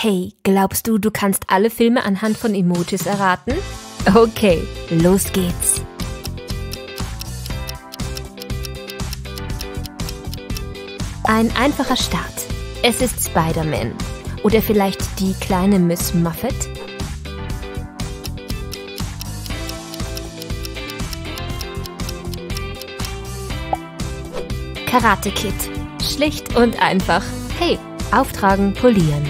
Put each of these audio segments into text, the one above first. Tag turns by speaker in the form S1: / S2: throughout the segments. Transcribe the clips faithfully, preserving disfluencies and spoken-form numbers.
S1: Hey, glaubst du, du kannst alle Filme anhand von Emojis erraten? Okay, los geht's. Ein einfacher Start. Es ist Spider-Man. Oder vielleicht die kleine Miss Muffet? Karate Kid. Schlicht und einfach. Hey, auftragen, polieren.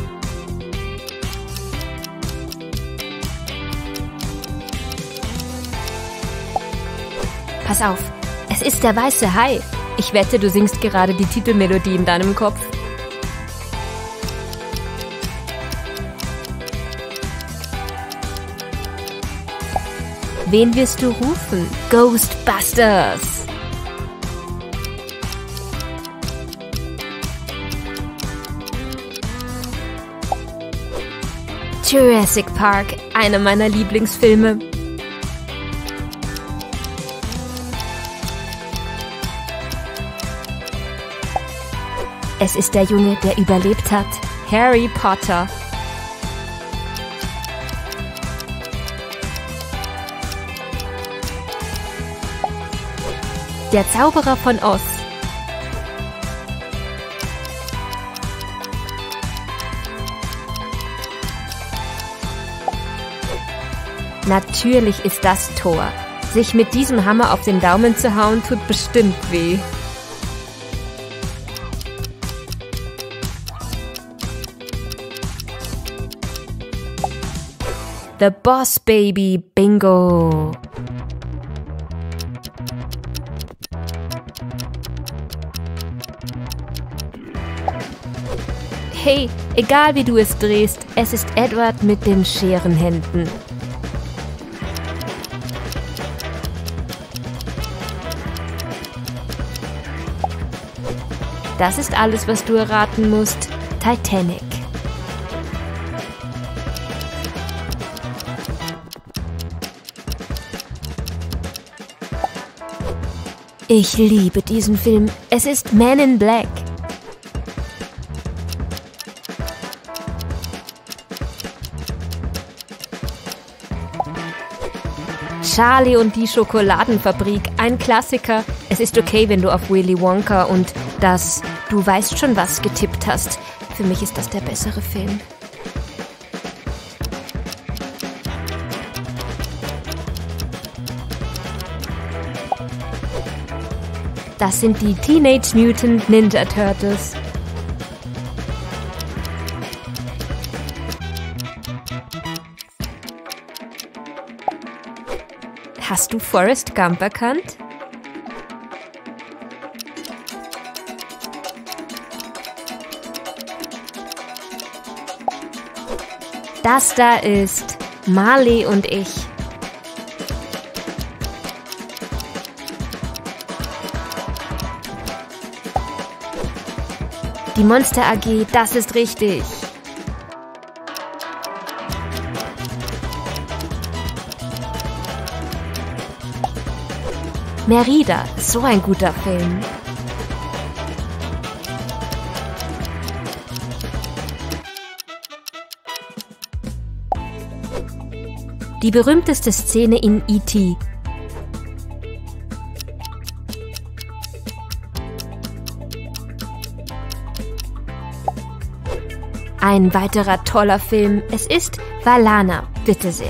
S1: Pass auf, es ist der weiße Hai. Ich wette, du singst gerade die Titelmelodie in deinem Kopf. Wen wirst du rufen? Ghostbusters! Jurassic Park, einer meiner Lieblingsfilme. Es ist der Junge, der überlebt hat. Harry Potter. Der Zauberer von Oz. Natürlich ist das Thor. Sich mit diesem Hammer auf den Daumen zu hauen, tut bestimmt weh. The Boss Baby Bingo. Hey, egal wie du es drehst, es ist Edward mit den Scherenhänden. Das ist alles, was du erraten musst. Titanic. Ich liebe diesen Film. Es ist Man in Black. Charlie und die Schokoladenfabrik, ein Klassiker. Es ist okay, wenn du auf Willy Wonka und das Du weißt schon was getippt hast. Für mich ist das der bessere Film. Das sind die Teenage Mutant Ninja Turtles. Hast du Forrest Gump erkannt? Das da ist Marley und ich. Die Monster A G, das ist richtig. Merida, so ein guter Film. Die berühmteste Szene in E T Ein weiterer toller Film. Es ist Valhalla. Bitte sehr.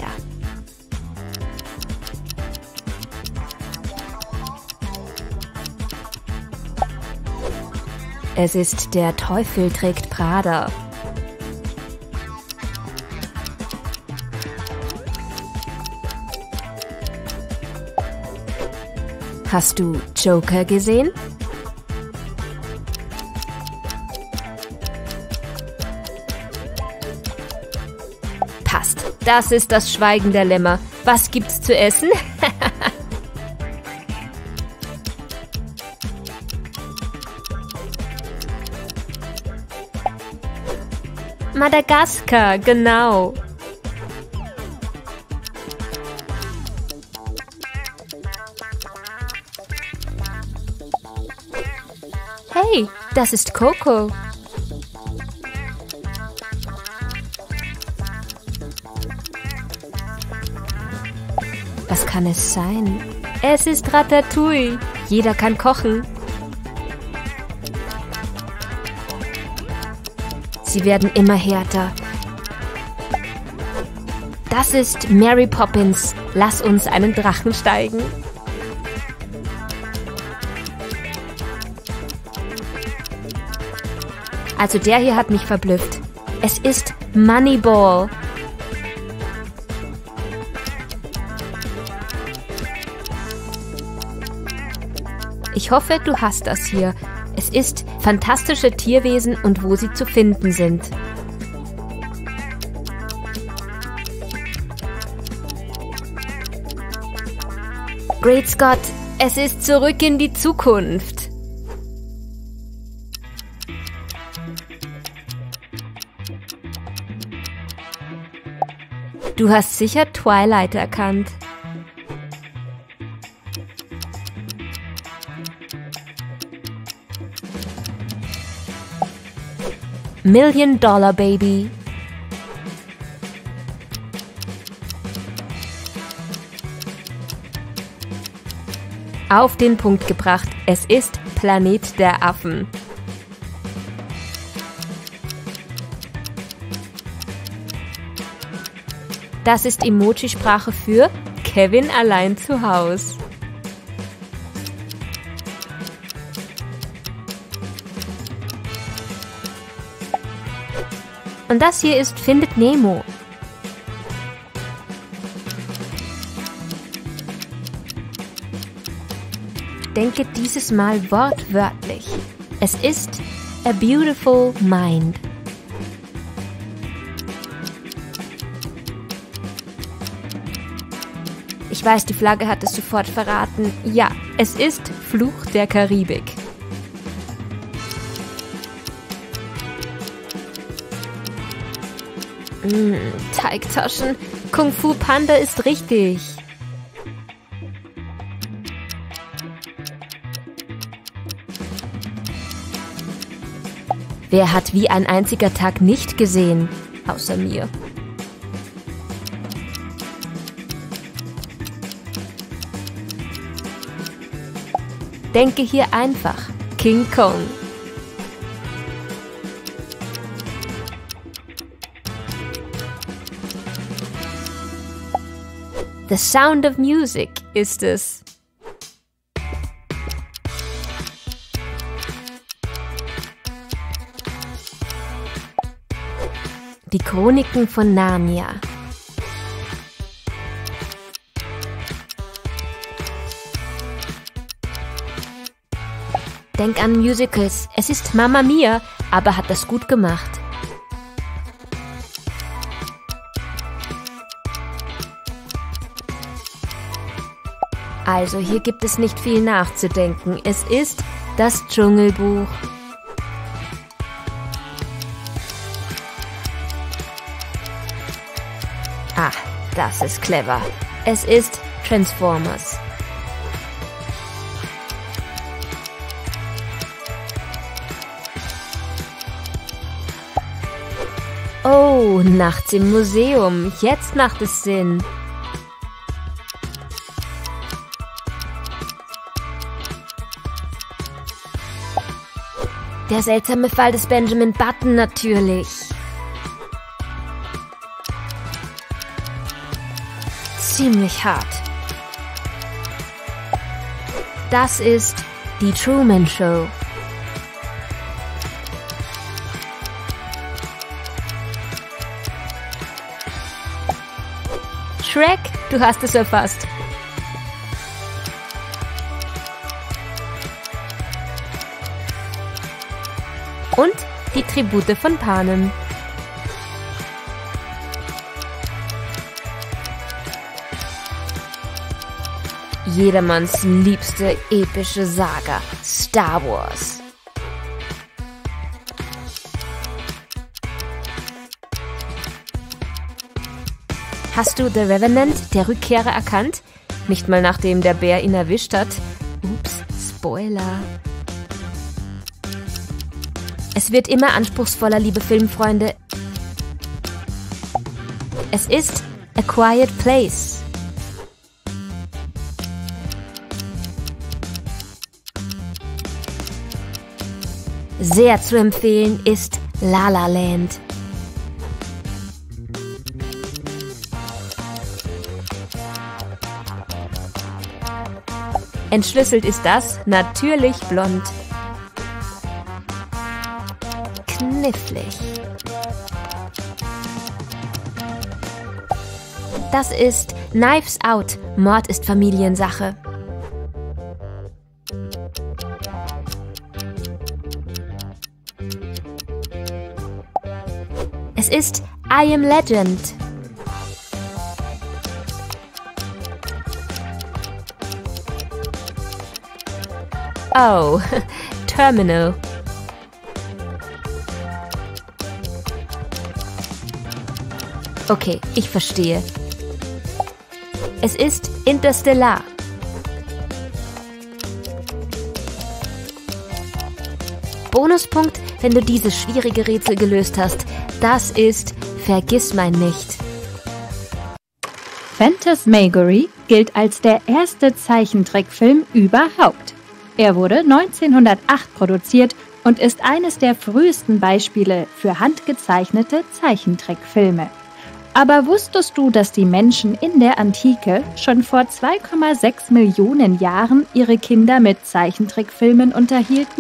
S1: Es ist Der Teufel trägt Prada. Hast du Joker gesehen? Passt. Das ist das Schweigen der Lämmer. Was gibt's zu essen? Madagaskar, genau. Hey, das ist Coco. Was kann es sein? Es ist Ratatouille. Jeder kann kochen. Sie werden immer härter. Das ist Mary Poppins. Lass uns einen Drachen steigen. Also der hier hat mich verblüfft. Es ist Moneyball. Ich hoffe, du hast das hier. Es ist fantastische Tierwesen und wo sie zu finden sind. Great Scott, es ist zurück in die Zukunft. Du hast sicher Twilight erkannt. Million Dollar Baby. Auf den Punkt gebracht, es ist Planet der Affen. Das ist Emoji-Sprache für Kevin allein zu Haus. Und das hier ist Findet Nemo. Denke dieses Mal wortwörtlich. Es ist A Beautiful Mind. Ich weiß, die Flagge hat es sofort verraten. Ja, es ist Fluch der Karibik. Mmh, Teigtaschen. Kung Fu Panda ist richtig. Wer hat wie ein einziger Tag nicht gesehen? Außer mir. Denke hier einfach. King Kong. The Sound of Music ist es. Die Chroniken von Narnia. Denk an Musicals. Es ist Mamma Mia, aber hat das gut gemacht. Also, hier gibt es nicht viel nachzudenken. Es ist das Dschungelbuch. Ah, das ist clever. Es ist Transformers. Oh, nachts im Museum. Jetzt macht es Sinn. Der seltsame Fall des Benjamin Button natürlich. Ziemlich hart. Das ist die Truman Show. Shrek, du hast es erfasst. Und die Tribute von Panem. Jedermanns liebste epische Saga, Star Wars. Hast du The Revenant, der Rückkehrer, erkannt? Nicht mal nachdem der Bär ihn erwischt hat. Ups, Spoiler. Es wird immer anspruchsvoller, liebe Filmfreunde. Es ist A Quiet Place. Sehr zu empfehlen ist La La Land. Entschlüsselt ist das natürlich blond. Knifflig. Das ist Knives Out. Mord ist Familiensache. Es ist I Am Legend. Oh, Terminal. Okay, ich verstehe. Es ist Interstellar. Bonuspunkt, wenn du dieses schwierige Rätsel gelöst hast. Das ist Vergissmeinnicht.
S2: Phantasmagory gilt als der erste Zeichentrickfilm überhaupt. Er wurde neunzehnhundertacht produziert und ist eines der frühesten Beispiele für handgezeichnete Zeichentrickfilme. Aber wusstest du, dass die Menschen in der Antike schon vor zwei Komma sechs Millionen Jahren ihre Kinder mit Zeichentrickfilmen unterhielten?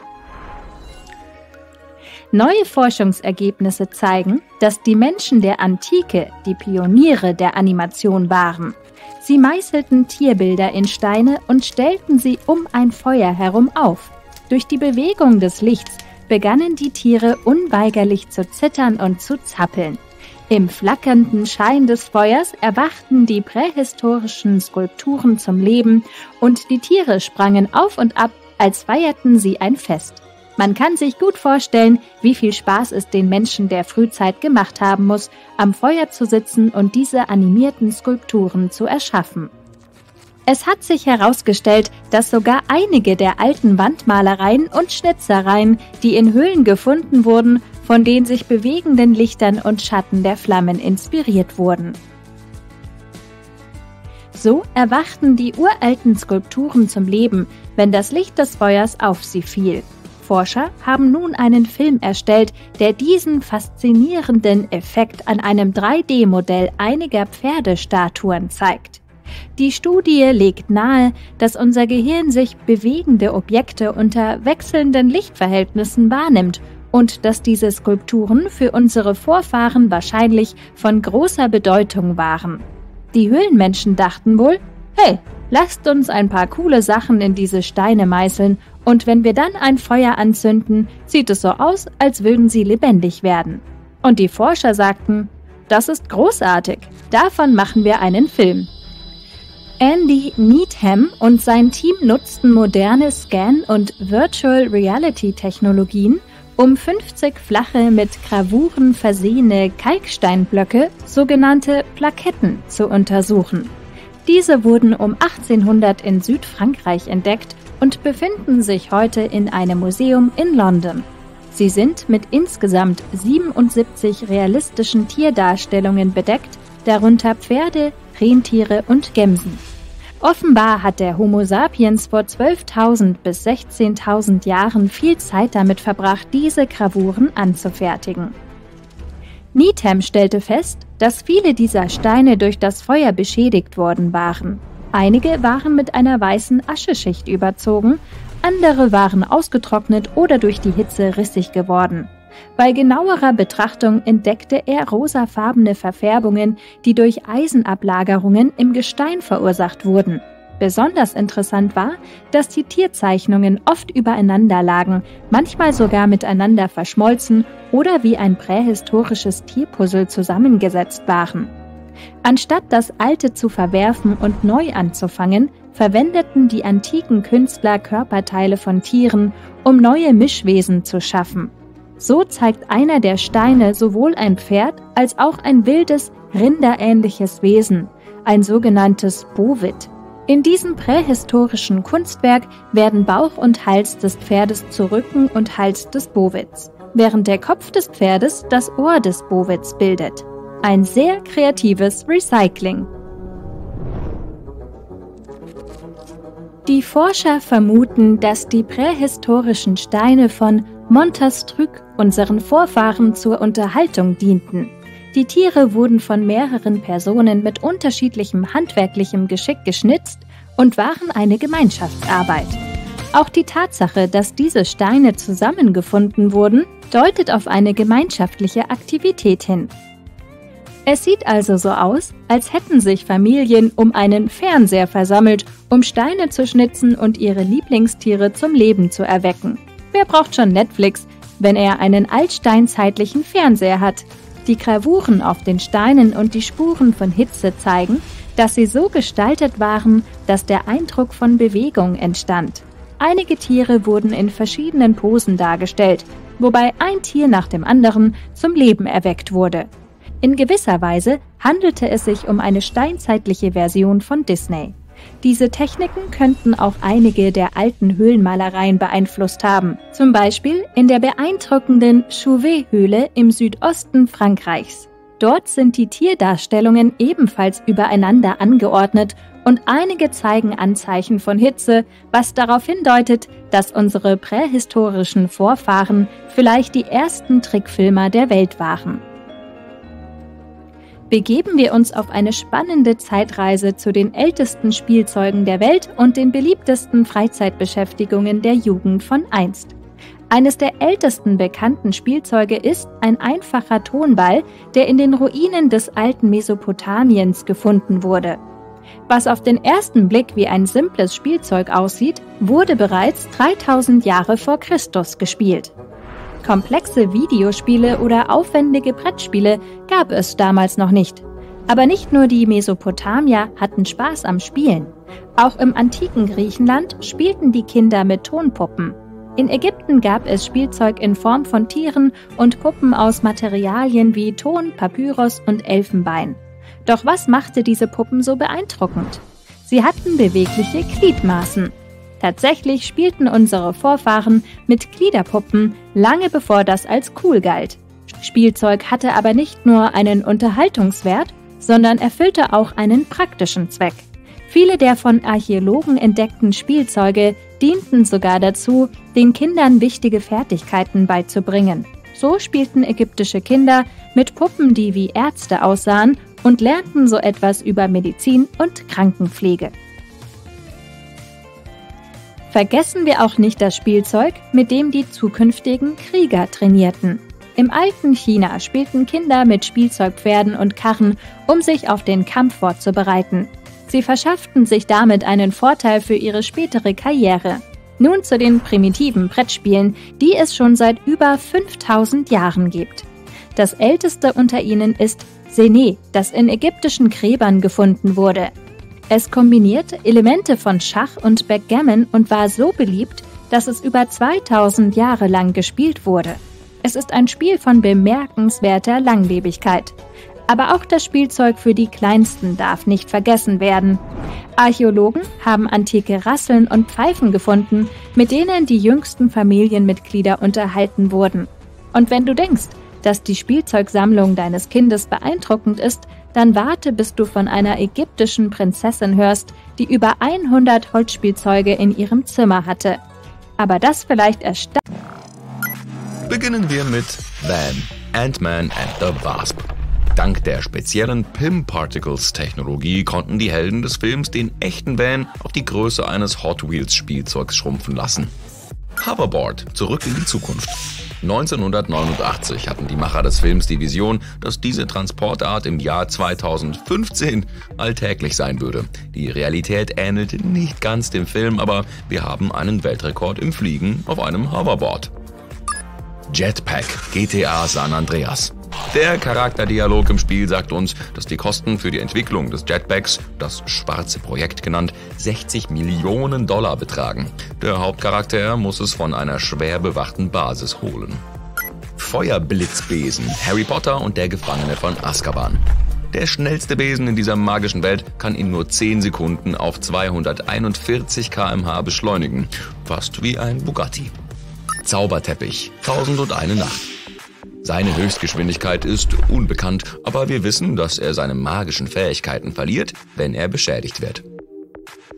S2: Neue Forschungsergebnisse zeigen, dass die Menschen der Antike die Pioniere der Animation waren. Sie meißelten Tierbilder in Steine und stellten sie um ein Feuer herum auf. Durch die Bewegung des Lichts begannen die Tiere unweigerlich zu zittern und zu zappeln. Im flackernden Schein des Feuers erwachten die prähistorischen Skulpturen zum Leben und die Tiere sprangen auf und ab, als feierten sie ein Fest. Man kann sich gut vorstellen, wie viel Spaß es den Menschen der Frühzeit gemacht haben muss, am Feuer zu sitzen und diese animierten Skulpturen zu erschaffen. Es hat sich herausgestellt, dass sogar einige der alten Wandmalereien und Schnitzereien, die in Höhlen gefunden wurden, von den sich bewegenden Lichtern und Schatten der Flammen inspiriert wurden. So erwachten die uralten Skulpturen zum Leben, wenn das Licht des Feuers auf sie fiel. Forscher haben nun einen Film erstellt, der diesen faszinierenden Effekt an einem drei D Modell einiger Pferdestatuen zeigt. Die Studie legt nahe, dass unser Gehirn sich bewegende Objekte unter wechselnden Lichtverhältnissen wahrnimmt und dass diese Skulpturen für unsere Vorfahren wahrscheinlich von großer Bedeutung waren. Die Höhlenmenschen dachten wohl, hey, lasst uns ein paar coole Sachen in diese Steine meißeln und wenn wir dann ein Feuer anzünden, sieht es so aus, als würden sie lebendig werden. Und die Forscher sagten, das ist großartig, davon machen wir einen Film. Andy Needham und sein Team nutzten moderne Scan- und Virtual Reality-Technologien, um fünfzig flache, mit Gravuren versehene Kalksteinblöcke, sogenannte Plaketten, zu untersuchen. Diese wurden um achtzehnhundert in Südfrankreich entdeckt und befinden sich heute in einem Museum in London. Sie sind mit insgesamt siebenundsiebzig realistischen Tierdarstellungen bedeckt, darunter Pferde, Rentiere und Gämsen. Offenbar hat der Homo sapiens vor zwölftausend bis sechzehntausend Jahren viel Zeit damit verbracht, diese Gravuren anzufertigen. Needham stellte fest, dass viele dieser Steine durch das Feuer beschädigt worden waren. Einige waren mit einer weißen Ascheschicht überzogen, andere waren ausgetrocknet oder durch die Hitze rissig geworden. Bei genauerer Betrachtung entdeckte er rosafarbene Verfärbungen, die durch Eisenablagerungen im Gestein verursacht wurden. Besonders interessant war, dass die Tierzeichnungen oft übereinander lagen, manchmal sogar miteinander verschmolzen oder wie ein prähistorisches Tierpuzzle zusammengesetzt waren. Anstatt das Alte zu verwerfen und neu anzufangen, verwendeten die antiken Künstler Körperteile von Tieren, um neue Mischwesen zu schaffen. So zeigt einer der Steine sowohl ein Pferd als auch ein wildes, rinderähnliches Wesen, ein sogenanntes Bovid. In diesem prähistorischen Kunstwerk werden Bauch und Hals des Pferdes zu Rücken und Hals des Bovids, während der Kopf des Pferdes das Ohr des Bovids bildet. Ein sehr kreatives Recycling. Die Forscher vermuten, dass die prähistorischen Steine von Montastrück unseren Vorfahren zur Unterhaltung dienten. Die Tiere wurden von mehreren Personen mit unterschiedlichem handwerklichem Geschick geschnitzt und waren eine Gemeinschaftsarbeit. Auch die Tatsache, dass diese Steine zusammengefunden wurden, deutet auf eine gemeinschaftliche Aktivität hin. Es sieht also so aus, als hätten sich Familien um einen Fernseher versammelt, um Steine zu schnitzen und ihre Lieblingstiere zum Leben zu erwecken. Wer braucht schon Netflix, wenn er einen altsteinzeitlichen Fernseher hat? Die Gravuren auf den Steinen und die Spuren von Hitze zeigen, dass sie so gestaltet waren, dass der Eindruck von Bewegung entstand. Einige Tiere wurden in verschiedenen Posen dargestellt, wobei ein Tier nach dem anderen zum Leben erweckt wurde. In gewisser Weise handelte es sich um eine steinzeitliche Version von Disney. Diese Techniken könnten auch einige der alten Höhlenmalereien beeinflusst haben, zum Beispiel in der beeindruckenden Chauvet-Höhle im Südosten Frankreichs. Dort sind die Tierdarstellungen ebenfalls übereinander angeordnet und einige zeigen Anzeichen von Hitze, was darauf hindeutet, dass unsere prähistorischen Vorfahren vielleicht die ersten Trickfilmer der Welt waren. Begeben wir uns auf eine spannende Zeitreise zu den ältesten Spielzeugen der Welt und den beliebtesten Freizeitbeschäftigungen der Jugend von einst. Eines der ältesten bekannten Spielzeuge ist ein einfacher Tonball, der in den Ruinen des alten Mesopotamiens gefunden wurde. Was auf den ersten Blick wie ein simples Spielzeug aussieht, wurde bereits dreitausend Jahre vor Christus gespielt. Komplexe Videospiele oder aufwendige Brettspiele gab es damals noch nicht. Aber nicht nur die Mesopotamier hatten Spaß am Spielen. Auch im antiken Griechenland spielten die Kinder mit Tonpuppen. In Ägypten gab es Spielzeug in Form von Tieren und Puppen aus Materialien wie Ton, Papyrus und Elfenbein. Doch was machte diese Puppen so beeindruckend? Sie hatten bewegliche Gliedmaßen. Tatsächlich spielten unsere Vorfahren mit Gliederpuppen, lange bevor das als cool galt. Spielzeug hatte aber nicht nur einen Unterhaltungswert, sondern erfüllte auch einen praktischen Zweck. Viele der von Archäologen entdeckten Spielzeuge dienten sogar dazu, den Kindern wichtige Fertigkeiten beizubringen. So spielten ägyptische Kinder mit Puppen, die wie Ärzte aussahen, und lernten so etwas über Medizin und Krankenpflege. Vergessen wir auch nicht das Spielzeug, mit dem die zukünftigen Krieger trainierten. Im alten China spielten Kinder mit Spielzeugpferden und Karren, um sich auf den Kampf vorzubereiten. Sie verschafften sich damit einen Vorteil für ihre spätere Karriere. Nun zu den primitiven Brettspielen, die es schon seit über fünftausend Jahren gibt. Das älteste unter ihnen ist Senet, das in ägyptischen Gräbern gefunden wurde. Es kombinierte Elemente von Schach und Backgammon und war so beliebt, dass es über zweitausend Jahre lang gespielt wurde. Es ist ein Spiel von bemerkenswerter Langlebigkeit. Aber auch das Spielzeug für die Kleinsten darf nicht vergessen werden. Archäologen haben antike Rasseln und Pfeifen gefunden, mit denen die jüngsten Familienmitglieder unterhalten wurden. Und wenn du denkst, dass die Spielzeugsammlung deines Kindes beeindruckend ist, dann warte, bis du von einer ägyptischen Prinzessin hörst, die über hundert Holzspielzeuge in ihrem Zimmer hatte. Aber das vielleicht erst.
S3: Beginnen wir mit Van, Ant-Man and the Wasp. Dank der speziellen P I M-Particles-Technologie konnten die Helden des Films den echten Van auf die Größe eines Hot Wheels-Spielzeugs schrumpfen lassen. Hoverboard, zurück in die Zukunft. neunzehnhundertneunundachtzig hatten die Macher des Films die Vision, dass diese Transportart im Jahr zweitausendfünfzehn alltäglich sein würde. Die Realität ähnelte nicht ganz dem Film, aber wir haben einen Weltrekord im Fliegen auf einem Hoverboard. Jetpack, G T A San Andreas. Der Charakterdialog im Spiel sagt uns, dass die Kosten für die Entwicklung des Jetpacks, das schwarze Projekt genannt, sechzig Millionen Dollar betragen. Der Hauptcharakter muss es von einer schwer bewachten Basis holen. Feuerblitzbesen, Harry Potter und der Gefangene von Azkaban. Der schnellste Besen in dieser magischen Welt kann in nur zehn Sekunden auf zweihunderteinundvierzig Kilometer pro Stunde beschleunigen. Fast wie ein Bugatti. Zauberteppich, Tausendundeine Nacht. Seine Höchstgeschwindigkeit ist unbekannt, aber wir wissen, dass er seine magischen Fähigkeiten verliert, wenn er beschädigt wird.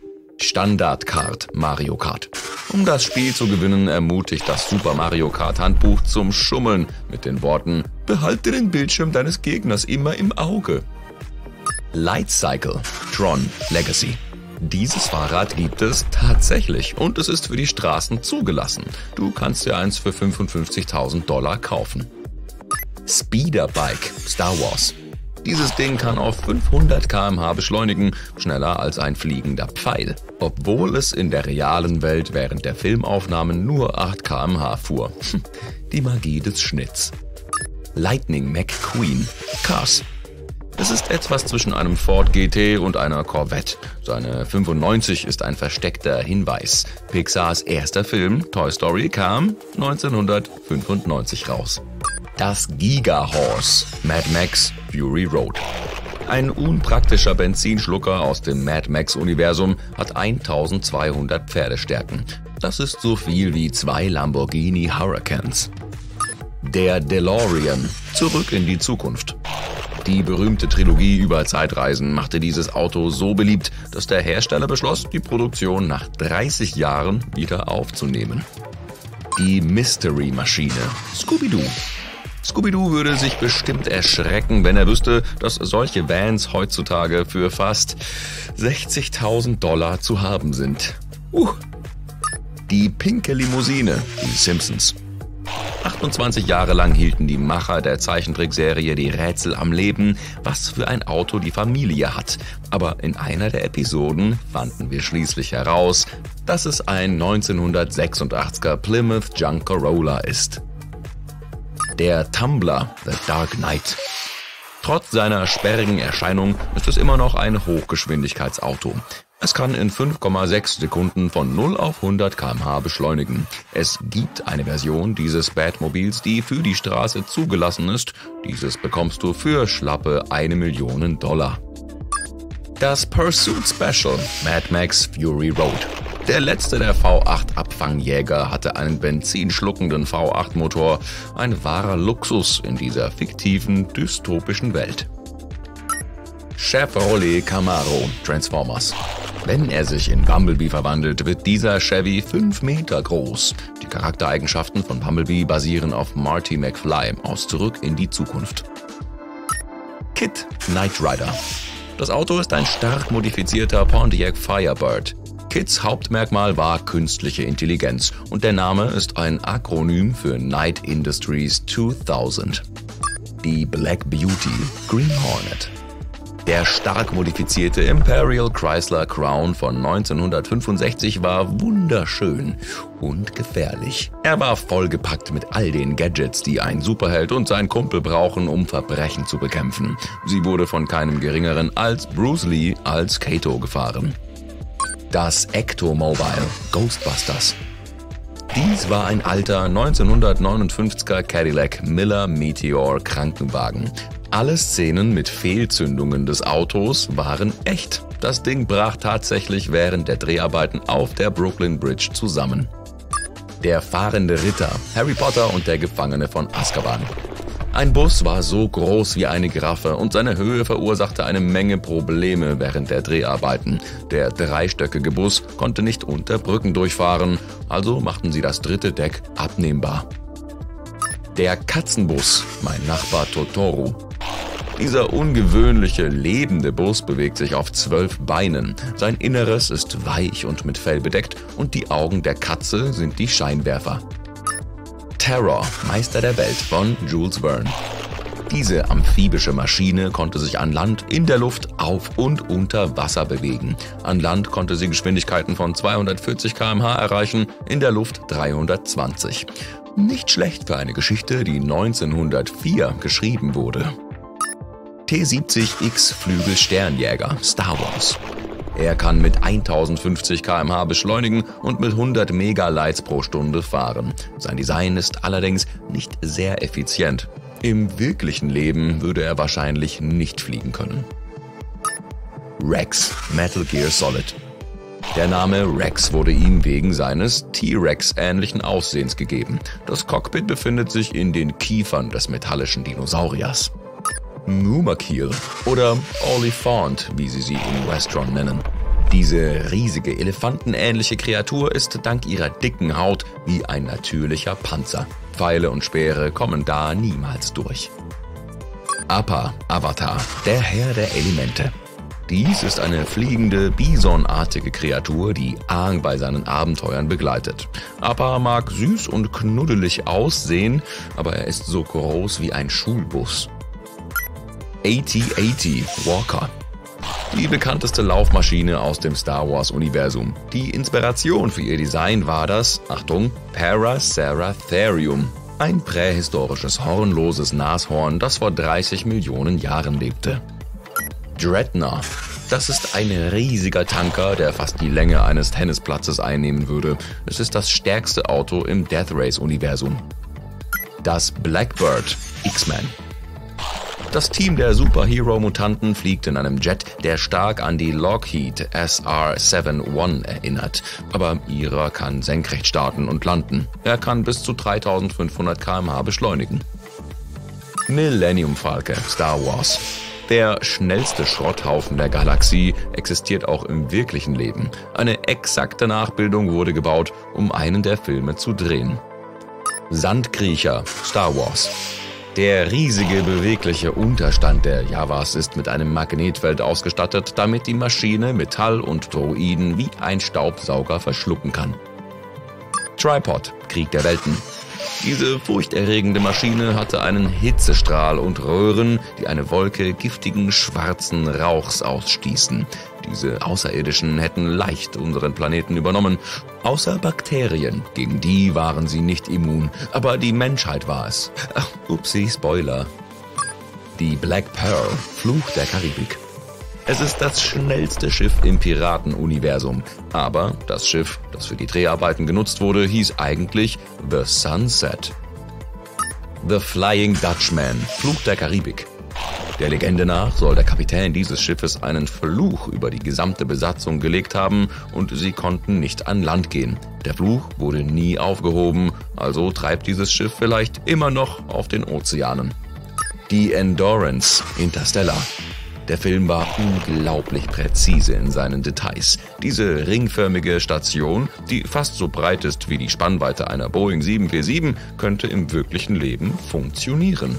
S3: Standard-Kart Mario Kart. Um das Spiel zu gewinnen, ermutigt das Super Mario Kart Handbuch zum Schummeln mit den Worten: Behalte den Bildschirm deines Gegners immer im Auge. Light Cycle Tron Legacy. Dieses Fahrrad gibt es tatsächlich und es ist für die Straßen zugelassen. Du kannst dir eins für fünfundfünfzigtausend Dollar kaufen. Speederbike Star Wars. Dieses Ding kann auf fünfhundert Kilometer pro Stunde beschleunigen, schneller als ein fliegender Pfeil, obwohl es in der realen Welt während der Filmaufnahmen nur acht Kilometer pro Stunde fuhr. Die Magie des Schnitts. Lightning McQueen Cars. Es ist etwas zwischen einem Ford G T und einer Corvette. Seine fünfundneunzig ist ein versteckter Hinweis. Pixars erster Film, Toy Story, kam neunzehnhundertfünfundneunzig raus. Das Giga-Horse, Mad Max Fury Road. Ein unpraktischer Benzinschlucker aus dem Mad Max-Universum hat eintausendzweihundert Pferdestärken. Das ist so viel wie zwei Lamborghini Hurricanes. Der DeLorean, zurück in die Zukunft. Die berühmte Trilogie über Zeitreisen machte dieses Auto so beliebt, dass der Hersteller beschloss, die Produktion nach dreißig Jahren wieder aufzunehmen. Die Mystery-Maschine, Scooby-Doo. Scooby-Doo würde sich bestimmt erschrecken, wenn er wüsste, dass solche Vans heutzutage für fast sechzigtausend Dollar zu haben sind. Uh. Die pinke Limousine, die Simpsons. achtundzwanzig Jahre lang hielten die Macher der Zeichentrickserie die Rätsel am Leben, was für ein Auto die Familie hat. Aber in einer der Episoden fanden wir schließlich heraus, dass es ein neunzehnhundertsechsundachtziger Plymouth Junk Corolla ist. Der Tumbler, The Dark Knight. Trotz seiner sperrigen Erscheinung ist es immer noch ein Hochgeschwindigkeitsauto. Es kann in fünf Komma sechs Sekunden von null auf hundert Kilometer pro Stunde beschleunigen. Es gibt eine Version dieses Batmobils, die für die Straße zugelassen ist. Dieses bekommst du für schlappe eine Million Dollar. Das Pursuit Special, Mad Max Fury Road. Der letzte der V acht Abfangjäger hatte einen benzinschluckenden V acht Motor. Ein wahrer Luxus in dieser fiktiven, dystopischen Welt. Chevrolet Camaro Transformers. Wenn er sich in Bumblebee verwandelt, wird dieser Chevy fünf Meter groß. Die Charaktereigenschaften von Bumblebee basieren auf Marty McFly aus Zurück in die Zukunft. Kit Knight Rider. Das Auto ist ein stark modifizierter Pontiac Firebird. Kits Hauptmerkmal war künstliche Intelligenz und der Name ist ein Akronym für Knight Industries zweitausend. Die Black Beauty Green Hornet. Der stark modifizierte Imperial Chrysler Crown von neunzehnhundertfünfundsechzig war wunderschön und gefährlich. Er war vollgepackt mit all den Gadgets, die ein Superheld und sein Kumpel brauchen, um Verbrechen zu bekämpfen. Sie wurde von keinem geringeren als Bruce Lee als Kato gefahren. Das Ectomobile Ghostbusters. Dies war ein alter neunzehnhundertneunundfünfziger Cadillac Miller Meteor Krankenwagen. Alle Szenen mit Fehlzündungen des Autos waren echt. Das Ding brach tatsächlich während der Dreharbeiten auf der Brooklyn Bridge zusammen. Der fahrende Ritter, Harry Potter und der Gefangene von Azkaban. Ein Bus war so groß wie eine Giraffe und seine Höhe verursachte eine Menge Probleme während der Dreharbeiten. Der dreistöckige Bus konnte nicht unter Brücken durchfahren, also machten sie das dritte Deck abnehmbar. Der Katzenbus, mein Nachbar Totoro. Dieser ungewöhnliche, lebende Bus bewegt sich auf zwölf Beinen. Sein Inneres ist weich und mit Fell bedeckt und die Augen der Katze sind die Scheinwerfer. Terror, Meister der Welt von Jules Verne. Diese amphibische Maschine konnte sich an Land, in der Luft, auf und unter Wasser bewegen. An Land konnte sie Geschwindigkeiten von zweihundertvierzig Kilometer pro Stunde erreichen, in der Luft dreihundertzwanzig. Nicht schlecht für eine Geschichte, die neunzehnhundertvier geschrieben wurde. T siebzig X Flügel-Sternjäger Star Wars. Er kann mit eintausendfünfzig Kilometer pro Stunde beschleunigen und mit hundert Megalights pro Stunde fahren. Sein Design ist allerdings nicht sehr effizient. Im wirklichen Leben würde er wahrscheinlich nicht fliegen können. Rex, Metal Gear Solid. Der Name Rex wurde ihm wegen seines T-Rex-ähnlichen Aussehens gegeben. Das Cockpit befindet sich in den Kiefern des metallischen Dinosauriers. Mumakil oder Oliphant, wie sie sie in Westron nennen. Diese riesige elefantenähnliche Kreatur ist dank ihrer dicken Haut wie ein natürlicher Panzer. Pfeile und Speere kommen da niemals durch. Appa Avatar, der Herr der Elemente. Dies ist eine fliegende, bisonartige Kreatur, die Aang bei seinen Abenteuern begleitet. Appa mag süß und knuddelig aussehen, aber er ist so groß wie ein Schulbus. A T A T Walker. Die bekannteste Laufmaschine aus dem Star Wars-Universum. Die Inspiration für ihr Design war das, Achtung, Paraceratherium, ein prähistorisches hornloses Nashorn, das vor dreißig Millionen Jahren lebte. Dreadnought. Das ist ein riesiger Tanker, der fast die Länge eines Tennisplatzes einnehmen würde. Es ist das stärkste Auto im Death Race-Universum. Das Blackbird, X-Men. Das Team der Superhero-Mutanten fliegt in einem Jet, der stark an die Lockheed S R einundsiebzig erinnert. Aber ihrer kann senkrecht starten und landen. Er kann bis zu dreitausendfünfhundert Kilometer pro Stunde beschleunigen. Millennium Falcon, Star Wars. Der schnellste Schrotthaufen der Galaxie existiert auch im wirklichen Leben. Eine exakte Nachbildung wurde gebaut, um einen der Filme zu drehen. Sandkriecher, Star Wars. Der riesige, bewegliche Unterstand der Jawas ist mit einem Magnetfeld ausgestattet, damit die Maschine Metall und Droiden wie ein Staubsauger verschlucken kann. Tripod, Krieg der Welten. Diese furchterregende Maschine hatte einen Hitzestrahl und Röhren, die eine Wolke giftigen, schwarzen Rauchs ausstießen. Diese Außerirdischen hätten leicht unseren Planeten übernommen. Außer Bakterien, gegen die waren sie nicht immun. Aber die Menschheit war es. Ach, upsie, Spoiler. Die Black Pearl, Fluch der Karibik. Es ist das schnellste Schiff im Piratenuniversum. Aber das Schiff, das für die Dreharbeiten genutzt wurde, hieß eigentlich The Sunset. The Flying Dutchman, Fluch der Karibik. Der Legende nach soll der Kapitän dieses Schiffes einen Fluch über die gesamte Besatzung gelegt haben und sie konnten nicht an Land gehen. Der Fluch wurde nie aufgehoben, also treibt dieses Schiff vielleicht immer noch auf den Ozeanen. Die Endurance, Interstellar. Der Film war unglaublich präzise in seinen Details. Diese ringförmige Station, die fast so breit ist wie die Spannweite einer Boeing sieben vier sieben, könnte im wirklichen Leben funktionieren.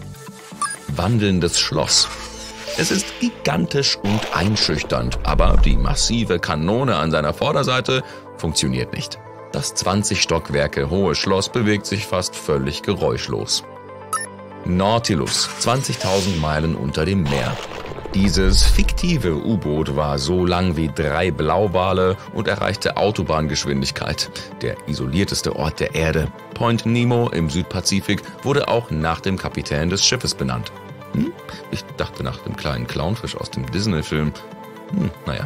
S3: Wandelndes Schloss. Es ist gigantisch und einschüchternd, aber die massive Kanone an seiner Vorderseite funktioniert nicht. Das zwanzig Stockwerke hohe Schloss bewegt sich fast völlig geräuschlos. Nautilus, zwanzigtausend Meilen unter dem Meer. Dieses fiktive U-Boot war so lang wie drei Blauwale und erreichte Autobahngeschwindigkeit. Der isolierteste Ort der Erde, Point Nemo im Südpazifik, wurde auch nach dem Kapitän des Schiffes benannt. Hm? Ich dachte nach dem kleinen Clownfisch aus dem Disney-Film. Hm, naja.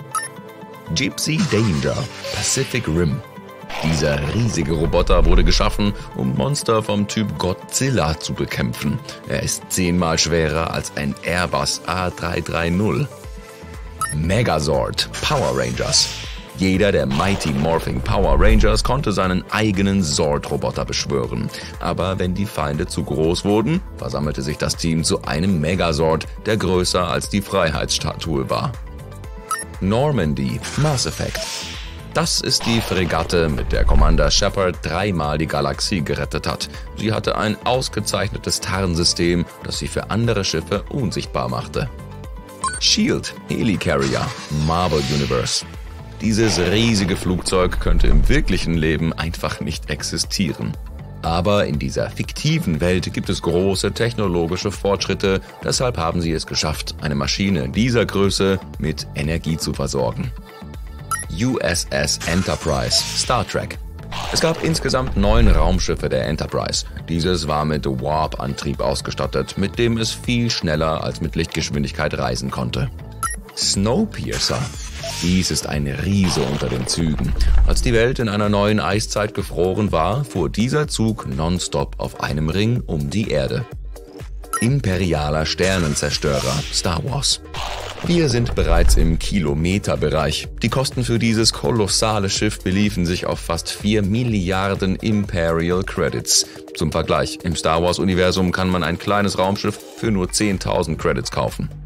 S3: Gypsy Danger, Pacific Rim. Dieser riesige Roboter wurde geschaffen, um Monster vom Typ Godzilla zu bekämpfen. Er ist zehnmal schwerer als ein Airbus A drei drei null. Megazord, Power Rangers. Jeder der Mighty Morphing Power Rangers konnte seinen eigenen Zord-Roboter beschwören. Aber wenn die Feinde zu groß wurden, versammelte sich das Team zu einem Megazord, der größer als die Freiheitsstatue war. Normandy, Mass Effect. Das ist die Fregatte, mit der Commander Shepard dreimal die Galaxie gerettet hat. Sie hatte ein ausgezeichnetes Tarnsystem, das sie für andere Schiffe unsichtbar machte. Shield, Helicarrier, Marvel Universe. Dieses riesige Flugzeug könnte im wirklichen Leben einfach nicht existieren. Aber in dieser fiktiven Welt gibt es große technologische Fortschritte, deshalb haben sie es geschafft, eine Maschine dieser Größe mit Energie zu versorgen. U S S Enterprise, Star Trek. Es gab insgesamt neun Raumschiffe der Enterprise. Dieses war mit Warp-Antrieb ausgestattet, mit dem es viel schneller als mit Lichtgeschwindigkeit reisen konnte. Snowpiercer. Dies ist ein Riese unter den Zügen. Als die Welt in einer neuen Eiszeit gefroren war, fuhr dieser Zug nonstop auf einem Ring um die Erde. Imperialer Sternenzerstörer, Star Wars. Wir sind bereits im Kilometerbereich. Die Kosten für dieses kolossale Schiff beliefen sich auf fast vier Milliarden Imperial Credits. Zum Vergleich, im Star Wars-Universum kann man ein kleines Raumschiff für nur zehntausend Credits kaufen.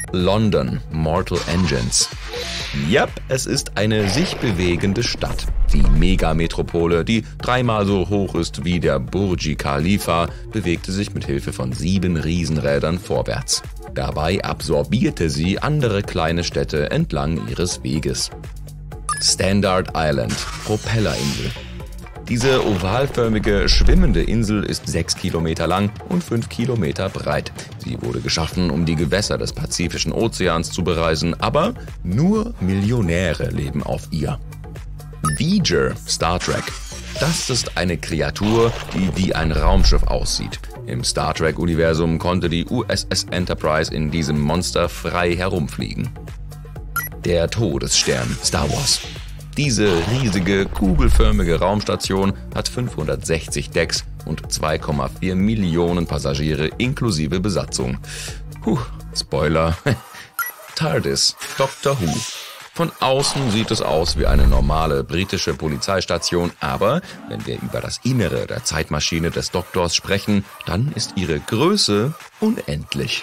S3: London, Mortal Engines. Yep, es ist eine sich bewegende Stadt. Die Megametropole, die dreimal so hoch ist wie der Burj Khalifa, bewegte sich mit Hilfe von sieben Riesenrädern vorwärts. Dabei absorbierte sie andere kleine Städte entlang ihres Weges. Standard Island, Propellerinsel. Diese ovalförmige, schwimmende Insel ist sechs Kilometer lang und fünf Kilometer breit. Sie wurde geschaffen, um die Gewässer des Pazifischen Ozeans zu bereisen, aber nur Millionäre leben auf ihr. Voyager, Star Trek. Das ist eine Kreatur, die wie ein Raumschiff aussieht. Im Star Trek-Universum konnte die U S S Enterprise in diesem Monster frei herumfliegen. Der Todesstern, Star Wars. Diese riesige, kugelförmige Raumstation hat fünfhundertsechzig Decks und zwei Komma vier Millionen Passagiere inklusive Besatzung. Puh, Spoiler. TARDIS, Doctor Who. Von außen sieht es aus wie eine normale britische Polizeistation, aber wenn wir über das Innere der Zeitmaschine des Doktors sprechen, dann ist ihre Größe unendlich.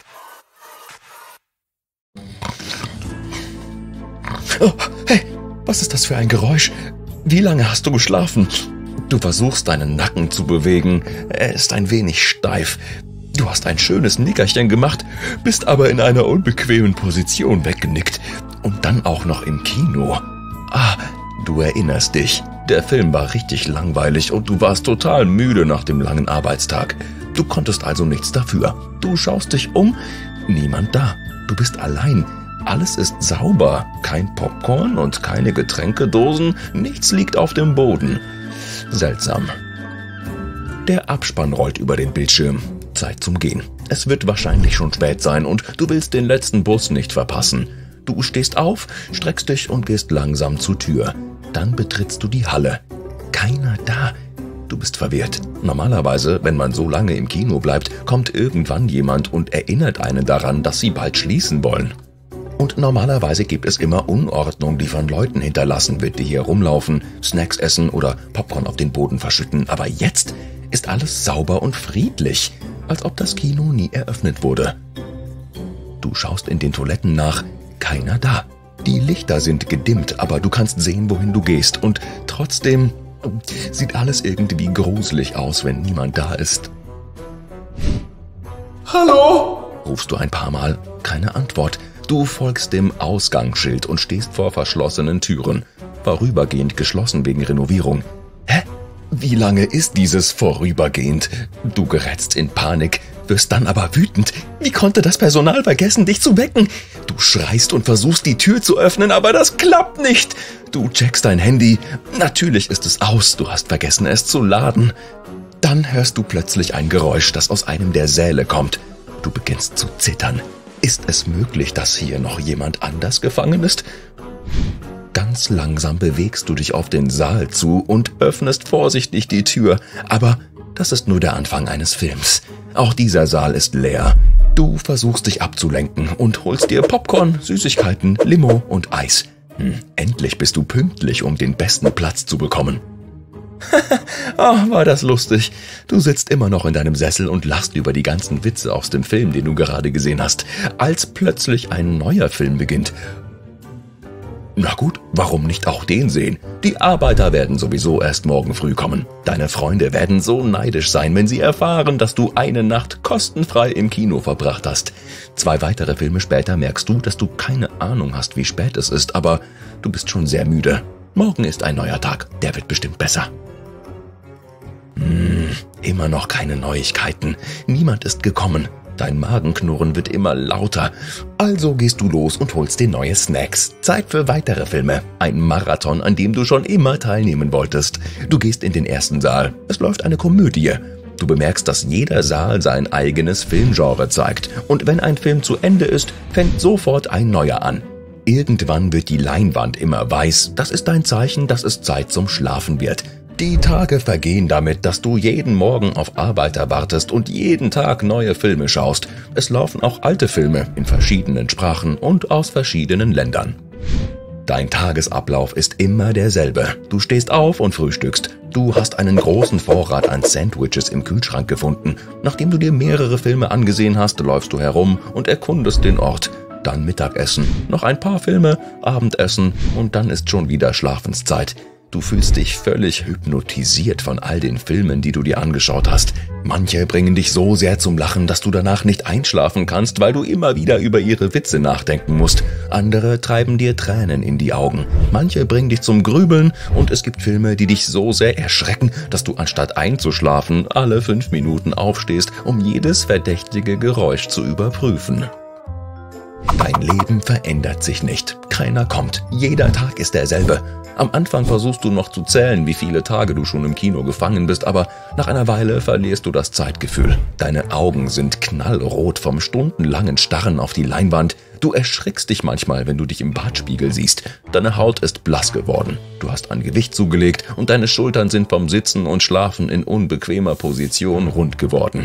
S4: Oh, hey, was ist das für ein Geräusch? Wie lange hast du geschlafen? Du versuchst deinen Nacken zu bewegen, er ist ein wenig steif. Du hast ein schönes Nickerchen gemacht, bist aber in einer unbequemen Position weggenickt. Und dann auch noch im Kino. Ah, du erinnerst dich. Der Film war richtig langweilig und du warst total müde nach dem langen Arbeitstag. Du konntest also nichts dafür. Du schaust dich um, niemand da. Du bist allein. Alles ist sauber. Kein Popcorn und keine Getränkedosen. Nichts liegt auf dem Boden. Seltsam. Der Abspann rollt über den Bildschirm. Zeit zum Gehen. Es wird wahrscheinlich schon spät sein und du willst den letzten Bus nicht verpassen. Du stehst auf, streckst dich und gehst langsam zur Tür. Dann betrittst du die Halle. Keiner da. Du bist verwirrt. Normalerweise, wenn man so lange im Kino bleibt, kommt irgendwann jemand und erinnert einen daran, dass sie bald schließen wollen. Und normalerweise gibt es immer Unordnung, die von Leuten hinterlassen wird, die hier rumlaufen, Snacks essen oder Popcorn auf den Boden verschütten. Aber jetzt ist alles sauber und friedlich, als ob das Kino nie eröffnet wurde. Du schaust in den Toiletten nach, keiner da. Die Lichter sind gedimmt, aber du kannst sehen, wohin du gehst. Und trotzdem sieht alles irgendwie gruselig aus, wenn niemand da ist. Hallo?
S3: Rufst du ein paar Mal, keine Antwort. Du folgst dem Ausgangsschild und stehst vor verschlossenen Türen. Vorübergehend geschlossen wegen Renovierung. Hä? Wie lange ist dieses vorübergehend? Du gerätst in Panik, wirst dann aber wütend. Wie konnte das Personal vergessen, dich zu wecken? Du schreist und versuchst, die Tür zu öffnen, aber das klappt nicht. Du checkst dein Handy. Natürlich ist es aus, du hast vergessen, es zu laden. Dann hörst du plötzlich ein Geräusch, das aus einem der Säle kommt. Du beginnst zu zittern. Ist es möglich, dass hier noch jemand anders gefangen ist? Ganz langsam bewegst du dich auf den Saal zu und öffnest vorsichtig die Tür. Aber das ist nur der Anfang eines Films. Auch dieser Saal ist leer. Du versuchst dich abzulenken und holst dir Popcorn, Süßigkeiten, Limo und Eis. Hm, endlich bist du pünktlich, um den besten Platz zu bekommen. Oh, war das lustig. Du sitzt immer noch in deinem Sessel und lachst über die ganzen Witze aus dem Film, den du gerade gesehen hast, als plötzlich ein neuer Film beginnt. Na gut, warum nicht auch den sehen? Die Arbeiter werden sowieso erst morgen früh kommen. Deine Freunde werden so neidisch sein, wenn sie erfahren, dass du eine Nacht kostenfrei im Kino verbracht hast. Zwei weitere Filme später merkst du, dass du keine Ahnung hast, wie spät es ist, aber du bist schon sehr müde. Morgen ist ein neuer Tag, der wird bestimmt besser. Hm, immer noch keine Neuigkeiten. Niemand ist gekommen. Dein Magenknurren wird immer lauter. Also gehst du los und holst dir neue Snacks. Zeit für weitere Filme. Ein Marathon, an dem du schon immer teilnehmen wolltest. Du gehst in den ersten Saal. Es läuft eine Komödie. Du bemerkst, dass jeder Saal sein eigenes Filmgenre zeigt. Und wenn ein Film zu Ende ist, fängt sofort ein neuer an. Irgendwann wird die Leinwand immer weiß. Das ist ein Zeichen, dass es Zeit zum Schlafen wird. Die Tage vergehen damit, dass du jeden Morgen auf Arbeiter wartest und jeden Tag neue Filme schaust. Es laufen auch alte Filme in verschiedenen Sprachen und aus verschiedenen Ländern. Dein Tagesablauf ist immer derselbe. Du stehst auf und frühstückst. Du hast einen großen Vorrat an Sandwiches im Kühlschrank gefunden. Nachdem du dir mehrere Filme angesehen hast, läufst du herum und erkundest den Ort.
S4: dann Mittagessen, noch ein paar Filme, Abendessen und dann ist schon wieder Schlafenszeit. Du fühlst dich völlig hypnotisiert von all den Filmen, die du dir angeschaut hast. Manche bringen dich so sehr zum Lachen, dass du danach nicht einschlafen kannst, weil du immer wieder über ihre Witze nachdenken musst. Andere treiben dir Tränen in die Augen. Manche bringen dich zum Grübeln und es gibt Filme, die dich so sehr erschrecken, dass du anstatt einzuschlafen alle fünf Minuten aufstehst, um jedes verdächtige Geräusch zu überprüfen. Dein Leben verändert sich nicht. Keiner kommt. Jeder Tag ist derselbe. Am Anfang versuchst du noch zu zählen, wie viele Tage du schon im Kino gefangen bist, aber nach einer Weile verlierst du das Zeitgefühl. Deine Augen sind knallrot vom stundenlangen Starren auf die Leinwand. Du erschrickst dich manchmal, wenn du dich im Badspiegel siehst. Deine Haut ist blass geworden. Du hast an Gewicht zugelegt und deine Schultern sind vom Sitzen und Schlafen in unbequemer Position rund geworden.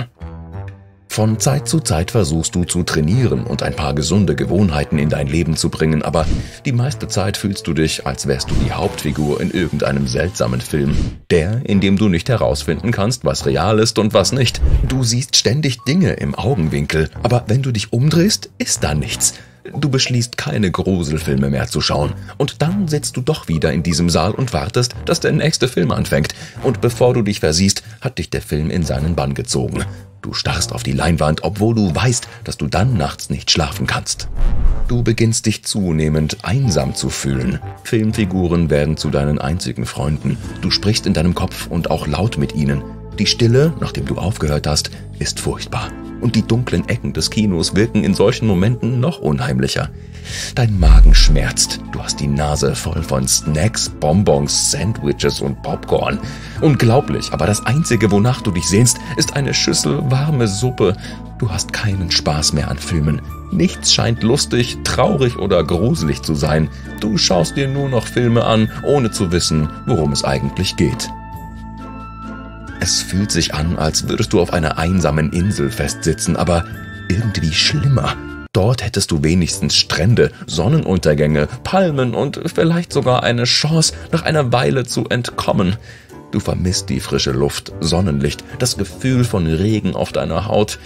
S4: Von Zeit zu Zeit versuchst du zu trainieren und ein paar gesunde Gewohnheiten in dein Leben zu bringen, aber die meiste Zeit fühlst du dich, als wärst du die Hauptfigur in irgendeinem seltsamen Film. Der, in dem du nicht herausfinden kannst, was real ist und was nicht. Du siehst ständig Dinge im Augenwinkel, aber wenn du dich umdrehst, ist da nichts. Du beschließt, keine Gruselfilme mehr zu schauen. Und dann sitzt du doch wieder in diesem Saal und wartest, dass der nächste Film anfängt. Und bevor du dich versiehst, hat dich der Film in seinen Bann gezogen. Du starrst auf die Leinwand, obwohl du weißt, dass du dann nachts nicht schlafen kannst. Du beginnst dich zunehmend einsam zu fühlen. Filmfiguren werden zu deinen einzigen Freunden. Du sprichst in deinem Kopf und auch laut mit ihnen. Die Stille, nachdem du aufgehört hast, ist furchtbar. Und die dunklen Ecken des Kinos wirken in solchen Momenten noch unheimlicher. Dein Magen schmerzt. Du hast die Nase voll von Snacks, Bonbons, Sandwiches und Popcorn. Unglaublich, aber das Einzige, wonach du dich sehnst, ist eine Schüssel warme Suppe. Du hast keinen Spaß mehr an Filmen. Nichts scheint lustig, traurig oder gruselig zu sein. Du schaust dir nur noch Filme an, ohne zu wissen, worum es eigentlich geht. Es fühlt sich an, als würdest du auf einer einsamen Insel festsitzen, aber irgendwie schlimmer. Dort hättest du wenigstens Strände, Sonnenuntergänge, Palmen und vielleicht sogar eine Chance, nach einer Weile zu entkommen. Du vermisst die frische Luft, Sonnenlicht, das Gefühl von Regen auf deiner Haut.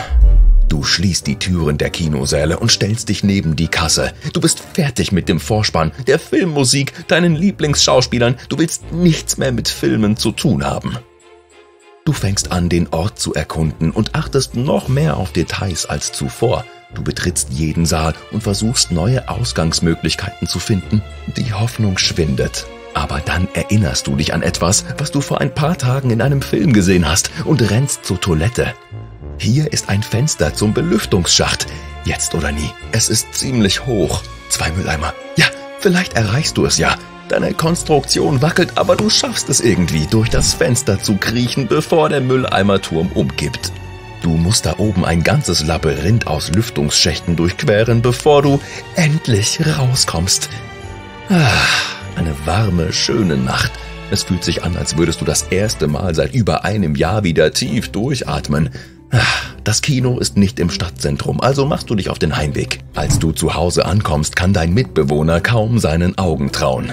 S4: Du schließt die Türen der Kinosäle und stellst dich neben die Kasse. Du bist fertig mit dem Vorspann, der Filmmusik, deinen Lieblingsschauspielern. Du willst nichts mehr mit Filmen zu tun haben. Du fängst an, den Ort zu erkunden und achtest noch mehr auf Details als zuvor. Du betrittst jeden Saal und versuchst, neue Ausgangsmöglichkeiten zu finden. Die Hoffnung schwindet. Aber dann erinnerst du dich an etwas, was du vor ein paar Tagen in einem Film gesehen hast und rennst zur Toilette. Hier ist ein Fenster zum Belüftungsschacht. Jetzt oder nie. Es ist ziemlich hoch. Zwei Mülleimer. Ja, vielleicht erreichst du es ja. Deine Konstruktion wackelt, aber du schaffst es irgendwie, durch das Fenster zu kriechen, bevor der Mülleimerturm umkippt. Du musst da oben ein ganzes Labyrinth aus Lüftungsschächten durchqueren, bevor du endlich rauskommst. Ah, eine warme, schöne Nacht. Es fühlt sich an, als würdest du das erste Mal seit über einem Jahr wieder tief durchatmen. Das Kino ist nicht im Stadtzentrum, also machst du dich auf den Heimweg. Als du zu Hause ankommst, kann dein Mitbewohner kaum seinen Augen trauen.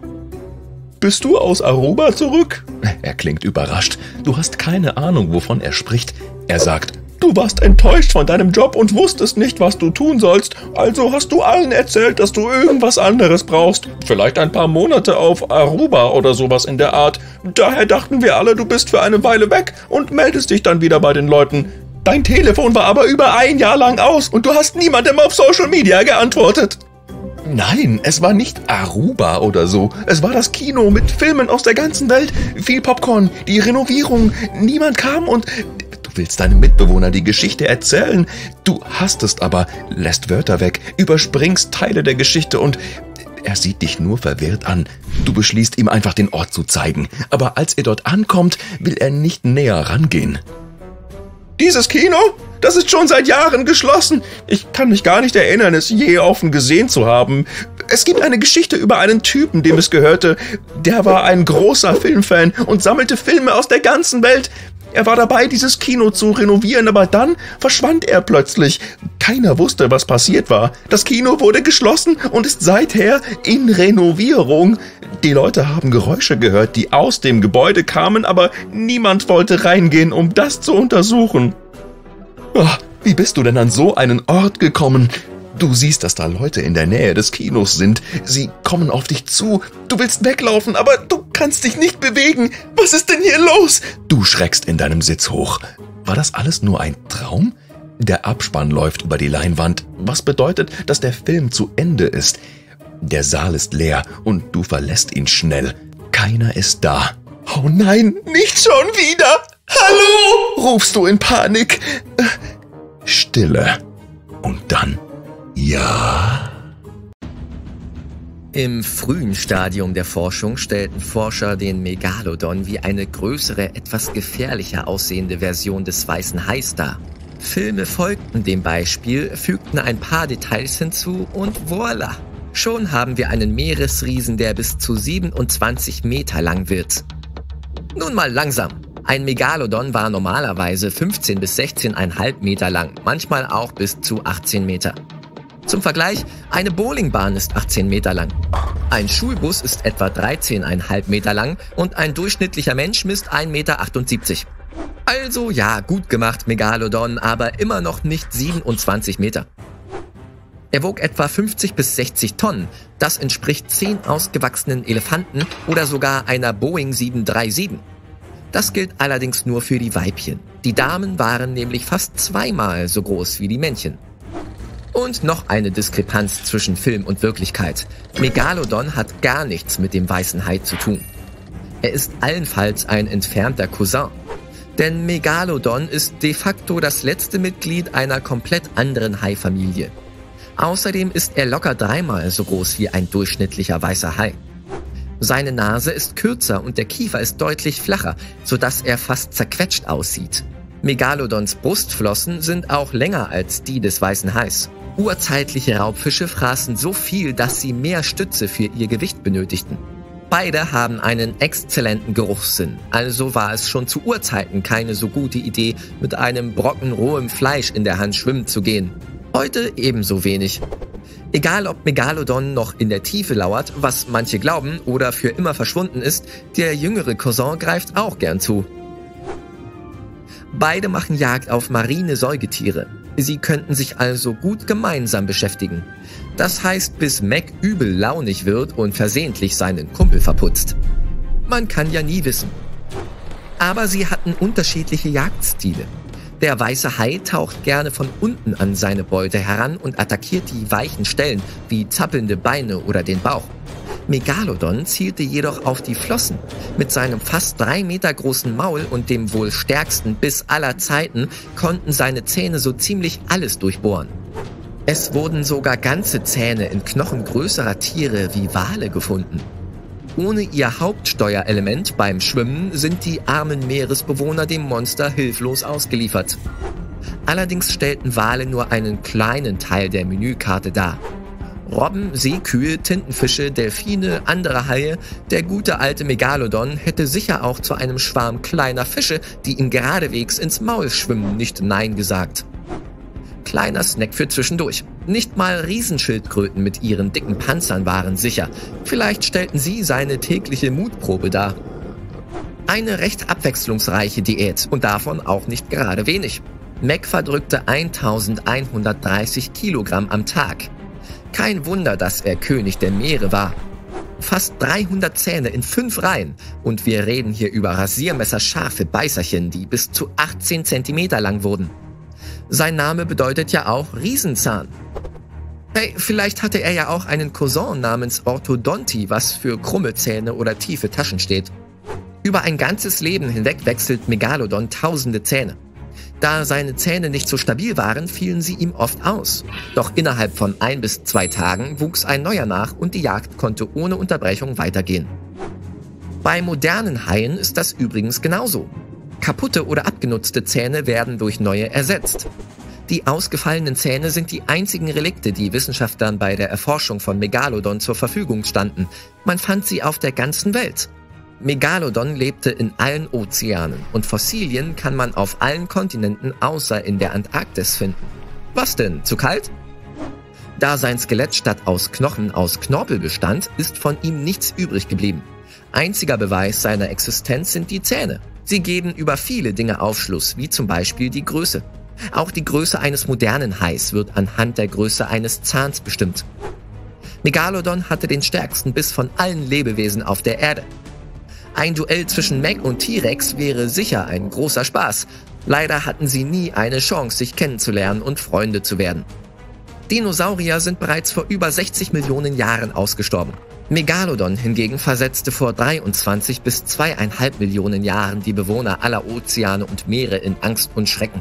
S4: Bist du aus Aruba zurück? Er klingt überrascht. Du hast keine Ahnung, wovon er spricht. Er sagt, du warst enttäuscht von deinem Job und wusstest nicht, was du tun sollst. Also hast du allen erzählt, dass du irgendwas anderes brauchst. Vielleicht ein paar Monate auf Aruba oder sowas in der Art. Daher dachten wir alle, du bist für eine Weile weg und meldest dich dann wieder bei den Leuten. Dein Telefon war aber über ein Jahr lang aus und du hast niemandem auf Social Media geantwortet. Nein, es war nicht Aruba oder so. Es war das Kino mit Filmen aus der ganzen Welt. Viel Popcorn, die Renovierung. Niemand kam und du willst deinem Mitbewohner die Geschichte erzählen. Du hastest aber, lässt Wörter weg, überspringst Teile der Geschichte und er sieht dich nur verwirrt an. Du beschließt, ihm einfach den Ort zu zeigen. Aber als er dort ankommt, will er nicht näher rangehen. Dieses Kino? Das ist schon seit Jahren geschlossen. Ich kann mich gar nicht erinnern, es je offen gesehen zu haben. Es gibt eine Geschichte über einen Typen, dem es gehörte. Der war ein großer Filmfan und sammelte Filme aus der ganzen Welt. Er war dabei, dieses Kino zu renovieren, aber dann verschwand er plötzlich. Keiner wusste, was passiert war. Das Kino wurde geschlossen und ist seither in Renovierung. Die Leute haben Geräusche gehört, die aus dem Gebäude kamen, aber niemand wollte reingehen, um das zu untersuchen. Oh, wie bist du denn an so einen Ort gekommen? Du siehst, dass da Leute in der Nähe des Kinos sind. Sie kommen auf dich zu. Du willst weglaufen, aber du kannst dich nicht bewegen. Was ist denn hier los? Du schreckst in deinem Sitz hoch. War das alles nur ein Traum? Der Abspann läuft über die Leinwand, was bedeutet, dass der Film zu Ende ist. Der Saal ist leer und du verlässt ihn schnell. Keiner ist da. Oh nein, nicht schon wieder! Hallo! Rufst du in Panik. Stille. Und dann, ja...
S5: Im frühen Stadium der Forschung stellten Forscher den Megalodon wie eine größere, etwas gefährlicher aussehende Version des weißen Hais dar. Filme folgten dem Beispiel, fügten ein paar Details hinzu und voilà! Schon haben wir einen Meeresriesen, der bis zu siebenundzwanzig Meter lang wird. Nun mal langsam. Ein Megalodon war normalerweise fünfzehn bis sechzehn Komma fünf Meter lang, manchmal auch bis zu achtzehn Meter. Zum Vergleich, eine Bowlingbahn ist achtzehn Meter lang. Ein Schulbus ist etwa dreizehn Komma fünf Meter lang und ein durchschnittlicher Mensch misst ein Meter achtundsiebzig. Also ja, gut gemacht Megalodon, aber immer noch nicht siebenundzwanzig Meter. Er wog etwa fünfzig bis sechzig Tonnen. Das entspricht zehn ausgewachsenen Elefanten oder sogar einer Boeing sieben drei sieben. Das gilt allerdings nur für die Weibchen. Die Damen waren nämlich fast zweimal so groß wie die Männchen. Und noch eine Diskrepanz zwischen Film und Wirklichkeit. Megalodon hat gar nichts mit dem weißen Hai zu tun. Er ist allenfalls ein entfernter Cousin. Denn Megalodon ist de facto das letzte Mitglied einer komplett anderen Haifamilie. Außerdem ist er locker dreimal so groß wie ein durchschnittlicher weißer Hai. Seine Nase ist kürzer und der Kiefer ist deutlich flacher, sodass er fast zerquetscht aussieht. Megalodons Brustflossen sind auch länger als die des weißen Hais. Urzeitliche Raubfische fraßen so viel, dass sie mehr Stütze für ihr Gewicht benötigten. Beide haben einen exzellenten Geruchssinn, also war es schon zu Urzeiten keine so gute Idee, mit einem Brocken rohem Fleisch in der Hand schwimmen zu gehen. Heute ebenso wenig. Egal ob Megalodon noch in der Tiefe lauert, was manche glauben, oder für immer verschwunden ist, der jüngere Cousin greift auch gern zu. Beide machen Jagd auf marine Säugetiere. Sie könnten sich also gut gemeinsam beschäftigen. Das heißt, bis Mac übel launig wird und versehentlich seinen Kumpel verputzt. Man kann ja nie wissen. Aber sie hatten unterschiedliche Jagdstile. Der weiße Hai taucht gerne von unten an seine Beute heran und attackiert die weichen Stellen, wie zappelnde Beine oder den Bauch. Megalodon zielte jedoch auf die Flossen. Mit seinem fast drei Meter großen Maul und dem wohl stärksten Biss aller Zeiten konnten seine Zähne so ziemlich alles durchbohren. Es wurden sogar ganze Zähne in Knochen größerer Tiere wie Wale gefunden. Ohne ihr Hauptsteuerelement beim Schwimmen sind die armen Meeresbewohner dem Monster hilflos ausgeliefert. Allerdings stellten Wale nur einen kleinen Teil der Menükarte dar. Robben, Seekühe, Tintenfische, Delfine, andere Haie, der gute alte Megalodon hätte sicher auch zu einem Schwarm kleiner Fische, die ihm geradewegs ins Maul schwimmen, nicht Nein gesagt. Kleiner Snack für zwischendurch. Nicht mal Riesenschildkröten mit ihren dicken Panzern waren sicher. Vielleicht stellten sie seine tägliche Mutprobe dar. Eine recht abwechslungsreiche Diät und davon auch nicht gerade wenig. Mac verdrückte eintausendeinhundertdreißig Kilogramm am Tag. Kein Wunder, dass er König der Meere war. Fast dreihundert Zähne in fünf Reihen und wir reden hier über rasiermesserscharfe Beißerchen, die bis zu achtzehn Zentimeter lang wurden. Sein Name bedeutet ja auch Riesenzahn. Hey, vielleicht hatte er ja auch einen Cousin namens Orthodonti, was für krumme Zähne oder tiefe Taschen steht. Über ein ganzes Leben hinweg wechselt Megalodon tausende Zähne. Da seine Zähne nicht so stabil waren, fielen sie ihm oft aus. Doch innerhalb von ein bis zwei Tagen wuchs ein neuer nach und die Jagd konnte ohne Unterbrechung weitergehen. Bei modernen Haien ist das übrigens genauso. Kaputte oder abgenutzte Zähne werden durch neue ersetzt. Die ausgefallenen Zähne sind die einzigen Relikte, die Wissenschaftlern bei der Erforschung von Megalodon zur Verfügung standen. Man fand sie auf der ganzen Welt. Megalodon lebte in allen Ozeanen und Fossilien kann man auf allen Kontinenten außer in der Antarktis finden. Was denn, zu kalt? Da sein Skelett statt aus Knochen aus Knorpel bestand, ist von ihm nichts übrig geblieben. Einziger Beweis seiner Existenz sind die Zähne. Sie geben über viele Dinge Aufschluss, wie zum Beispiel die Größe. Auch die Größe eines modernen Hais wird anhand der Größe eines Zahns bestimmt. Megalodon hatte den stärksten Biss von allen Lebewesen auf der Erde. Ein Duell zwischen Meg und T-Rex wäre sicher ein großer Spaß. Leider hatten sie nie eine Chance, sich kennenzulernen und Freunde zu werden. Dinosaurier sind bereits vor über sechzig Millionen Jahren ausgestorben. Megalodon hingegen versetzte vor dreiundzwanzig bis zweieinhalb Millionen Jahren die Bewohner aller Ozeane und Meere in Angst und Schrecken.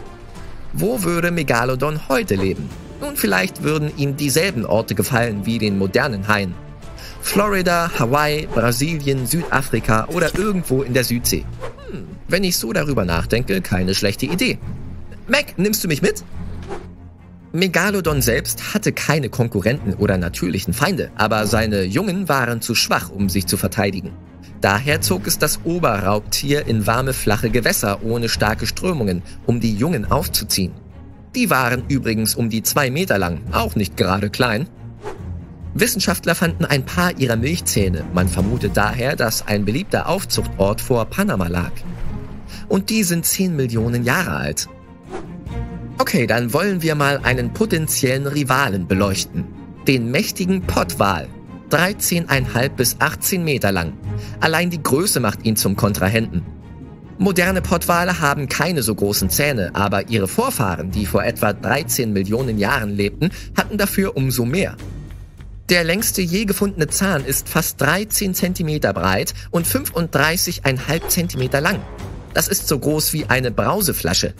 S5: Wo würde Megalodon heute leben? Nun, vielleicht würden ihm dieselben Orte gefallen wie den modernen Haien. Florida, Hawaii, Brasilien, Südafrika oder irgendwo in der Südsee. Hm, wenn ich so darüber nachdenke, keine schlechte Idee. Meg, nimmst du mich mit? Megalodon selbst hatte keine Konkurrenten oder natürlichen Feinde, aber seine Jungen waren zu schwach, um sich zu verteidigen. Daher zog es das Oberraubtier in warme, flache Gewässer ohne starke Strömungen, um die Jungen aufzuziehen. Die waren übrigens um die zwei Meter lang, auch nicht gerade klein. Wissenschaftler fanden ein paar ihrer Milchzähne. Man vermutet daher, dass ein beliebter Aufzuchtort vor Panama lag. Und die sind zehn Millionen Jahre alt. Okay, dann wollen wir mal einen potenziellen Rivalen beleuchten. Den mächtigen Pottwal. dreizehn Komma fünf bis achtzehn Meter lang. Allein die Größe macht ihn zum Kontrahenten. Moderne Pottwale haben keine so großen Zähne, aber ihre Vorfahren, die vor etwa dreizehn Millionen Jahren lebten, hatten dafür umso mehr. Der längste je gefundene Zahn ist fast dreizehn Zentimeter breit und fünfunddreißig Komma fünf Zentimeter lang. Das ist so groß wie eine Brauseflasche.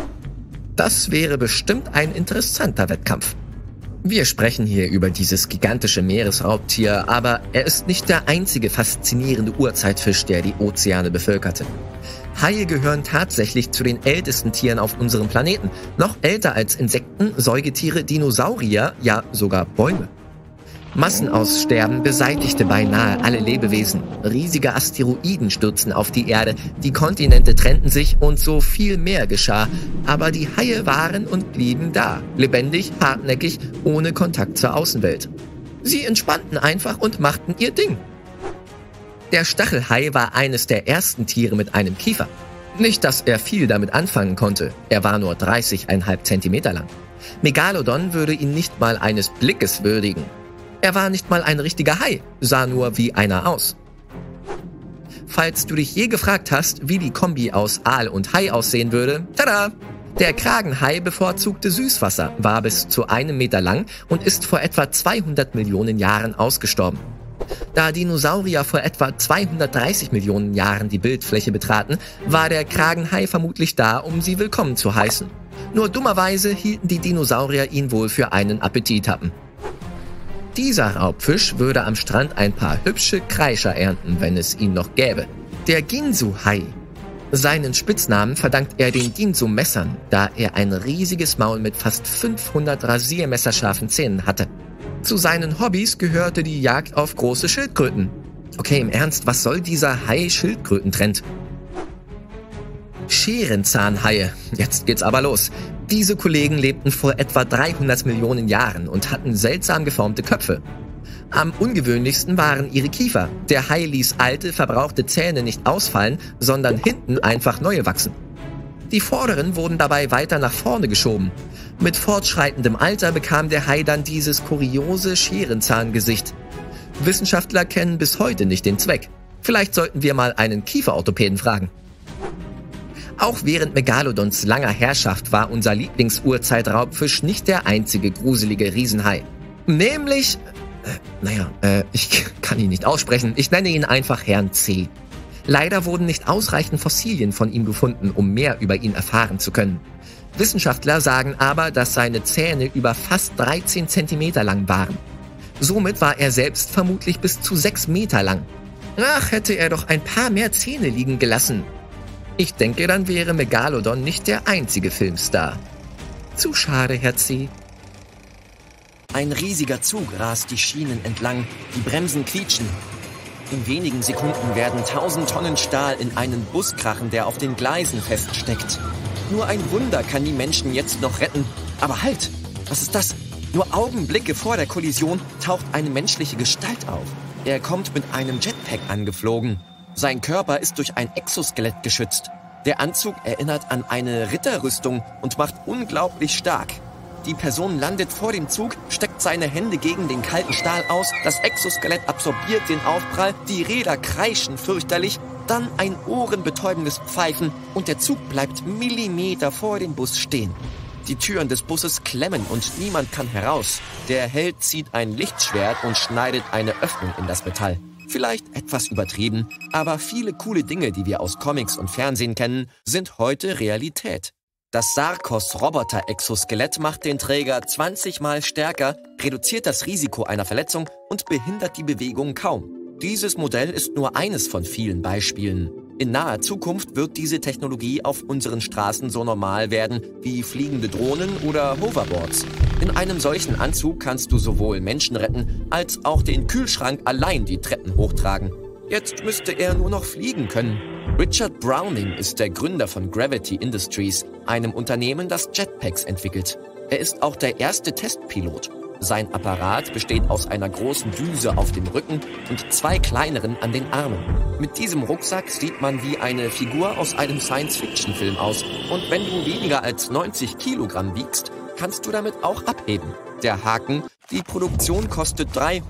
S5: Das wäre bestimmt ein interessanter Wettkampf. Wir sprechen hier über dieses gigantische Meeresraubtier, aber er ist nicht der einzige faszinierende Urzeitfisch, der die Ozeane bevölkerte. Haie gehören tatsächlich zu den ältesten Tieren auf unserem Planeten. Noch älter als Insekten, Säugetiere, Dinosaurier, ja sogar Bäume. Massenaussterben beseitigte beinahe alle Lebewesen. Riesige Asteroiden stürzten auf die Erde, die Kontinente trennten sich und so viel mehr geschah. Aber die Haie waren und blieben da, lebendig, hartnäckig, ohne Kontakt zur Außenwelt. Sie entspannten einfach und machten ihr Ding. Der Stachelhai war eines der ersten Tiere mit einem Kiefer. Nicht, dass er viel damit anfangen konnte, er war nur dreißig Komma fünf Zentimeter lang. Megalodon würde ihn nicht mal eines Blickes würdigen. Er war nicht mal ein richtiger Hai, sah nur wie einer aus. Falls du dich je gefragt hast, wie die Kombi aus Aal und Hai aussehen würde, tada! Der Kragenhai bevorzugte Süßwasser, war bis zu einem Meter lang und ist vor etwa zweihundert Millionen Jahren ausgestorben. Da Dinosaurier vor etwa zweihundertdreißig Millionen Jahren die Bildfläche betraten, war der Kragenhai vermutlich da, um sie willkommen zu heißen. Nur dummerweise hielten die Dinosaurier ihn wohl für einen Appetithappen. Dieser Raubfisch würde am Strand ein paar hübsche Kreischer ernten, wenn es ihn noch gäbe. Der Ginsu-Hai. Seinen Spitznamen verdankt er den Ginsu-Messern, da er ein riesiges Maul mit fast fünfhundert rasiermesserscharfen Zähnen hatte. Zu seinen Hobbys gehörte die Jagd auf große Schildkröten. Okay, im Ernst, was soll dieser Hai-Schildkröten-Trend? Scherenzahnhaie. Jetzt geht's aber los. Diese Kollegen lebten vor etwa dreihundert Millionen Jahren und hatten seltsam geformte Köpfe. Am ungewöhnlichsten waren ihre Kiefer. Der Hai ließ alte, verbrauchte Zähne nicht ausfallen, sondern hinten einfach neue wachsen. Die vorderen wurden dabei weiter nach vorne geschoben. Mit fortschreitendem Alter bekam der Hai dann dieses kuriose Scherenzahngesicht. Wissenschaftler kennen bis heute nicht den Zweck. Vielleicht sollten wir mal einen Kieferorthopäden fragen. Auch während Megalodons langer Herrschaft war unser Lieblingsurzeitraubfisch nicht der einzige gruselige Riesenhai. Nämlich, äh, naja, äh, ich kann ihn nicht aussprechen, ich nenne ihn einfach Herrn C. Leider wurden nicht ausreichend Fossilien von ihm gefunden, um mehr über ihn erfahren zu können. Wissenschaftler sagen aber, dass seine Zähne über fast dreizehn Zentimeter lang waren. Somit war er selbst vermutlich bis zu sechs Meter lang. Ach, hätte er doch ein paar mehr Zähne liegen gelassen. Ich denke, dann wäre Megalodon nicht der einzige Filmstar. Zu schade, Herr C.
S6: Ein riesiger Zug rast die Schienen entlang, die Bremsen quietschen. In wenigen Sekunden werden tausend Tonnen Stahl in einen Bus krachen, der auf den Gleisen feststeckt. Nur ein Wunder kann die Menschen jetzt noch retten. Aber halt, was ist das? Nur Augenblicke vor der Kollision taucht eine menschliche Gestalt auf. Er kommt mit einem Jetpack angeflogen. Sein Körper ist durch ein Exoskelett geschützt. Der Anzug erinnert an eine Ritterrüstung und macht unglaublich stark. Die Person landet vor dem Zug, steckt seine Hände gegen den kalten Stahl aus, das Exoskelett absorbiert den Aufprall, die Räder kreischen fürchterlich, dann ein ohrenbetäubendes Pfeifen und der Zug bleibt Millimeter vor dem Bus stehen. Die Türen des Busses klemmen und niemand kann heraus. Der Held zieht ein Lichtschwert und schneidet eine Öffnung in das Metall. Vielleicht etwas übertrieben, aber viele coole Dinge, die wir aus Comics und Fernsehen kennen, sind heute Realität. Das Sarkos-Roboter-Exoskelett macht den Träger zwanzig Mal stärker, reduziert das Risiko einer Verletzung und behindert die Bewegung kaum. Dieses Modell ist nur eines von vielen Beispielen. In naher Zukunft wird diese Technologie auf unseren Straßen so normal werden wie fliegende Drohnen oder Hoverboards. In einem solchen Anzug kannst du sowohl Menschen retten, als auch den Kühlschrank allein die Treppen hochtragen. Jetzt müsste er nur noch fliegen können. Richard Browning ist der Gründer von Gravity Industries, einem Unternehmen, das Jetpacks entwickelt. Er ist auch der erste Testpilot. Sein Apparat besteht aus einer großen Düse auf dem Rücken und zwei kleineren an den Armen. Mit diesem Rucksack sieht man wie eine Figur aus einem Science-Fiction-Film aus. Und wenn du weniger als neunzig Kilogramm wiegst, kannst du damit auch abheben. Der Haken: die Produktion kostet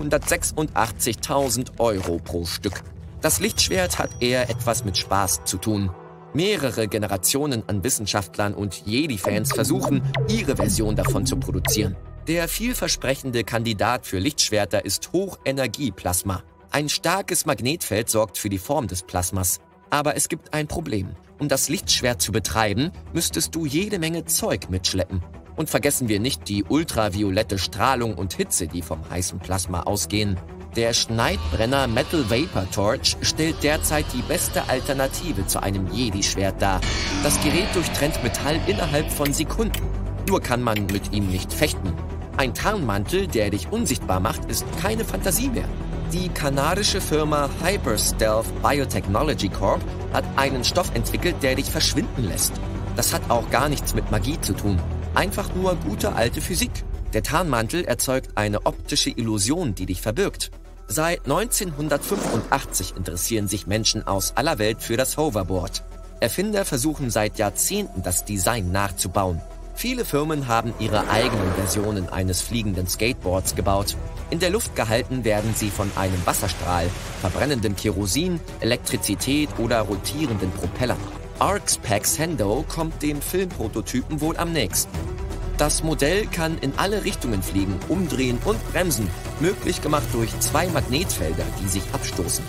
S6: dreihundertsechsundachtzigtausend Euro pro Stück. Das Lichtschwert hat eher etwas mit Spaß zu tun. Mehrere Generationen an Wissenschaftlern und Jedi-Fans versuchen, ihre Version davon zu produzieren. Der vielversprechende Kandidat für Lichtschwerter ist Hochenergieplasma. Ein starkes Magnetfeld sorgt für die Form des Plasmas. Aber es gibt ein Problem. Um das Lichtschwert zu betreiben, müsstest du jede Menge Zeug mitschleppen. Und vergessen wir nicht die ultraviolette Strahlung und Hitze, die vom heißen Plasma ausgehen. Der Schneidbrenner Metal Vapor Torch stellt derzeit die beste Alternative zu einem Jedi-Schwert dar. Das Gerät durchtrennt Metall innerhalb von Sekunden. Nur kann man mit ihm nicht fechten. Ein Tarnmantel, der dich unsichtbar macht, ist keine Fantasie mehr. Die kanadische Firma Hyperstealth Biotechnology Corp hat einen Stoff entwickelt, der dich verschwinden lässt. Das hat auch gar nichts mit Magie zu tun. Einfach nur gute alte Physik. Der Tarnmantel erzeugt eine optische Illusion, die dich verbirgt. Seit neunzehnhundertfünfundachtzig interessieren sich Menschen aus aller Welt für das Hoverboard. Erfinder versuchen seit Jahrzehnten, das Design nachzubauen. Viele Firmen haben ihre eigenen Versionen eines fliegenden Skateboards gebaut. In der Luft gehalten werden sie von einem Wasserstrahl, verbrennendem Kerosin, Elektrizität oder rotierenden Propellern. Arxpac Sando kommt dem Filmprototypen wohl am nächsten. Das Modell kann in alle Richtungen fliegen, umdrehen und bremsen, möglich gemacht durch zwei Magnetfelder, die sich abstoßen.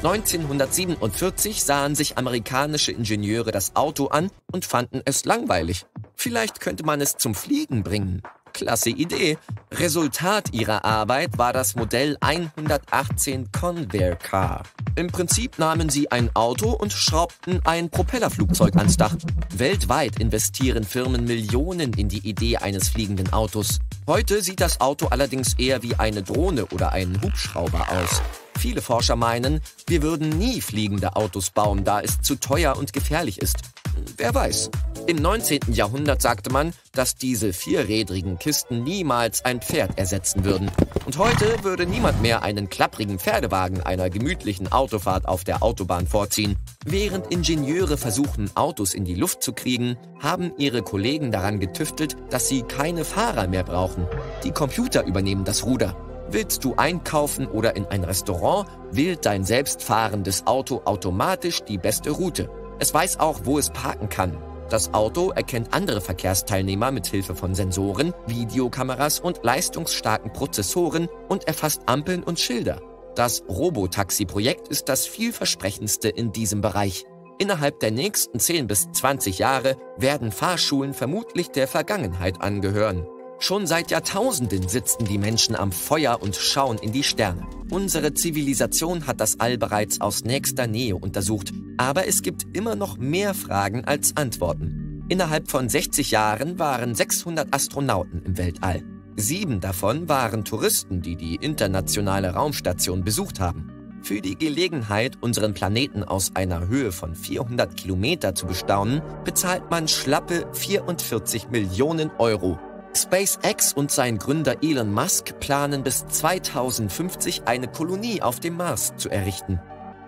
S6: neunzehnhundertsiebenundvierzig sahen sich amerikanische Ingenieure das Auto an und fanden es langweilig. Vielleicht könnte man es zum Fliegen bringen. Klasse Idee. Resultat ihrer Arbeit war das Modell hundertachtzehn Convair Car. Im Prinzip nahmen sie ein Auto und schraubten ein Propellerflugzeug ans Dach. Weltweit investieren Firmen Millionen in die Idee eines fliegenden Autos. Heute sieht das Auto allerdings eher wie eine Drohne oder ein Hubschrauber aus. Viele Forscher meinen, wir würden nie fliegende Autos bauen, da es zu teuer und gefährlich ist. Wer weiß. Im neunzehnten Jahrhundert sagte man, dass diese vierrädrigen Kisten niemals ein Pferd ersetzen würden. Und heute würde niemand mehr einen klapprigen Pferdewagen einer gemütlichen Autofahrt auf der Autobahn vorziehen. Während Ingenieure versuchen, Autos in die Luft zu kriegen, haben ihre Kollegen daran getüftelt, dass sie keine Fahrer mehr brauchen. Die Computer übernehmen das Ruder. Willst du einkaufen oder in ein Restaurant, wählt dein selbstfahrendes Auto automatisch die beste Route. Es weiß auch, wo es parken kann. Das Auto erkennt andere Verkehrsteilnehmer mit Hilfe von Sensoren, Videokameras und leistungsstarken Prozessoren und erfasst Ampeln und Schilder. Das Robotaxi-Projekt ist das vielversprechendste in diesem Bereich. Innerhalb der nächsten zehn bis zwanzig Jahre werden Fahrschulen vermutlich der Vergangenheit angehören. Schon seit Jahrtausenden sitzen die Menschen am Feuer und schauen in die Sterne. Unsere Zivilisation hat das All bereits aus nächster Nähe untersucht, aber es gibt immer noch mehr Fragen als Antworten. Innerhalb von sechzig Jahren waren sechshundert Astronauten im Weltall. Sieben davon waren Touristen, die die internationale Raumstation besucht haben. Für die Gelegenheit, unseren Planeten aus einer Höhe von vierhundert Kilometer zu bestaunen, bezahlt man schlappe vierundvierzig Millionen Euro. SpaceX und sein Gründer Elon Musk planen bis zweitausendfünfzig eine Kolonie auf dem Mars zu errichten.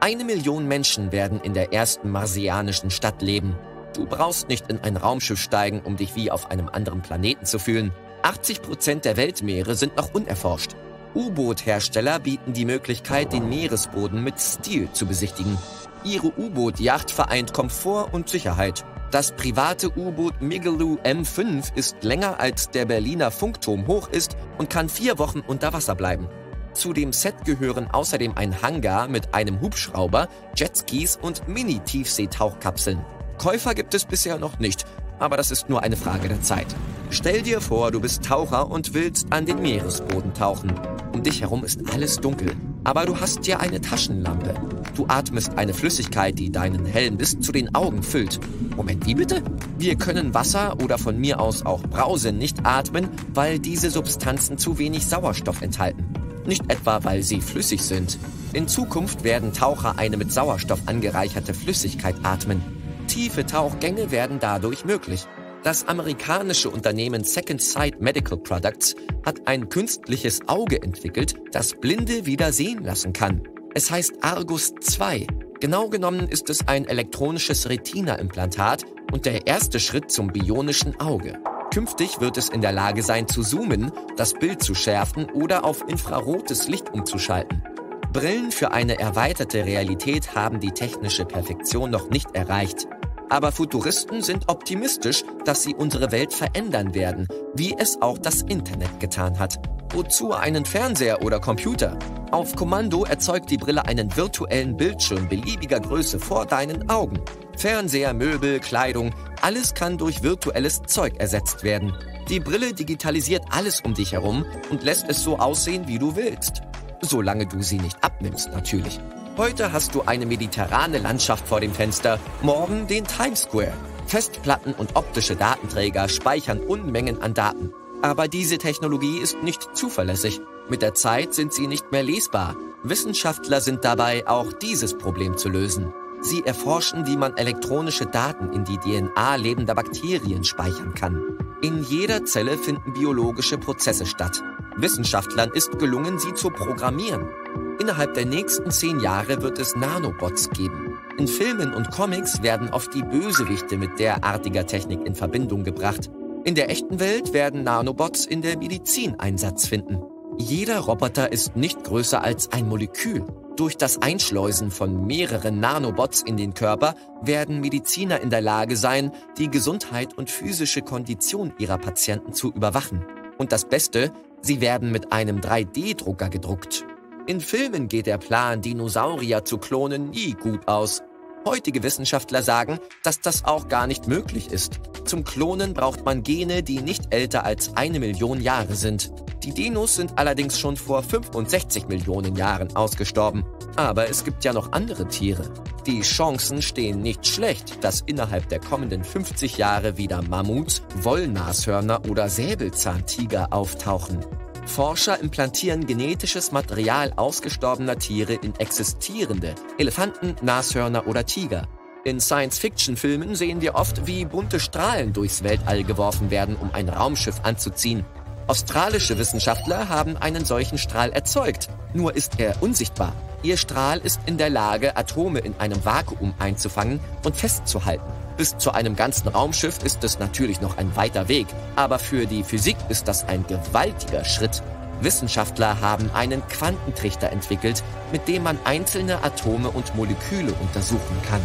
S6: Eine Million Menschen werden in der ersten marsianischen Stadt leben. Du brauchst nicht in ein Raumschiff steigen, um dich wie auf einem anderen Planeten zu fühlen. achtzig Prozent der Weltmeere sind noch unerforscht. U-Boot-Hersteller bieten die Möglichkeit, den Meeresboden mit Stil zu besichtigen. Ihre U-Boot-Yacht vereint Komfort und Sicherheit. Das private U-Boot Migaloo M fünf ist länger als der Berliner Funkturm hoch ist und kann vier Wochen unter Wasser bleiben. Zu dem Set gehören außerdem ein Hangar mit einem Hubschrauber, Jetskis und Mini-Tiefseetauchkapseln. Käufer gibt es bisher noch nicht, aber das ist nur eine Frage der Zeit. Stell dir vor, du bist Taucher und willst an den Meeresboden tauchen. Um dich herum ist alles dunkel, aber du hast ja eine Taschenlampe. Du atmest eine Flüssigkeit, die deinen Helm bis zu den Augen füllt. Moment, wie bitte? Wir können Wasser oder von mir aus auch Brause nicht atmen, weil diese Substanzen zu wenig Sauerstoff enthalten. Nicht etwa, weil sie flüssig sind. In Zukunft werden Taucher eine mit Sauerstoff angereicherte Flüssigkeit atmen. Tiefe Tauchgänge werden dadurch möglich. Das amerikanische Unternehmen Second Sight Medical Products hat ein künstliches Auge entwickelt, das Blinde wieder sehen lassen kann. Es heißt Argus zwei. Genau genommen ist es ein elektronisches Retina-Implantat und der erste Schritt zum bionischen Auge. Künftig wird es in der Lage sein zu zoomen, das Bild zu schärfen oder auf infrarotes Licht umzuschalten. Brillen für eine erweiterte Realität haben die technische Perfektion noch nicht erreicht. Aber Futuristen sind optimistisch, dass sie unsere Welt verändern werden, wie es auch das Internet getan hat. Wozu einen Fernseher oder Computer? Auf Kommando erzeugt die Brille einen virtuellen Bildschirm beliebiger Größe vor deinen Augen. Fernseher, Möbel, Kleidung, alles kann durch virtuelles Zeug ersetzt werden. Die Brille digitalisiert alles um dich herum und lässt es so aussehen, wie du willst. Solange du sie nicht abnimmst, natürlich. Heute hast du eine mediterrane Landschaft vor dem Fenster, morgen den Times Square. Festplatten und optische Datenträger speichern Unmengen an Daten. Aber diese Technologie ist nicht zuverlässig. Mit der Zeit sind sie nicht mehr lesbar. Wissenschaftler sind dabei, auch dieses Problem zu lösen. Sie erforschen, wie man elektronische Daten in die D N A lebender Bakterien speichern kann. In jeder Zelle finden biologische Prozesse statt. Wissenschaftlern ist gelungen, sie zu programmieren. Innerhalb der nächsten zehn Jahre wird es Nanobots geben. In Filmen und Comics werden oft die Bösewichte mit derartiger Technik in Verbindung gebracht. In der echten Welt werden Nanobots in der Medizin Einsatz finden. Jeder Roboter ist nicht größer als ein Molekül. Durch das Einschleusen von mehreren Nanobots in den Körper werden Mediziner in der Lage sein, die Gesundheit und physische Kondition ihrer Patienten zu überwachen. Und das Beste, sie werden mit einem drei D Drucker gedruckt. In Filmen geht der Plan, Dinosaurier zu klonen, nie gut aus. Heutige Wissenschaftler sagen, dass das auch gar nicht möglich ist. Zum Klonen braucht man Gene, die nicht älter als eine Million Jahre sind. Die Dinos sind allerdings schon vor fünfundsechzig Millionen Jahren ausgestorben. Aber es gibt ja noch andere Tiere. Die Chancen stehen nicht schlecht, dass innerhalb der kommenden fünfzig Jahre wieder Mammuts, Wollnashörner oder Säbelzahntiger auftauchen. Forscher implantieren genetisches Material ausgestorbener Tiere in existierende Elefanten, Nashörner oder Tiger. In Science-Fiction-Filmen sehen wir oft, wie bunte Strahlen durchs Weltall geworfen werden, um ein Raumschiff anzuziehen. Australische Wissenschaftler haben einen solchen Strahl erzeugt, nur ist er unsichtbar. Ihr Strahl ist in der Lage, Atome in einem Vakuum einzufangen und festzuhalten. Bis zu einem ganzen Raumschiff ist es natürlich noch ein weiter Weg, aber für die Physik ist das ein gewaltiger Schritt. Wissenschaftler haben einen Quantentrichter entwickelt, mit dem man einzelne Atome und Moleküle untersuchen kann.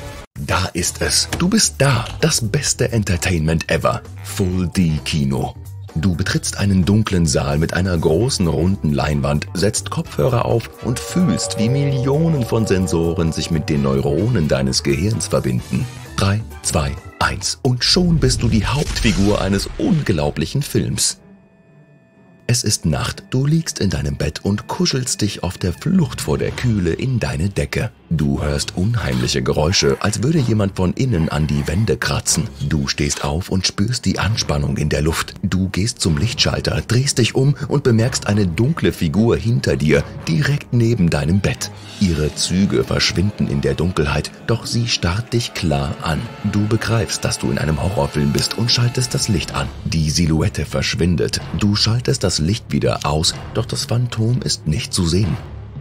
S4: Da ist es. Du bist da. Das beste Entertainment ever. Full D Kino. Du betrittst einen dunklen Saal mit einer großen runden Leinwand, setzt Kopfhörer auf und fühlst, wie Millionen von Sensoren sich mit den Neuronen deines Gehirns verbinden. Drei, zwei, eins und schon bist du die Hauptfigur eines unglaublichen Films. Es ist Nacht, du liegst in deinem Bett und kuschelst dich auf der Flucht vor der Kühle in deine Decke. Du hörst unheimliche Geräusche, als würde jemand von innen an die Wände kratzen. Du stehst auf und spürst die Anspannung in der Luft. Du gehst zum Lichtschalter, drehst dich um und bemerkst eine dunkle Figur hinter dir, direkt neben deinem Bett. Ihre Züge verschwinden in der Dunkelheit, doch sie starrt dich klar an. Du begreifst, dass du in einem Horrorfilm bist und schaltest das Licht an. Die Silhouette verschwindet. Du schaltest das Licht wieder aus, doch das Phantom ist nicht zu sehen.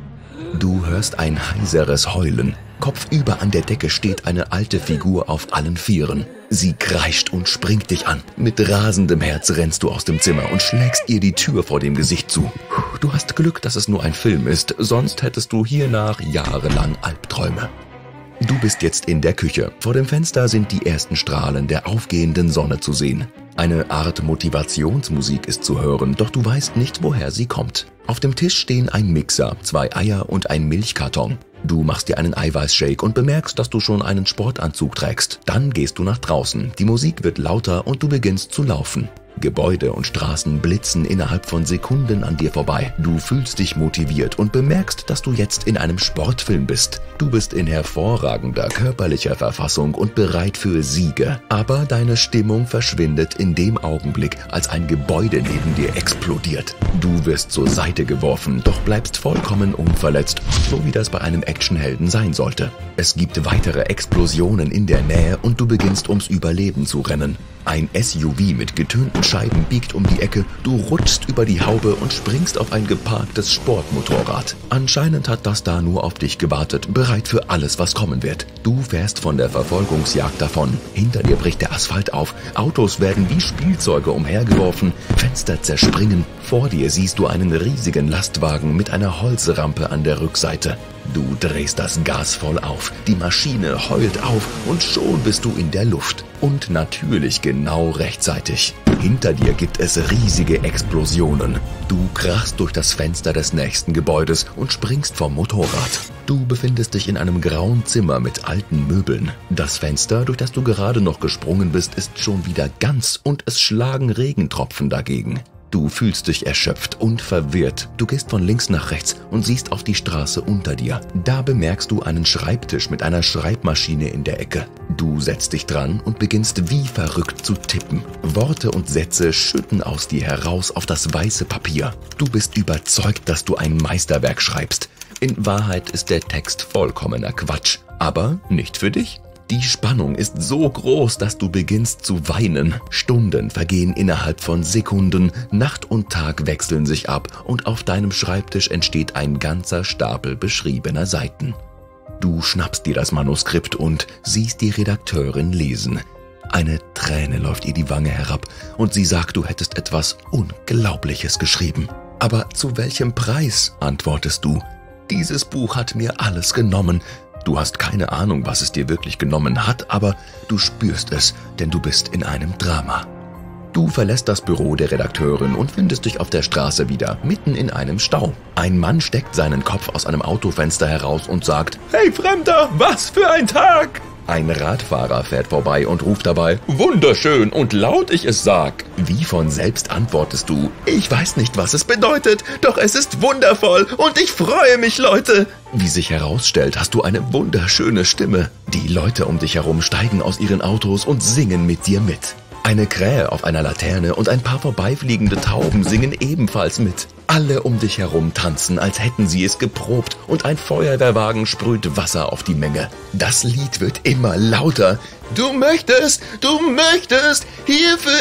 S3: Du hörst ein heiseres Heulen. Kopfüber an der Decke steht eine alte Figur auf allen Vieren. Sie kreischt und springt dich an. Mit rasendem Herz rennst du aus dem Zimmer und schlägst ihr die Tür vor dem Gesicht zu. Du hast Glück, dass es nur ein Film ist, sonst hättest du hiernach jahrelang Albträume. Du bist jetzt in der Küche. Vor dem Fenster sind die ersten Strahlen der aufgehenden Sonne zu sehen. Eine Art Motivationsmusik ist zu hören, doch du weißt nicht, woher sie kommt. Auf dem Tisch stehen ein Mixer, zwei Eier und ein Milchkarton. Du machst dir einen Eiweißshake und bemerkst, dass du schon einen Sportanzug trägst. Dann gehst du nach draußen. Die Musik wird lauter und du beginnst zu laufen. Gebäude und Straßen blitzen innerhalb von Sekunden an dir vorbei. Du fühlst dich motiviert und bemerkst, dass du jetzt in einem Sportfilm bist. Du bist in hervorragender körperlicher Verfassung und bereit für Siege. Aber deine Stimmung verschwindet in dem Augenblick, als ein Gebäude neben dir explodiert. Du wirst zur Seite geworfen, doch bleibst vollkommen unverletzt, so wie das bei einem Actionhelden sein sollte. Es gibt weitere Explosionen in der Nähe und du beginnst ums Überleben zu rennen. Ein S U V mit getönten Scheiben biegt um die Ecke, du rutschst über die Haube und springst auf ein geparktes Sportmotorrad. Anscheinend hat das da nur auf dich gewartet, bereit für alles, was kommen wird. Du fährst von der Verfolgungsjagd davon. Hinter dir bricht der Asphalt auf, Autos werden wie Spielzeuge umhergeworfen, Fenster zerspringen. Vor dir siehst du einen riesigen Lastwagen mit einer Holzrampe an der Rückseite. Du drehst das Gas voll auf, die Maschine heult auf und schon bist du in der Luft. Und natürlich genau rechtzeitig. Hinter dir gibt es riesige Explosionen. Du krachst durch das Fenster des nächsten Gebäudes und springst vom Motorrad. Du befindest dich in einem grauen Zimmer mit alten Möbeln. Das Fenster, durch das du gerade noch gesprungen bist, ist schon wieder ganz und es schlagen Regentropfen dagegen. Du fühlst dich erschöpft und verwirrt. Du gehst von links nach rechts und siehst auf die Straße unter dir. Da bemerkst du einen Schreibtisch mit einer Schreibmaschine in der Ecke. Du setzt dich dran und beginnst wie verrückt zu tippen. Worte und Sätze schütten aus dir heraus auf das weiße Papier. Du bist überzeugt, dass du ein Meisterwerk schreibst. In Wahrheit ist der Text vollkommener Quatsch. Aber nicht für dich. Die Spannung ist so groß, dass du beginnst zu weinen. Stunden vergehen innerhalb von Sekunden, Nacht und Tag wechseln sich ab und auf deinem Schreibtisch entsteht ein ganzer Stapel beschriebener Seiten. Du schnappst dir das Manuskript und siehst die Redakteurin lesen. Eine Träne läuft ihr die Wange herab und sie sagt, du hättest etwas Unglaubliches geschrieben. Aber zu welchem Preis, antwortest du. Dieses Buch hat mir alles genommen. Du hast keine Ahnung, was es dir wirklich genommen hat, aber du spürst es, denn du bist in einem Drama. Du verlässt das Büro der Redakteurin und findest dich auf der Straße wieder, mitten in einem Stau. Ein Mann steckt seinen Kopf aus einem Autofenster heraus und sagt, »Hey Fremder, was für ein Tag!« Ein Radfahrer fährt vorbei und ruft dabei, »Wunderschön und laut ich es sag!« Wie von selbst antwortest du, »Ich weiß nicht, was es bedeutet, doch es ist wundervoll und ich freue mich, Leute!« Wie sich herausstellt, hast du eine wunderschöne Stimme. Die Leute um dich herum steigen aus ihren Autos und singen mit dir mit. Eine Krähe auf einer Laterne und ein paar vorbeifliegende Tauben singen ebenfalls mit. Alle um dich herum tanzen, als hätten sie es geprobt und ein Feuerwehrwagen sprüht Wasser auf die Menge. Das Lied wird immer lauter. Du möchtest, du möchtest hier für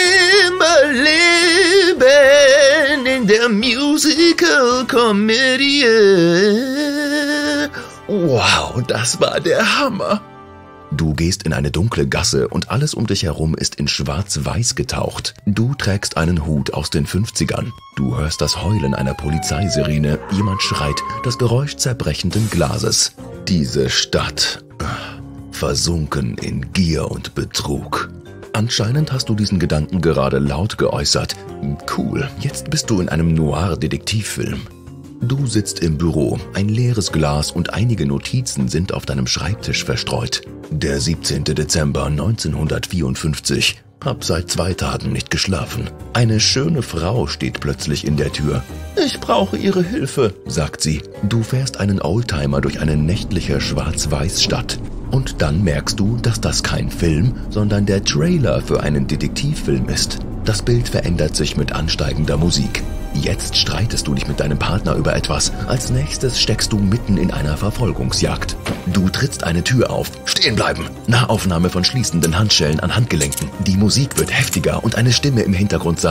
S3: immer leben in der Musical-Komödie. Wow, das war der Hammer. Du gehst in eine dunkle Gasse und alles um dich herum ist in schwarz-weiß getaucht. Du trägst einen Hut aus den fünfzigern. Du hörst das Heulen einer Polizeisirene. Jemand schreit, das Geräusch zerbrechenden Glases. Diese Stadt, versunken in Gier und Betrug. Anscheinend hast du diesen Gedanken gerade laut geäußert. Cool, jetzt bist du in einem Noir-Detektivfilm. Du sitzt im Büro, ein leeres Glas und einige Notizen sind auf deinem Schreibtisch verstreut. Der siebzehnte Dezember neunzehnhundertvierundfünfzig. Hab seit zwei Tagen nicht geschlafen. Eine schöne Frau steht plötzlich in der Tür. Ich brauche Ihre Hilfe, sagt sie. Du fährst einen Oldtimer durch eine nächtliche Schwarz-Weiß-Stadt. Und dann merkst du, dass das kein Film, sondern der Trailer für einen Detektivfilm ist. Das Bild verändert sich mit ansteigender Musik. Jetzt streitest du dich mit deinem Partner über etwas. Als nächstes steckst du mitten in einer Verfolgungsjagd. Du trittst eine Tür auf. Stehen bleiben! Nahaufnahme von schließenden Handschellen an Handgelenken. Die Musik wird heftiger und eine Stimme im Hintergrund sagt,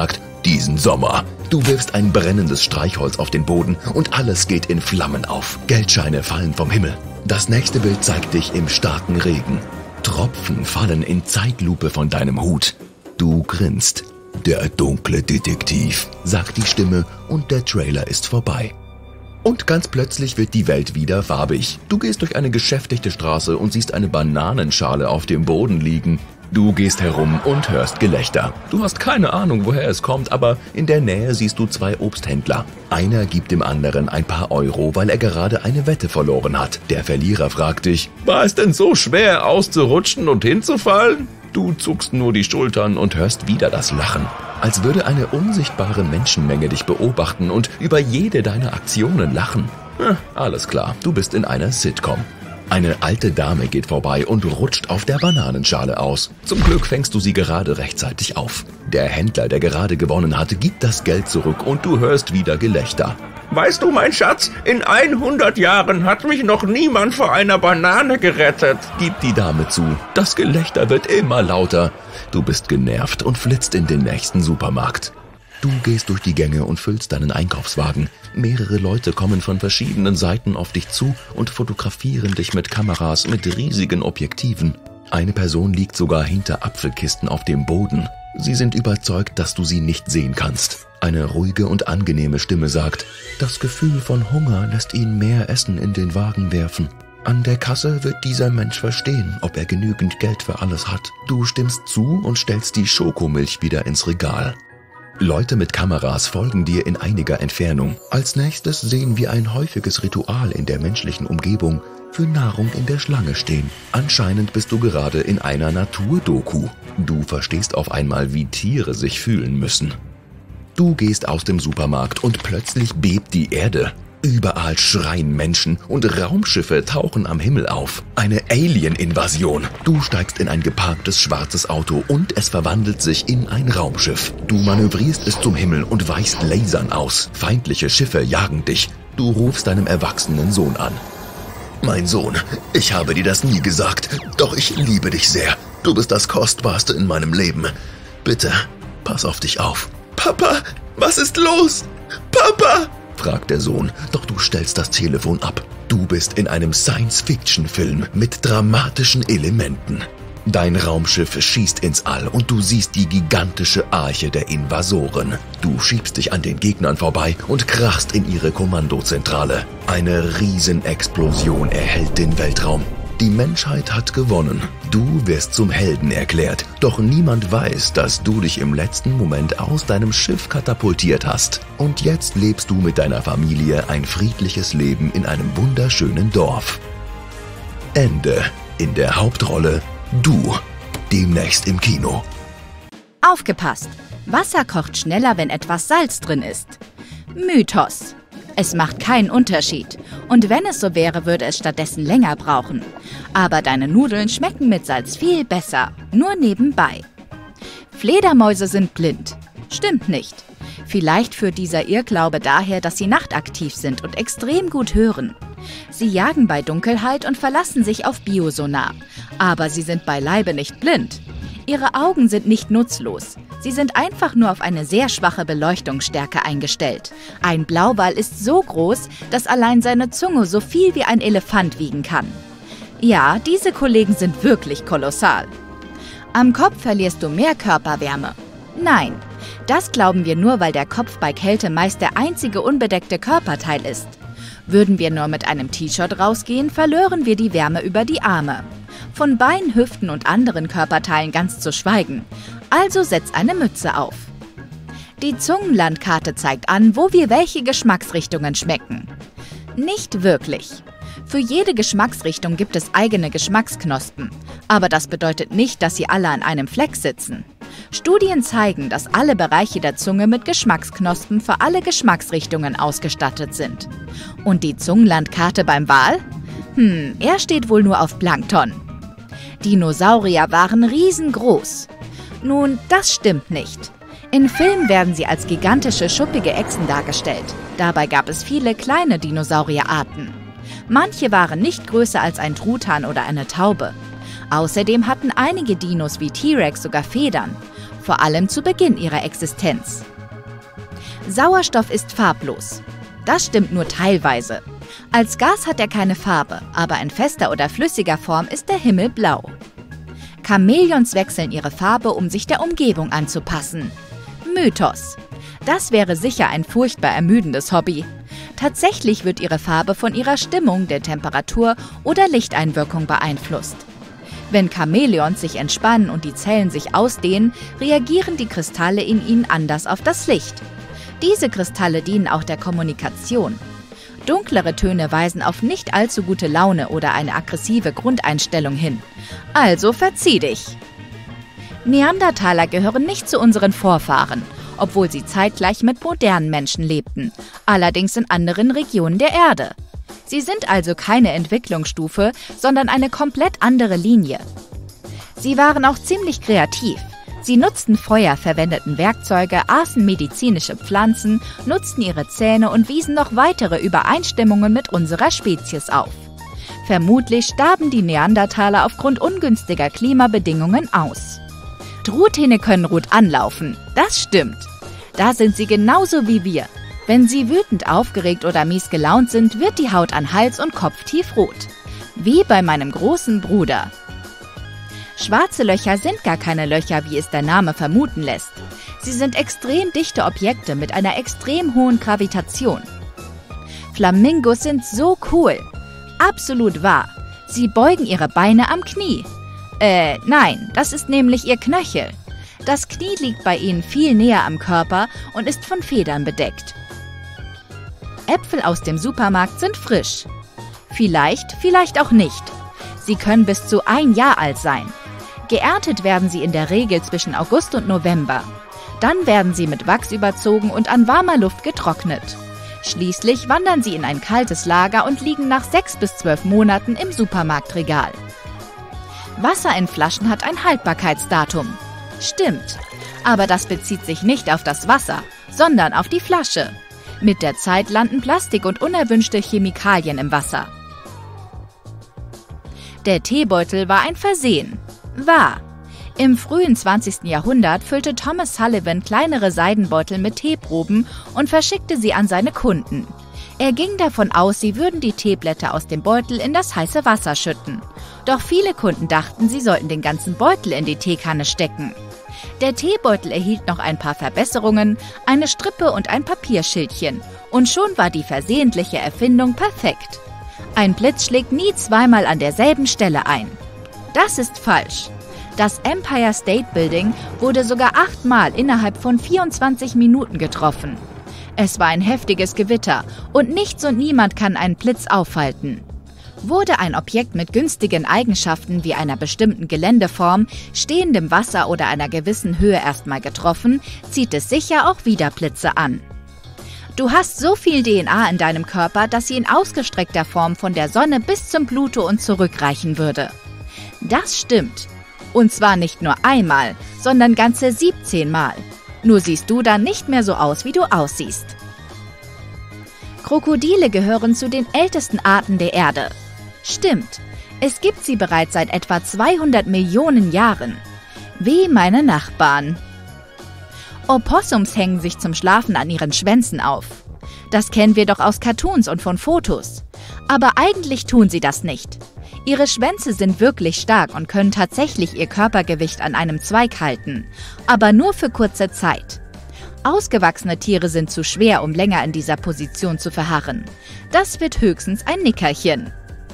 S4: diesen Sommer. Du wirfst ein brennendes Streichholz auf den Boden und alles geht in Flammen auf. Geldscheine fallen vom Himmel. Das nächste Bild zeigt dich im starken Regen. Tropfen fallen in Zeitlupe von deinem Hut. Du grinst. Der dunkle Detektiv, sagt die Stimme und der Trailer ist vorbei. Und ganz plötzlich wird die Welt wieder farbig. Du gehst durch eine geschäftigte Straße und siehst eine Bananenschale auf dem Boden liegen. Du gehst herum und hörst Gelächter. Du hast keine Ahnung, woher es kommt, aber in der Nähe siehst du zwei Obsthändler. Einer gibt dem anderen ein paar Euro, weil er gerade eine Wette verloren hat. Der Verlierer fragt dich, war es denn so schwer auszurutschen und hinzufallen? Du zuckst nur die Schultern und hörst wieder das Lachen. Als würde eine unsichtbare Menschenmenge dich beobachten und über jede deiner Aktionen lachen. Hm, alles klar, du bist in einer Sitcom. Eine alte Dame geht vorbei und rutscht auf der Bananenschale aus. Zum Glück fängst du sie gerade rechtzeitig auf. Der Händler, der gerade gewonnen hatte, gibt das Geld zurück und du hörst wieder Gelächter.
S7: Weißt du, mein Schatz, in hundert Jahren hat mich noch niemand vor einer Banane gerettet,
S4: gibt die Dame zu. Das Gelächter wird immer lauter. Du bist genervt und flitzt in den nächsten Supermarkt. Du gehst durch die Gänge und füllst deinen Einkaufswagen. Mehrere Leute kommen von verschiedenen Seiten auf dich zu und fotografieren dich mit Kameras mit riesigen Objektiven. Eine Person liegt sogar hinter Apfelkisten auf dem Boden. Sie sind überzeugt, dass du sie nicht sehen kannst. Eine ruhige und angenehme Stimme sagt, das Gefühl von Hunger lässt ihn mehr Essen in den Wagen werfen. An der Kasse wird dieser Mensch verstehen, ob er genügend Geld für alles hat. Du stimmst zu und stellst die Schokomilch wieder ins Regal. Leute mit Kameras folgen dir in einiger Entfernung. Als nächstes sehen wir ein häufiges Ritual in der menschlichen Umgebung, für Nahrung in der Schlange stehen. Anscheinend bist du gerade in einer Naturdoku. Du verstehst auf einmal, wie Tiere sich fühlen müssen. Du gehst aus dem Supermarkt und plötzlich bebt die Erde. Überall schreien Menschen und Raumschiffe tauchen am Himmel auf. Eine Alien-Invasion. Du steigst in ein geparktes schwarzes Auto und es verwandelt sich in ein Raumschiff. Du manövrierst es zum Himmel und weichst Lasern aus. Feindliche Schiffe jagen dich. Du rufst deinem erwachsenen Sohn an. Mein Sohn, ich habe dir das nie gesagt, doch ich liebe dich sehr. Du bist das Kostbarste in meinem Leben. Bitte, pass auf dich auf. Papa, was ist los? Papa! Fragt der Sohn, doch du stellst das Telefon ab. Du bist in einem Science-Fiction-Film mit dramatischen Elementen. Dein Raumschiff schießt ins All und du siehst die gigantische Arche der Invasoren. Du schiebst dich an den Gegnern vorbei und krachst in ihre Kommandozentrale. Eine Riesenexplosion erhellt den Weltraum. Die Menschheit hat gewonnen. Du wirst zum Helden erklärt, doch niemand weiß, dass du dich im letzten Moment aus deinem Schiff katapultiert hast. Und jetzt lebst du mit deiner Familie ein friedliches Leben in einem wunderschönen Dorf. Ende. In der Hauptrolle du. Demnächst im Kino.
S8: Aufgepasst! Wasser kocht schneller, wenn etwas Salz drin ist. Mythos. Es macht keinen Unterschied. Und wenn es so wäre, würde es stattdessen länger brauchen. Aber deine Nudeln schmecken mit Salz viel besser. Nur nebenbei. Fledermäuse sind blind. Stimmt nicht. Vielleicht führt dieser Irrglaube daher, dass sie nachtaktiv sind und extrem gut hören. Sie jagen bei Dunkelheit und verlassen sich auf Biosonar. Aber sie sind beileibe nicht blind. Ihre Augen sind nicht nutzlos. Sie sind einfach nur auf eine sehr schwache Beleuchtungsstärke eingestellt. Ein Blauwal ist so groß, dass allein seine Zunge so viel wie ein Elefant wiegen kann. Ja, diese Kollegen sind wirklich kolossal. Am Kopf verlierst du mehr Körperwärme. Nein, das glauben wir nur, weil der Kopf bei Kälte meist der einzige unbedeckte Körperteil ist. Würden wir nur mit einem T-Shirt rausgehen, verlören wir die Wärme über die Arme. Von Beinen, Hüften und anderen Körperteilen ganz zu schweigen. Also setz eine Mütze auf. Die Zungenlandkarte zeigt an, wo wir welche Geschmacksrichtungen schmecken. Nicht wirklich. Für jede Geschmacksrichtung gibt es eigene Geschmacksknospen. Aber das bedeutet nicht, dass sie alle an einem Fleck sitzen. Studien zeigen, dass alle Bereiche der Zunge mit Geschmacksknospen für alle Geschmacksrichtungen ausgestattet sind. Und die Zungenlandkarte beim Wal? Hm, er steht wohl nur auf Plankton. Dinosaurier waren riesengroß. Nun, das stimmt nicht. In Filmen werden sie als gigantische, schuppige Echsen dargestellt. Dabei gab es viele kleine Dinosaurierarten. Manche waren nicht größer als ein Truthahn oder eine Taube. Außerdem hatten einige Dinos wie T-Rex sogar Federn, vor allem zu Beginn ihrer Existenz. Sauerstoff ist farblos. Das stimmt nur teilweise. Als Gas hat er keine Farbe, aber in fester oder flüssiger Form ist der Himmel blau. Chamäleons wechseln ihre Farbe, um sich der Umgebung anzupassen. Mythos. Das wäre sicher ein furchtbar ermüdendes Hobby. Tatsächlich wird ihre Farbe von ihrer Stimmung, der Temperatur oder Lichteinwirkung beeinflusst. Wenn Chamäleons sich entspannen und die Zellen sich ausdehnen, reagieren die Kristalle in ihnen anders auf das Licht. Diese Kristalle dienen auch der Kommunikation. Dunklere Töne weisen auf nicht allzu gute Laune oder eine aggressive Grundeinstellung hin. Also verzieh dich! Neandertaler gehören nicht zu unseren Vorfahren, obwohl sie zeitgleich mit modernen Menschen lebten, allerdings in anderen Regionen der Erde. Sie sind also keine Entwicklungsstufe, sondern eine komplett andere Linie. Sie waren auch ziemlich kreativ. Sie nutzten Feuer, verwendeten Werkzeuge, aßen medizinische Pflanzen, nutzten ihre Zähne und wiesen noch weitere Übereinstimmungen mit unserer Spezies auf. Vermutlich starben die Neandertaler aufgrund ungünstiger Klimabedingungen aus. Truthähne können rot anlaufen, das stimmt. Da sind sie genauso wie wir. Wenn sie wütend, aufgeregt oder mies gelaunt sind, wird die Haut an Hals und Kopf tiefrot. Wie bei meinem großen Bruder. Schwarze Löcher sind gar keine Löcher, wie es der Name vermuten lässt. Sie sind extrem dichte Objekte mit einer extrem hohen Gravitation. Flamingos sind so cool. Absolut wahr. Sie beugen ihre Beine am Knie. Äh, nein, das ist nämlich ihr Knöchel. Das Knie liegt bei ihnen viel näher am Körper und ist von Federn bedeckt. Äpfel aus dem Supermarkt sind frisch. Vielleicht, vielleicht auch nicht. Sie können bis zu ein Jahr alt sein. Geerntet werden sie in der Regel zwischen August und November. Dann werden sie mit Wachs überzogen und an warmer Luft getrocknet. Schließlich wandern sie in ein kaltes Lager und liegen nach sechs bis zwölf Monaten im Supermarktregal. Wasser in Flaschen hat ein Haltbarkeitsdatum. Stimmt. Aber das bezieht sich nicht auf das Wasser, sondern auf die Flasche. Mit der Zeit landen Plastik und unerwünschte Chemikalien im Wasser. Der Teebeutel war ein Versehen. Wahr. Im frühen zwanzigsten Jahrhundert füllte Thomas Sullivan kleinere Seidenbeutel mit Teeproben und verschickte sie an seine Kunden. Er ging davon aus, sie würden die Teeblätter aus dem Beutel in das heiße Wasser schütten. Doch viele Kunden dachten, sie sollten den ganzen Beutel in die Teekanne stecken. Der Teebeutel erhielt noch ein paar Verbesserungen, eine Strippe und ein Papierschildchen. Und schon war die versehentliche Erfindung perfekt. Ein Blitz schlägt nie zweimal an derselben Stelle ein. Das ist falsch. Das Empire State Building wurde sogar achtmal innerhalb von vierundzwanzig Minuten getroffen. Es war ein heftiges Gewitter und nichts und niemand kann einen Blitz aufhalten. Wurde ein Objekt mit günstigen Eigenschaften wie einer bestimmten Geländeform, stehendem Wasser oder einer gewissen Höhe erstmal getroffen, zieht es sicher auch wieder Blitze an. Du hast so viel D N A in deinem Körper, dass sie in ausgestreckter Form von der Sonne bis zum Pluto und zurückreichen würde. Das stimmt. Und zwar nicht nur einmal, sondern ganze siebzehn Mal. Nur siehst du dann nicht mehr so aus, wie du aussiehst. Krokodile gehören zu den ältesten Arten der Erde. Stimmt, es gibt sie bereits seit etwa zweihundert Millionen Jahren. Wie meine Nachbarn. Opossums hängen sich zum Schlafen an ihren Schwänzen auf. Das kennen wir doch aus Cartoons und von Fotos. Aber eigentlich tun sie das nicht. Ihre Schwänze sind wirklich stark und können tatsächlich ihr Körpergewicht an einem Zweig halten, aber nur für kurze Zeit. Ausgewachsene Tiere sind zu schwer, um länger in dieser Position zu verharren. Das wird höchstens ein Nickerchen.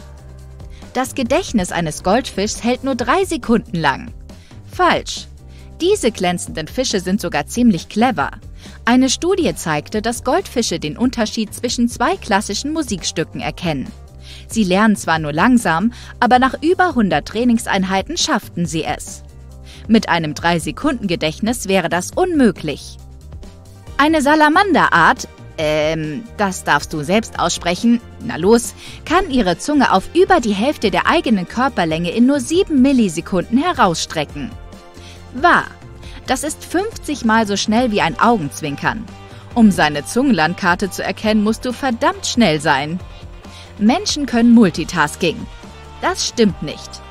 S8: Das Gedächtnis eines Goldfischs hält nur drei Sekunden lang. Falsch. Diese glänzenden Fische sind sogar ziemlich clever. Eine Studie zeigte, dass Goldfische den Unterschied zwischen zwei klassischen Musikstücken erkennen. Sie lernen zwar nur langsam, aber nach über hundert Trainingseinheiten schafften sie es. Mit einem drei Sekunden Gedächtnis wäre das unmöglich. Eine Salamanderart, ähm, das darfst du selbst aussprechen, na los, kann ihre Zunge auf über die Hälfte der eigenen Körperlänge in nur sieben Millisekunden herausstrecken. Wahr. Das ist fünfzig Mal so schnell wie ein Augenzwinkern. Um seine Zungenlandkarte zu erkennen, musst du verdammt schnell sein. Menschen können Multitasking. Das stimmt nicht.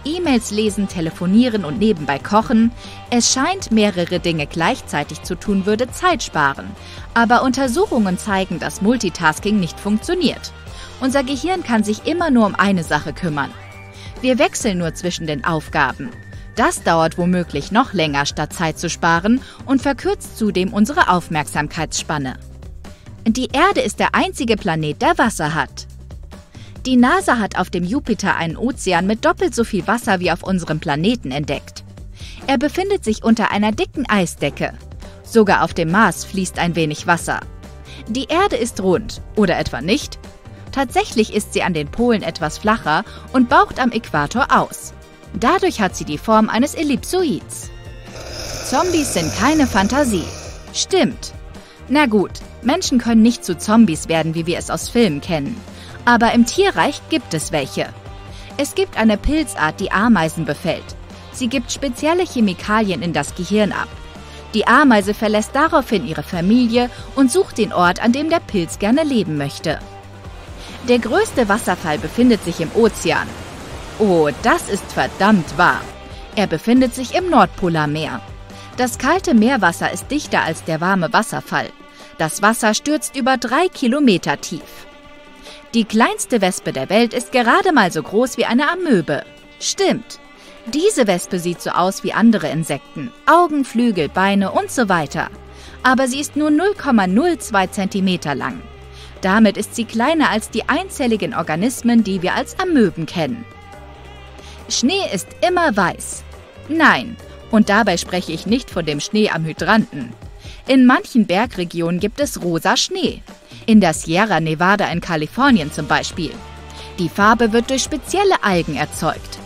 S8: E-Mails lesen, telefonieren und nebenbei kochen. Es scheint, mehrere Dinge gleichzeitig zu tun würde Zeit sparen. Aber Untersuchungen zeigen, dass Multitasking nicht funktioniert. Unser Gehirn kann sich immer nur um eine Sache kümmern. Wir wechseln nur zwischen den Aufgaben. Das dauert womöglich noch länger, statt Zeit zu sparen, und verkürzt zudem unsere Aufmerksamkeitsspanne. Die Erde ist der einzige Planet, der Wasser hat. Die NASA hat auf dem Jupiter einen Ozean mit doppelt so viel Wasser wie auf unserem Planeten entdeckt. Er befindet sich unter einer dicken Eisdecke. Sogar auf dem Mars fließt ein wenig Wasser. Die Erde ist rund, oder etwa nicht? Tatsächlich ist sie an den Polen etwas flacher und baucht am Äquator aus. Dadurch hat sie die Form eines Ellipsoids. Zombies sind keine Fantasie. Stimmt. Na gut, Menschen können nicht zu Zombies werden, wie wir es aus Filmen kennen. Aber im Tierreich gibt es welche. Es gibt eine Pilzart, die Ameisen befällt. Sie gibt spezielle Chemikalien in das Gehirn ab. Die Ameise verlässt daraufhin ihre Familie und sucht den Ort, an dem der Pilz gerne leben möchte. Der größte Wasserfall befindet sich im Ozean. Oh, das ist verdammt warm. Er befindet sich im Nordpolarmeer. Das kalte Meerwasser ist dichter als der warme Wasserfall. Das Wasser stürzt über drei Kilometer tief. Die kleinste Wespe der Welt ist gerade mal so groß wie eine Amöbe. Stimmt. Diese Wespe sieht so aus wie andere Insekten. Augen, Flügel, Beine und so weiter. Aber sie ist nur null Komma null zwei Zentimeter lang. Damit ist sie kleiner als die einzelligen Organismen, die wir als Amöben kennen. Schnee ist immer weiß. Nein, und dabei spreche ich nicht von dem Schnee am Hydranten. In manchen Bergregionen gibt es rosa Schnee. In der Sierra Nevada in Kalifornien zum Beispiel. Die Farbe wird durch spezielle Algen erzeugt.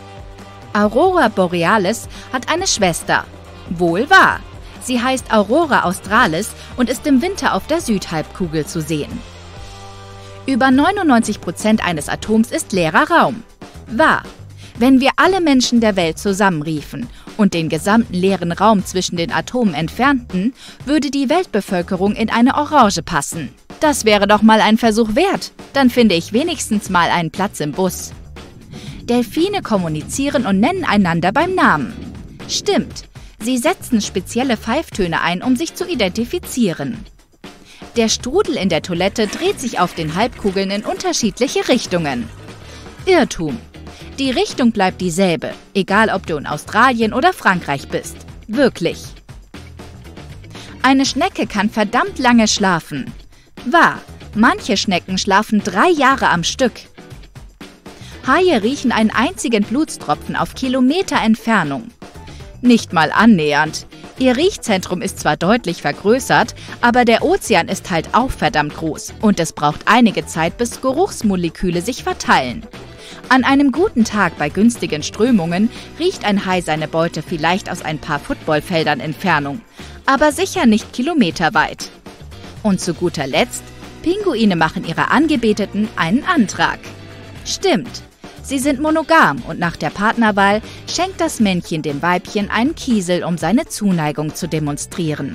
S8: Aurora Borealis hat eine Schwester. Wohl wahr. Sie heißt Aurora Australis und ist im Winter auf der Südhalbkugel zu sehen. Über neunundneunzig Prozent eines Atoms ist leerer Raum. Wahr. Wenn wir alle Menschen der Welt zusammenriefen und den gesamten leeren Raum zwischen den Atomen entfernten, würde die Weltbevölkerung in eine Orange passen. Das wäre doch mal ein Versuch wert. Dann finde ich wenigstens mal einen Platz im Bus. Delfine kommunizieren und nennen einander beim Namen. Stimmt. Sie setzen spezielle Pfeiftöne ein, um sich zu identifizieren. Der Strudel in der Toilette dreht sich auf den Halbkugeln in unterschiedliche Richtungen. Irrtum. Die Richtung bleibt dieselbe, egal ob du in Australien oder Frankreich bist. Wirklich. Eine Schnecke kann verdammt lange schlafen. Wahr, manche Schnecken schlafen drei Jahre am Stück. Haie riechen einen einzigen Blutstropfen auf Kilometer Entfernung. Nicht mal annähernd. Ihr Riechzentrum ist zwar deutlich vergrößert, aber der Ozean ist halt auch verdammt groß und es braucht einige Zeit, bis Geruchsmoleküle sich verteilen. An einem guten Tag bei günstigen Strömungen riecht ein Hai seine Beute vielleicht aus ein paar Footballfeldern Entfernung, aber sicher nicht kilometerweit. Und zu guter Letzt, Pinguine machen ihrer Angebeteten einen Antrag. Stimmt. Sie sind monogam und nach der Partnerwahl schenkt das Männchen dem Weibchen einen Kiesel, um seine Zuneigung zu demonstrieren.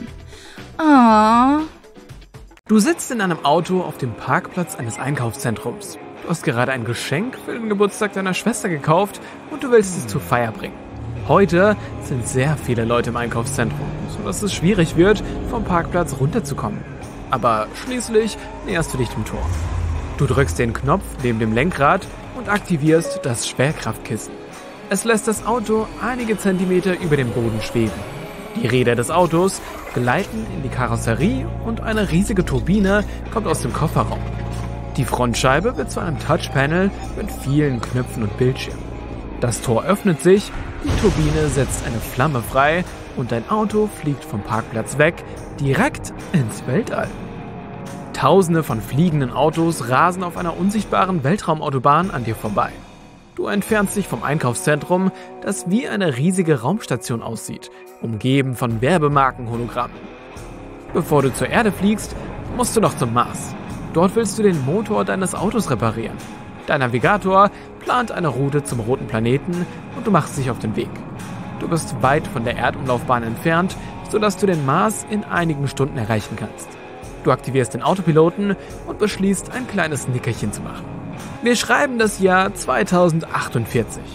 S8: Oh.
S9: Du sitzt in einem Auto auf dem Parkplatz eines Einkaufszentrums. Du hast gerade ein Geschenk für den Geburtstag deiner Schwester gekauft und du willst es zur Feier bringen. Heute sind sehr viele Leute im Einkaufszentrum, sodass es schwierig wird, vom Parkplatz runterzukommen. Aber schließlich näherst du dich dem Tor. Du drückst den Knopf neben dem Lenkrad und aktivierst das Schwerkraftkissen. Es lässt das Auto einige Zentimeter über dem Boden schweben. Die Räder des Autos gleiten in die Karosserie und eine riesige Turbine kommt aus dem Kofferraum. Die Frontscheibe wird zu einem Touchpanel mit vielen Knöpfen und Bildschirmen. Das Tor öffnet sich, die Turbine setzt eine Flamme frei und dein Auto fliegt vom Parkplatz weg, direkt ins Weltall. Tausende von fliegenden Autos rasen auf einer unsichtbaren Weltraumautobahn an dir vorbei. Du entfernst dich vom Einkaufszentrum, das wie eine riesige Raumstation aussieht, umgeben von Werbemarken-Hologrammen. Bevor du zur Erde fliegst, musst du noch zum Mars. Dort willst du den Motor deines Autos reparieren. Dein Navigator plant eine Route zum roten Planeten und du machst dich auf den Weg. Du bist weit von der Erdumlaufbahn entfernt, sodass du den Mars in einigen Stunden erreichen kannst. Du aktivierst den Autopiloten und beschließt, ein kleines Nickerchen zu machen. Wir schreiben das Jahr zweitausendachtundvierzig.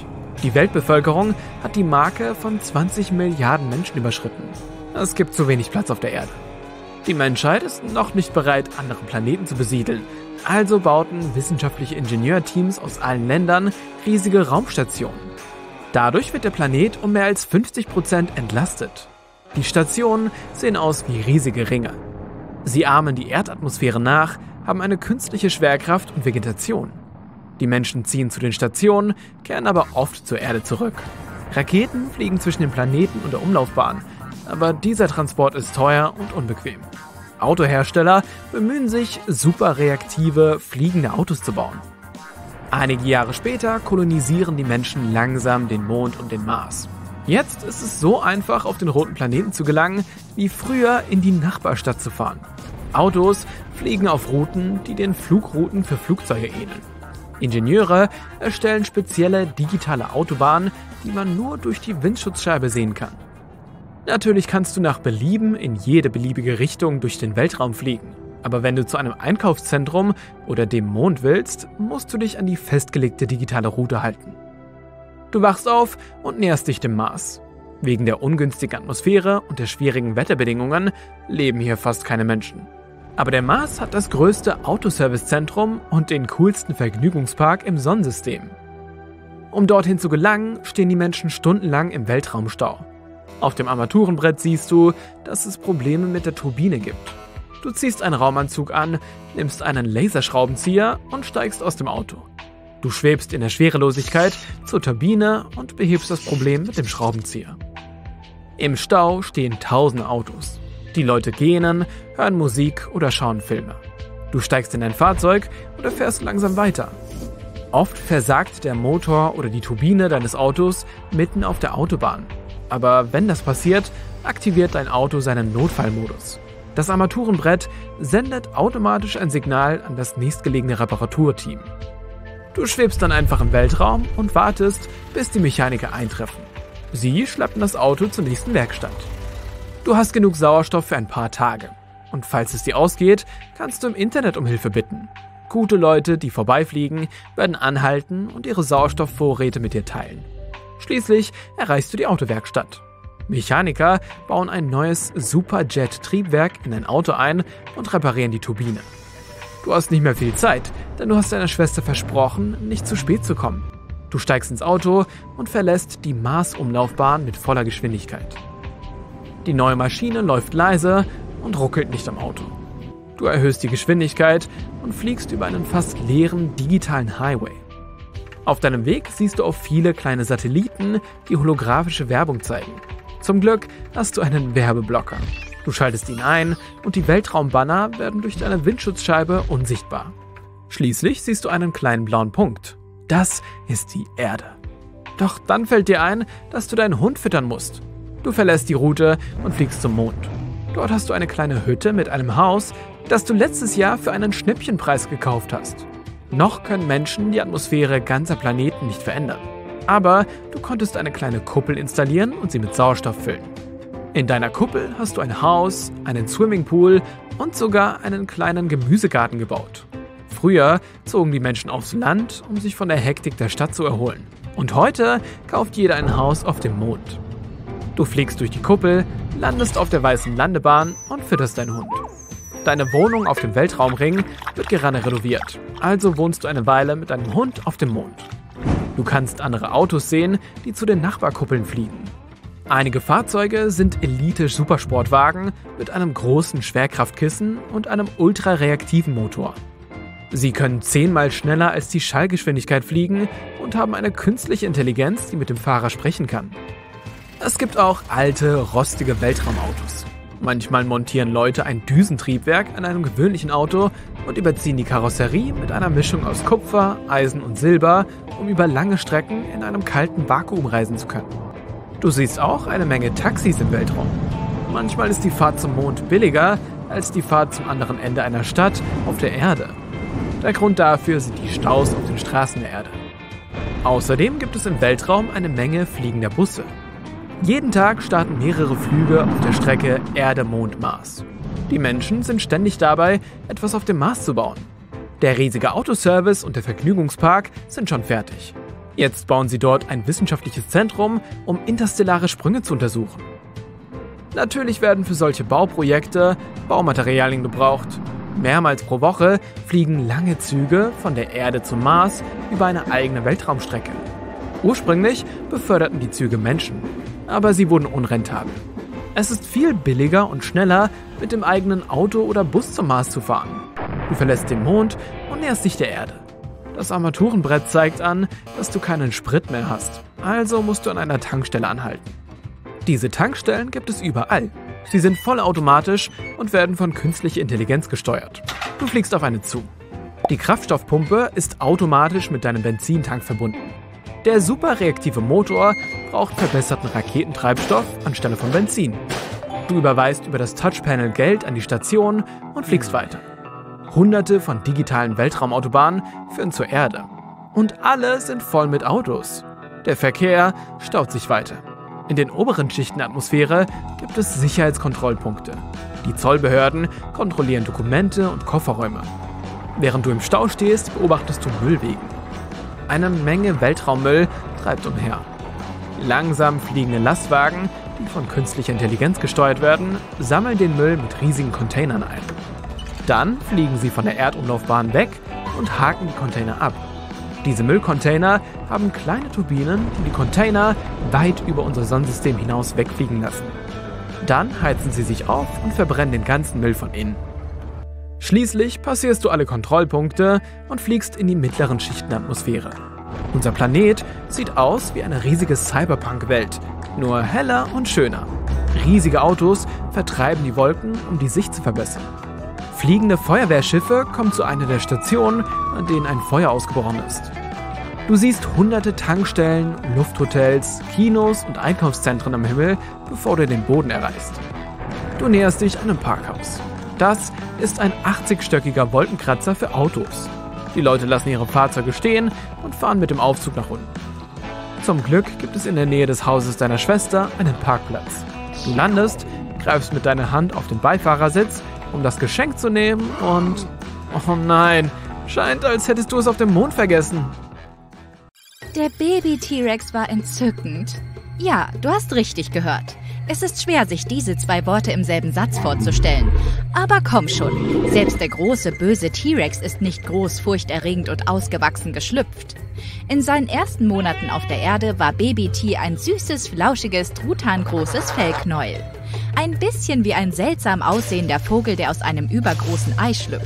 S9: Die Weltbevölkerung hat die Marke von zwanzig Milliarden Menschen überschritten. Es gibt zu wenig Platz auf der Erde. Die Menschheit ist noch nicht bereit, andere Planeten zu besiedeln. Also bauten wissenschaftliche Ingenieurteams aus allen Ländern riesige Raumstationen. Dadurch wird der Planet um mehr als fünfzig Prozent entlastet. Die Stationen sehen aus wie riesige Ringe. Sie ahmen die Erdatmosphäre nach, haben eine künstliche Schwerkraft und Vegetation. Die Menschen ziehen zu den Stationen, kehren aber oft zur Erde zurück. Raketen fliegen zwischen den Planeten und der Umlaufbahn, aber dieser Transport ist teuer und unbequem. Autohersteller bemühen sich, superreaktive, fliegende Autos zu bauen. Einige Jahre später kolonisieren die Menschen langsam den Mond und den Mars. Jetzt ist es so einfach, auf den roten Planeten zu gelangen, wie früher in die Nachbarstadt zu fahren. Autos fliegen auf Routen, die den Flugrouten für Flugzeuge ähneln. Ingenieure erstellen spezielle digitale Autobahnen, die man nur durch die Windschutzscheibe sehen kann. Natürlich kannst du nach Belieben in jede beliebige Richtung durch den Weltraum fliegen. Aber wenn du zu einem Einkaufszentrum oder dem Mond willst, musst du dich an die festgelegte digitale Route halten. Du wachst auf und näherst dich dem Mars. Wegen der ungünstigen Atmosphäre und der schwierigen Wetterbedingungen leben hier fast keine Menschen. Aber der Mars hat das größte Autoservicezentrum und den coolsten Vergnügungspark im Sonnensystem. Um dorthin zu gelangen, stehen die Menschen stundenlang im Weltraumstau. Auf dem Armaturenbrett siehst du, dass es Probleme mit der Turbine gibt. Du ziehst einen Raumanzug an, nimmst einen Laserschraubenzieher und steigst aus dem Auto. Du schwebst in der Schwerelosigkeit zur Turbine und behebst das Problem mit dem Schraubenzieher. Im Stau stehen tausende Autos. Die Leute gähnen, hören Musik oder schauen Filme. Du steigst in dein Fahrzeug oder fährst langsam weiter. Oft versagt der Motor oder die Turbine deines Autos mitten auf der Autobahn. Aber wenn das passiert, aktiviert dein Auto seinen Notfallmodus. Das Armaturenbrett sendet automatisch ein Signal an das nächstgelegene Reparaturteam. Du schwebst dann einfach im Weltraum und wartest, bis die Mechaniker eintreffen. Sie schleppen das Auto zur nächsten Werkstatt. Du hast genug Sauerstoff für ein paar Tage. Und falls es dir ausgeht, kannst du im Internet um Hilfe bitten. Gute Leute, die vorbeifliegen, werden anhalten und ihre Sauerstoffvorräte mit dir teilen. Schließlich erreichst du die Autowerkstatt. Mechaniker bauen ein neues Superjet-Triebwerk in dein Auto ein und reparieren die Turbine. Du hast nicht mehr viel Zeit, denn du hast deiner Schwester versprochen, nicht zu spät zu kommen. Du steigst ins Auto und verlässt die Mars-Umlaufbahn mit voller Geschwindigkeit. Die neue Maschine läuft leise und ruckelt nicht am Auto. Du erhöhst die Geschwindigkeit und fliegst über einen fast leeren digitalen Highway. Auf deinem Weg siehst du auf viele kleine Satelliten, die holographische Werbung zeigen. Zum Glück hast du einen Werbeblocker. Du schaltest ihn ein und die Weltraumbanner werden durch deine Windschutzscheibe unsichtbar. Schließlich siehst du einen kleinen blauen Punkt. Das ist die Erde. Doch dann fällt dir ein, dass du deinen Hund füttern musst. Du verlässt die Route und fliegst zum Mond. Dort hast du eine kleine Hütte mit einem Haus, das du letztes Jahr für einen Schnäppchenpreis gekauft hast. Noch können Menschen die Atmosphäre ganzer Planeten nicht verändern. Aber du konntest eine kleine Kuppel installieren und sie mit Sauerstoff füllen. In deiner Kuppel hast du ein Haus, einen Swimmingpool und sogar einen kleinen Gemüsegarten gebaut. Früher zogen die Menschen aufs Land, um sich von der Hektik der Stadt zu erholen. Und heute kauft jeder ein Haus auf dem Mond. Du fliegst durch die Kuppel, landest auf der weißen Landebahn und fütterst deinen Hund. Deine Wohnung auf dem Weltraumring wird gerade renoviert, also wohnst du eine Weile mit deinem Hund auf dem Mond. Du kannst andere Autos sehen, die zu den Nachbarkuppeln fliegen. Einige Fahrzeuge sind Elite-Supersportwagen mit einem großen Schwerkraftkissen und einem ultrareaktiven Motor. Sie können zehnmal schneller als die Schallgeschwindigkeit fliegen und haben eine künstliche Intelligenz, die mit dem Fahrer sprechen kann. Es gibt auch alte, rostige Weltraumautos. Manchmal montieren Leute ein Düsentriebwerk an einem gewöhnlichen Auto und überziehen die Karosserie mit einer Mischung aus Kupfer, Eisen und Silber, um über lange Strecken in einem kalten Vakuum reisen zu können. Du siehst auch eine Menge Taxis im Weltraum. Manchmal ist die Fahrt zum Mond billiger als die Fahrt zum anderen Ende einer Stadt auf der Erde. Der Grund dafür sind die Staus auf den Straßen der Erde. Außerdem gibt es im Weltraum eine Menge fliegender Busse. Jeden Tag starten mehrere Flüge auf der Strecke Erde-Mond-Mars. Die Menschen sind ständig dabei, etwas auf dem Mars zu bauen. Der riesige Autoservice und der Vergnügungspark sind schon fertig. Jetzt bauen sie dort ein wissenschaftliches Zentrum, um interstellare Sprünge zu untersuchen. Natürlich werden für solche Bauprojekte Baumaterialien gebraucht. Mehrmals pro Woche fliegen lange Züge von der Erde zum Mars über eine eigene Weltraumstrecke. Ursprünglich beförderten die Züge Menschen, aber sie wurden unrentabel. Es ist viel billiger und schneller, mit dem eigenen Auto oder Bus zum Mars zu fahren. Du verlässt den Mond und näherst dich der Erde. Das Armaturenbrett zeigt an, dass du keinen Sprit mehr hast, also musst du an einer Tankstelle anhalten. Diese Tankstellen gibt es überall. Sie sind vollautomatisch und werden von künstlicher Intelligenz gesteuert. Du fliegst auf eine zu. Die Kraftstoffpumpe ist automatisch mit deinem Benzintank verbunden. Der superreaktive Motor braucht verbesserten Raketentreibstoff anstelle von Benzin. Du überweist über das Touchpanel Geld an die Station und fliegst weiter. Hunderte von digitalen Weltraumautobahnen führen zur Erde. Und alle sind voll mit Autos. Der Verkehr staut sich weiter. In den oberen Schichten der Atmosphäre gibt es Sicherheitskontrollpunkte. Die Zollbehörden kontrollieren Dokumente und Kofferräume. Während du im Stau stehst, beobachtest du Müllwegen. Eine Menge Weltraummüll treibt umher. Langsam fliegende Lastwagen, die von künstlicher Intelligenz gesteuert werden, sammeln den Müll mit riesigen Containern ein. Dann fliegen sie von der Erdumlaufbahn weg und haken die Container ab. Diese Müllcontainer haben kleine Turbinen, die die Container weit über unser Sonnensystem hinaus wegfliegen lassen. Dann heizen sie sich auf und verbrennen den ganzen Müll von innen. Schließlich passierst du alle Kontrollpunkte und fliegst in die mittleren Schichten der Atmosphäre. Unser Planet sieht aus wie eine riesige Cyberpunk-Welt, nur heller und schöner. Riesige Autos vertreiben die Wolken, um die Sicht zu verbessern. Fliegende Feuerwehrschiffe kommen zu einer der Stationen, an denen ein Feuer ausgebrochen ist. Du siehst hunderte Tankstellen, Lufthotels, Kinos und Einkaufszentren am Himmel, bevor du den Boden erreichst. Du näherst dich einem Parkhaus. Das ist ein achtzigstöckiger Wolkenkratzer für Autos. Die Leute lassen ihre Fahrzeuge stehen und fahren mit dem Aufzug nach unten. Zum Glück gibt es in der Nähe des Hauses deiner Schwester einen Parkplatz. Du landest, greifst mit deiner Hand auf den Beifahrersitz, um das Geschenk zu nehmen und... Oh nein, scheint, als hättest du es auf dem Mond vergessen.
S8: Der Baby-T-Rex war entzückend. Ja, du hast richtig gehört. Es ist schwer, sich diese zwei Worte im selben Satz vorzustellen. Aber komm schon, selbst der große, böse T-Rex ist nicht groß, furchterregend und ausgewachsen geschlüpft. In seinen ersten Monaten auf der Erde war Baby-T ein süßes, flauschiges, truthahngroßes Fellknäuel. Ein bisschen wie ein seltsam aussehender Vogel, der aus einem übergroßen Ei schlüpft.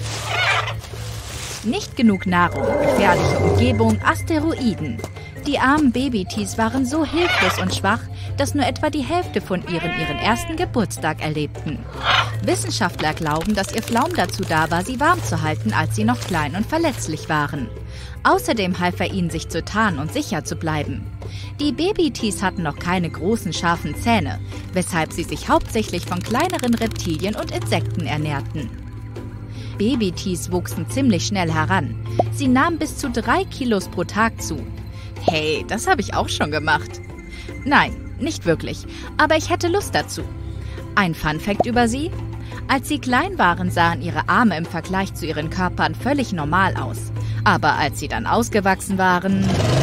S8: Nicht genug Nahrung, gefährliche Umgebung, Asteroiden. Die armen Baby-Ts waren so hilflos und schwach, dass nur etwa die Hälfte von ihnen ihren ersten Geburtstag erlebten. Wissenschaftler glauben, dass ihr Flaum dazu da war, sie warm zu halten, als sie noch klein und verletzlich waren. Außerdem half er ihnen, sich zu tarnen und sicher zu bleiben. Die Baby-Ts hatten noch keine großen, scharfen Zähne, weshalb sie sich hauptsächlich von kleineren Reptilien und Insekten ernährten. Baby-Ts wuchsen ziemlich schnell heran. Sie nahmen bis zu drei Kilos pro Tag zu. Hey, das habe ich auch schon gemacht. Nein, nicht wirklich, aber ich hätte Lust dazu. Ein Funfact über sie? Als sie klein waren, sahen ihre Arme im Vergleich zu ihren Körpern völlig normal aus. Aber als sie dann ausgewachsen waren...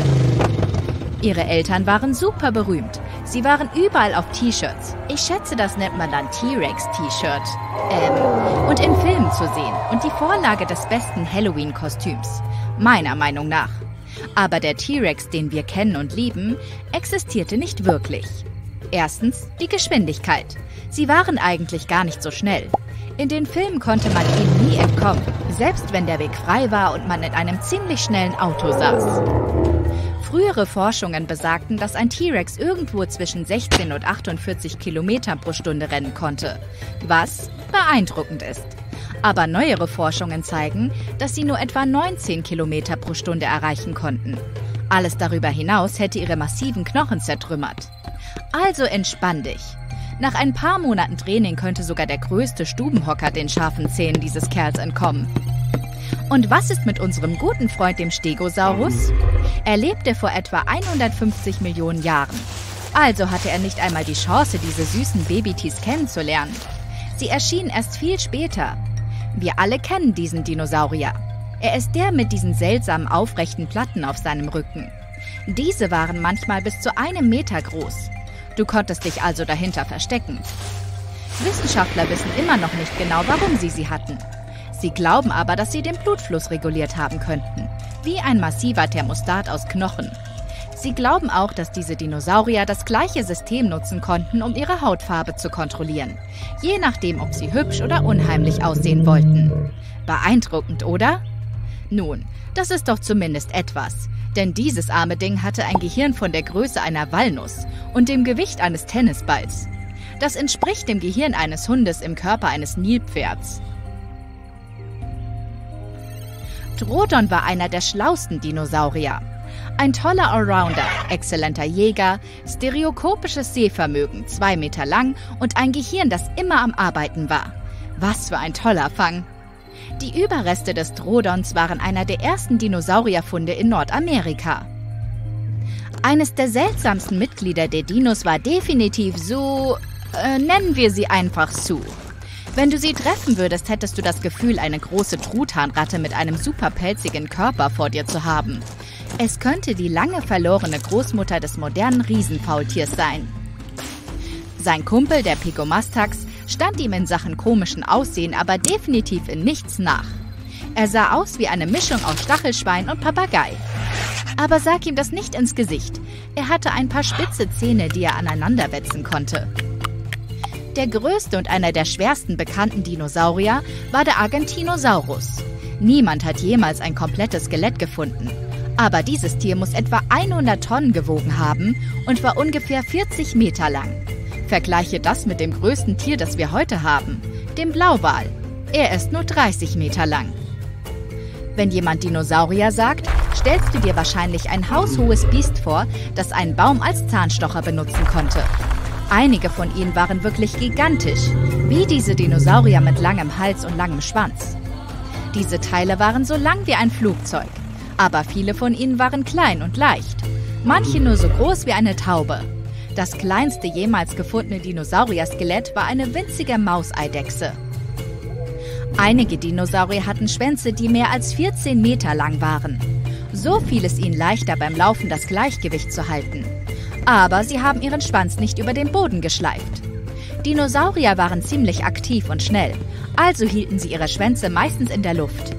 S8: Ihre Eltern waren super berühmt. Sie waren überall auf T-Shirts. Ich schätze, das nennt man dann T-Rex-T-Shirt. Ähm, und in Filmen zu sehen. Und die Vorlage des besten Halloween-Kostüms. Meiner Meinung nach. Aber der T-Rex, den wir kennen und lieben, existierte nicht wirklich. Erstens die Geschwindigkeit. Sie waren eigentlich gar nicht so schnell. In den Filmen konnte man ihnen nie entkommen, selbst wenn der Weg frei war und man in einem ziemlich schnellen Auto saß. Frühere Forschungen besagten, dass ein T-Rex irgendwo zwischen sechzehn und achtundvierzig Kilometern pro Stunde rennen konnte, was beeindruckend ist. Aber neuere Forschungen zeigen, dass sie nur etwa neunzehn Kilometer pro Stunde erreichen konnten. Alles darüber hinaus hätte ihre massiven Knochen zertrümmert. Also entspann dich. Nach ein paar Monaten Training könnte sogar der größte Stubenhocker den scharfen Zähnen dieses Kerls entkommen. Und was ist mit unserem guten Freund, dem Stegosaurus? Er lebte vor etwa hundertfünfzig Millionen Jahren. Also hatte er nicht einmal die Chance, diese süßen Baby-Ts kennenzulernen. Sie erschienen erst viel später. Wir alle kennen diesen Dinosaurier. Er ist der mit diesen seltsamen aufrechten Platten auf seinem Rücken. Diese waren manchmal bis zu einem Meter groß. Du konntest dich also dahinter verstecken. Wissenschaftler wissen immer noch nicht genau, warum sie sie hatten. Sie glauben aber, dass sie den Blutfluss reguliert haben könnten, wie ein massiver Thermostat aus Knochen. Sie glauben auch, dass diese Dinosaurier das gleiche System nutzen konnten, um ihre Hautfarbe zu kontrollieren, je nachdem, ob sie hübsch oder unheimlich aussehen wollten. Beeindruckend, oder? Nun, das ist doch zumindest etwas, denn dieses arme Ding hatte ein Gehirn von der Größe einer Walnuss und dem Gewicht eines Tennisballs. Das entspricht dem Gehirn eines Hundes im Körper eines Nilpferds. Troodon war einer der schlausten Dinosaurier. Ein toller Allrounder, exzellenter Jäger, stereoskopisches Sehvermögen, zwei Meter lang und ein Gehirn, das immer am Arbeiten war. Was für ein toller Fang! Die Überreste des Troodons waren einer der ersten Dinosaurierfunde in Nordamerika. Eines der seltsamsten Mitglieder der Dinos war definitiv so, äh, nennen wir sie einfach Sue. Wenn du sie treffen würdest, hättest du das Gefühl, eine große Truthahnratte mit einem superpelzigen Körper vor dir zu haben. Es könnte die lange verlorene Großmutter des modernen Riesenfaultiers sein. Sein Kumpel, der Pigomastax, stand ihm in Sachen komischen Aussehen aber definitiv in nichts nach. Er sah aus wie eine Mischung aus Stachelschwein und Papagei. Aber sag ihm das nicht ins Gesicht. Er hatte ein paar spitze Zähne, die er aneinanderwetzen konnte. Der größte und einer der schwersten bekannten Dinosaurier war der Argentinosaurus. Niemand hat jemals ein komplettes Skelett gefunden. Aber dieses Tier muss etwa hundert Tonnen gewogen haben und war ungefähr vierzig Meter lang. Vergleiche das mit dem größten Tier, das wir heute haben, dem Blauwal. Er ist nur dreißig Meter lang. Wenn jemand Dinosaurier sagt, stellst du dir wahrscheinlich ein haushohes Biest vor, das einen Baum als Zahnstocher benutzen konnte. Einige von ihnen waren wirklich gigantisch, wie diese Dinosaurier mit langem Hals und langem Schwanz. Diese Teile waren so lang wie ein Flugzeug, aber viele von ihnen waren klein und leicht, manche nur so groß wie eine Taube. Das kleinste jemals gefundene Dinosaurier-Skelett war eine winzige Mauseidechse. Einige Dinosaurier hatten Schwänze, die mehr als vierzehn Meter lang waren. So fiel es ihnen leichter, beim Laufen das Gleichgewicht zu halten. Aber sie haben ihren Schwanz nicht über den Boden geschleift. Dinosaurier waren ziemlich aktiv und schnell, also hielten sie ihre Schwänze meistens in der Luft.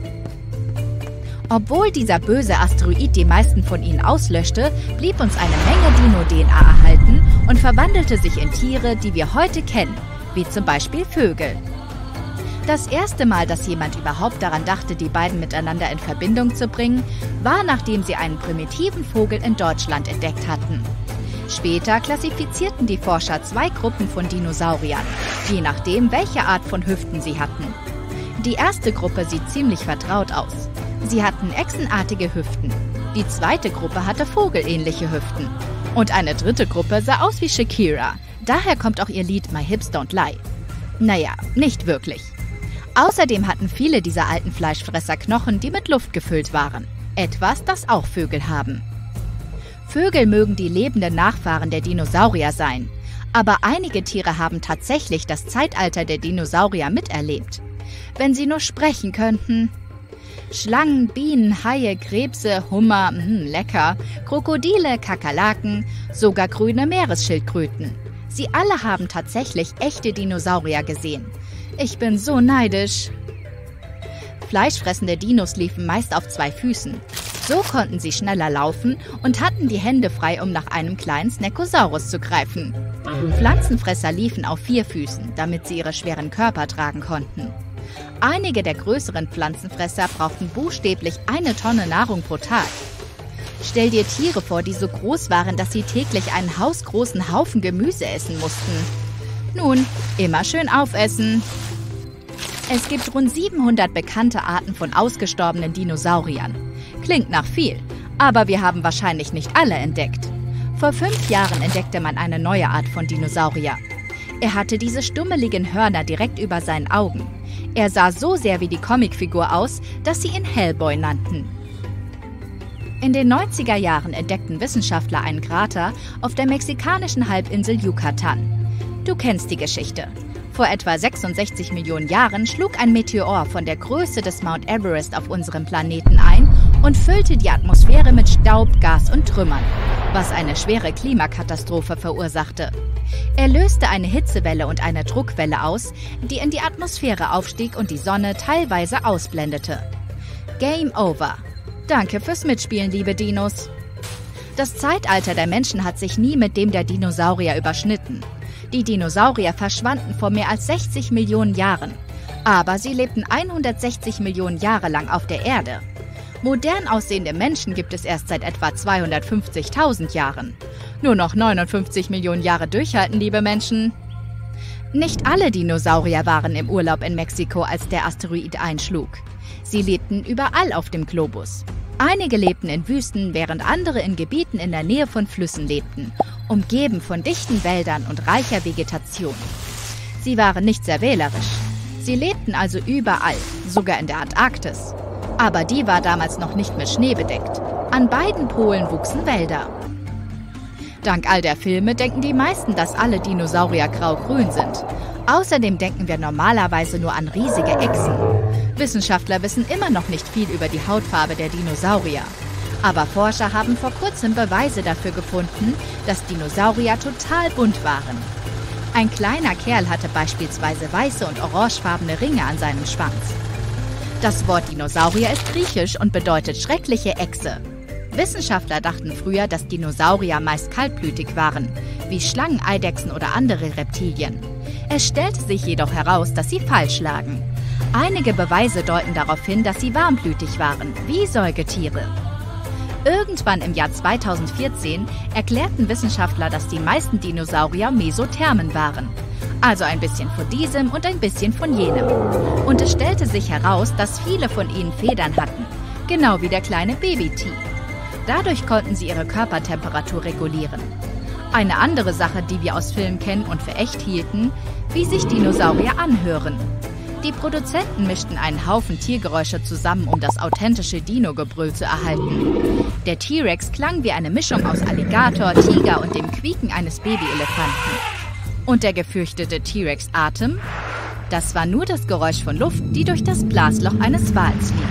S8: Obwohl dieser böse Asteroid die meisten von ihnen auslöschte, blieb uns eine Menge Dino-D N A erhalten und verwandelte sich in Tiere, die wir heute kennen, wie zum Beispiel Vögel. Das erste Mal, dass jemand überhaupt daran dachte, die beiden miteinander in Verbindung zu bringen, war, nachdem sie einen primitiven Vogel in Deutschland entdeckt hatten. Später klassifizierten die Forscher zwei Gruppen von Dinosauriern, je nachdem, welche Art von Hüften sie hatten. Die erste Gruppe sieht ziemlich vertraut aus. Sie hatten echsenartige Hüften. Die zweite Gruppe hatte vogelähnliche Hüften. Und eine dritte Gruppe sah aus wie Shakira. Daher kommt auch ihr Lied My Hips Don't Lie. Naja, nicht wirklich. Außerdem hatten viele dieser alten Fleischfresser Knochen, die mit Luft gefüllt waren. Etwas, das auch Vögel haben. Vögel mögen die lebenden Nachfahren der Dinosaurier sein. Aber einige Tiere haben tatsächlich das Zeitalter der Dinosaurier miterlebt. Wenn sie nur sprechen könnten. Schlangen, Bienen, Haie, Krebse, Hummer, mh, lecker, Krokodile, Kakerlaken, sogar grüne Meeresschildkröten. Sie alle haben tatsächlich echte Dinosaurier gesehen. Ich bin so neidisch. Fleischfressende Dinos liefen meist auf zwei Füßen. So konnten sie schneller laufen und hatten die Hände frei, um nach einem kleinen Snakosaurus zu greifen. Pflanzenfresser liefen auf vier Füßen, damit sie ihre schweren Körper tragen konnten. Einige der größeren Pflanzenfresser brauchten buchstäblich eine Tonne Nahrung pro Tag. Stell dir Tiere vor, die so groß waren, dass sie täglich einen hausgroßen Haufen Gemüse essen mussten. Nun, immer schön aufessen. Es gibt rund siebenhundert bekannte Arten von ausgestorbenen Dinosauriern. Klingt nach viel, aber wir haben wahrscheinlich nicht alle entdeckt. Vor fünf Jahren entdeckte man eine neue Art von Dinosaurier. Er hatte diese stummeligen Hörner direkt über seinen Augen. Er sah so sehr wie die Comicfigur aus, dass sie ihn Hellboy nannten. In den neunziger Jahren entdeckten Wissenschaftler einen Krater auf der mexikanischen Halbinsel Yucatan. Du kennst die Geschichte. Vor etwa sechsundsechzig Millionen Jahren schlug ein Meteor von der Größe des Mount Everest auf unserem Planeten ein und füllte die Atmosphäre mit Staub, Gas und Trümmern, was eine schwere Klimakatastrophe verursachte. Er löste eine Hitzewelle und eine Druckwelle aus, die in die Atmosphäre aufstieg und die Sonne teilweise ausblendete. Game over. Danke fürs Mitspielen, liebe Dinos. Das Zeitalter der Menschen hat sich nie mit dem der Dinosaurier überschnitten. Die Dinosaurier verschwanden vor mehr als sechzig Millionen Jahren. Aber sie lebten hundertsechzig Millionen Jahre lang auf der Erde. Modern aussehende Menschen gibt es erst seit etwa zweihundertfünfzigtausend Jahren. Nur noch neunundfünfzig Millionen Jahre durchhalten, liebe Menschen. Nicht alle Dinosaurier waren im Urlaub in Mexiko, als der Asteroid einschlug. Sie lebten überall auf dem Globus. Einige lebten in Wüsten, während andere in Gebieten in der Nähe von Flüssen lebten, umgeben von dichten Wäldern und reicher Vegetation. Sie waren nicht sehr wählerisch. Sie lebten also überall, sogar in der Antarktis. Aber die war damals noch nicht mit Schnee bedeckt. An beiden Polen wuchsen Wälder. Dank all der Filme denken die meisten, dass alle Dinosaurier grau-grün sind. Außerdem denken wir normalerweise nur an riesige Echsen. Wissenschaftler wissen immer noch nicht viel über die Hautfarbe der Dinosaurier. Aber Forscher haben vor kurzem Beweise dafür gefunden, dass Dinosaurier total bunt waren. Ein kleiner Kerl hatte beispielsweise weiße und orangefarbene Ringe an seinem Schwanz. Das Wort Dinosaurier ist griechisch und bedeutet schreckliche Echse. Wissenschaftler dachten früher, dass Dinosaurier meist kaltblütig waren, wie Schlangen, Eidechsen oder andere Reptilien. Es stellte sich jedoch heraus, dass sie falsch lagen. Einige Beweise deuten darauf hin, dass sie warmblütig waren, wie Säugetiere. Irgendwann im Jahr zweitausendvierzehn erklärten Wissenschaftler, dass die meisten Dinosaurier Mesothermen waren. Also ein bisschen von diesem und ein bisschen von jenem. Und es stellte sich heraus, dass viele von ihnen Federn hatten, genau wie der kleine Baby-T. Dadurch konnten sie ihre Körpertemperatur regulieren. Eine andere Sache, die wir aus Filmen kennen und für echt hielten, wie sich Dinosaurier anhören. Die Produzenten mischten einen Haufen Tiergeräusche zusammen, um das authentische Dino-Gebrüll zu erhalten. Der T-Rex klang wie eine Mischung aus Alligator, Tiger und dem Quieken eines Babyelefanten. Und der gefürchtete T-Rex-Atem? Das war nur das Geräusch von Luft, die durch das Blasloch eines Wals lief.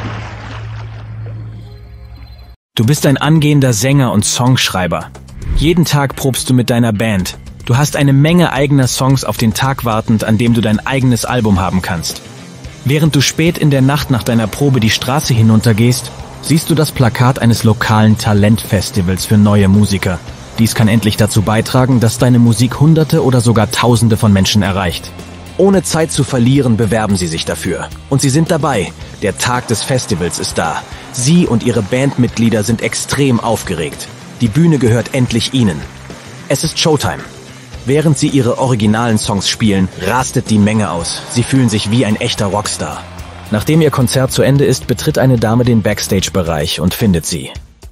S10: Du bist ein angehender Sänger und Songschreiber. Jeden Tag probst du mit deiner Band. Du hast eine Menge eigener Songs auf den Tag wartend, an dem du dein eigenes Album haben kannst. Während du spät in der Nacht nach deiner Probe die Straße hinuntergehst, siehst du das Plakat eines lokalen Talentfestivals für neue Musiker. Dies kann endlich dazu beitragen, dass deine Musik Hunderte oder sogar Tausende von Menschen erreicht. Ohne Zeit zu verlieren, bewerben sie sich dafür. Und sie sind dabei. Der Tag des Festivals ist da. Sie und ihre Bandmitglieder sind extrem aufgeregt. Die Bühne gehört endlich ihnen. Es ist Showtime. Während sie ihre originalen Songs spielen, rastet die Menge aus. Sie fühlen sich wie ein echter Rockstar. Nachdem ihr Konzert zu Ende ist, betritt eine Dame den Backstage-Bereich und findet sie.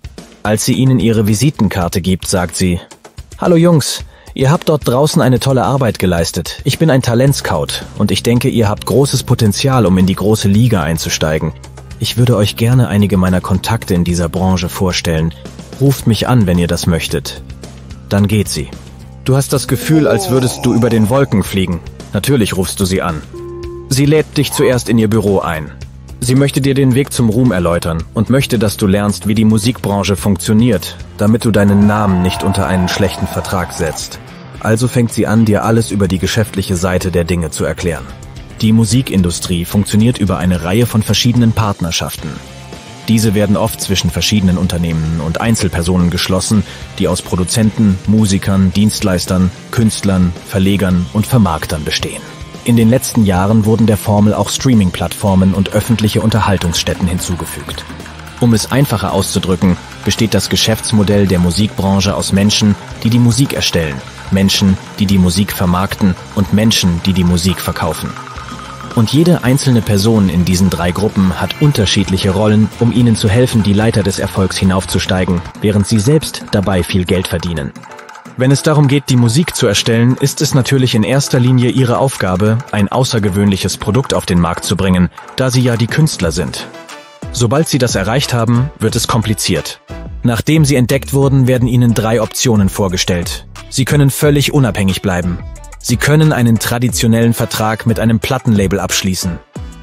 S10: Als sie ihnen ihre Visitenkarte gibt, sagt sie: Hallo Jungs, ihr habt dort draußen eine tolle Arbeit geleistet. Ich bin ein Talentscout und ich denke, ihr habt großes Potenzial, um in die große Liga einzusteigen. Ich würde euch gerne einige meiner Kontakte in dieser Branche vorstellen. Ruft mich an, wenn ihr das möchtet. Dann geht sie. Du hast das Gefühl, als würdest du über den Wolken fliegen. Natürlich rufst du sie an. Sie lädt dich zuerst in ihr Büro ein. Sie möchte dir den Weg zum Ruhm erläutern und möchte, dass du lernst, wie die Musikbranche funktioniert, damit du deinen Namen nicht unter einen schlechten Vertrag setzt. Also fängt sie an, dir alles über die geschäftliche Seite der Dinge zu erklären. Die Musikindustrie funktioniert über eine Reihe von verschiedenen Partnerschaften. Diese werden oft zwischen verschiedenen Unternehmen und Einzelpersonen geschlossen, die aus Produzenten, Musikern, Dienstleistern, Künstlern, Verlegern und Vermarktern bestehen. In den letzten Jahren wurden der Formel auch Streaming-Plattformen und öffentliche Unterhaltungsstätten hinzugefügt. Um es einfacher auszudrücken, besteht das Geschäftsmodell der Musikbranche aus Menschen, die die Musik erstellen, Menschen, die die Musik vermarkten und Menschen, die die Musik verkaufen. Und jede einzelne Person in diesen drei Gruppen hat unterschiedliche Rollen, um ihnen zu helfen, die Leiter des Erfolgs hinaufzusteigen, während sie selbst dabei viel Geld verdienen. Wenn es darum geht, die Musik zu erstellen, ist es natürlich in erster Linie ihre Aufgabe, ein außergewöhnliches Produkt auf den Markt zu bringen, da sie ja die Künstler sind. Sobald sie das erreicht haben, wird es kompliziert. Nachdem sie entdeckt wurden, werden ihnen drei Optionen vorgestellt. Sie können völlig unabhängig bleiben. Sie können einen traditionellen Vertrag mit einem Plattenlabel abschließen.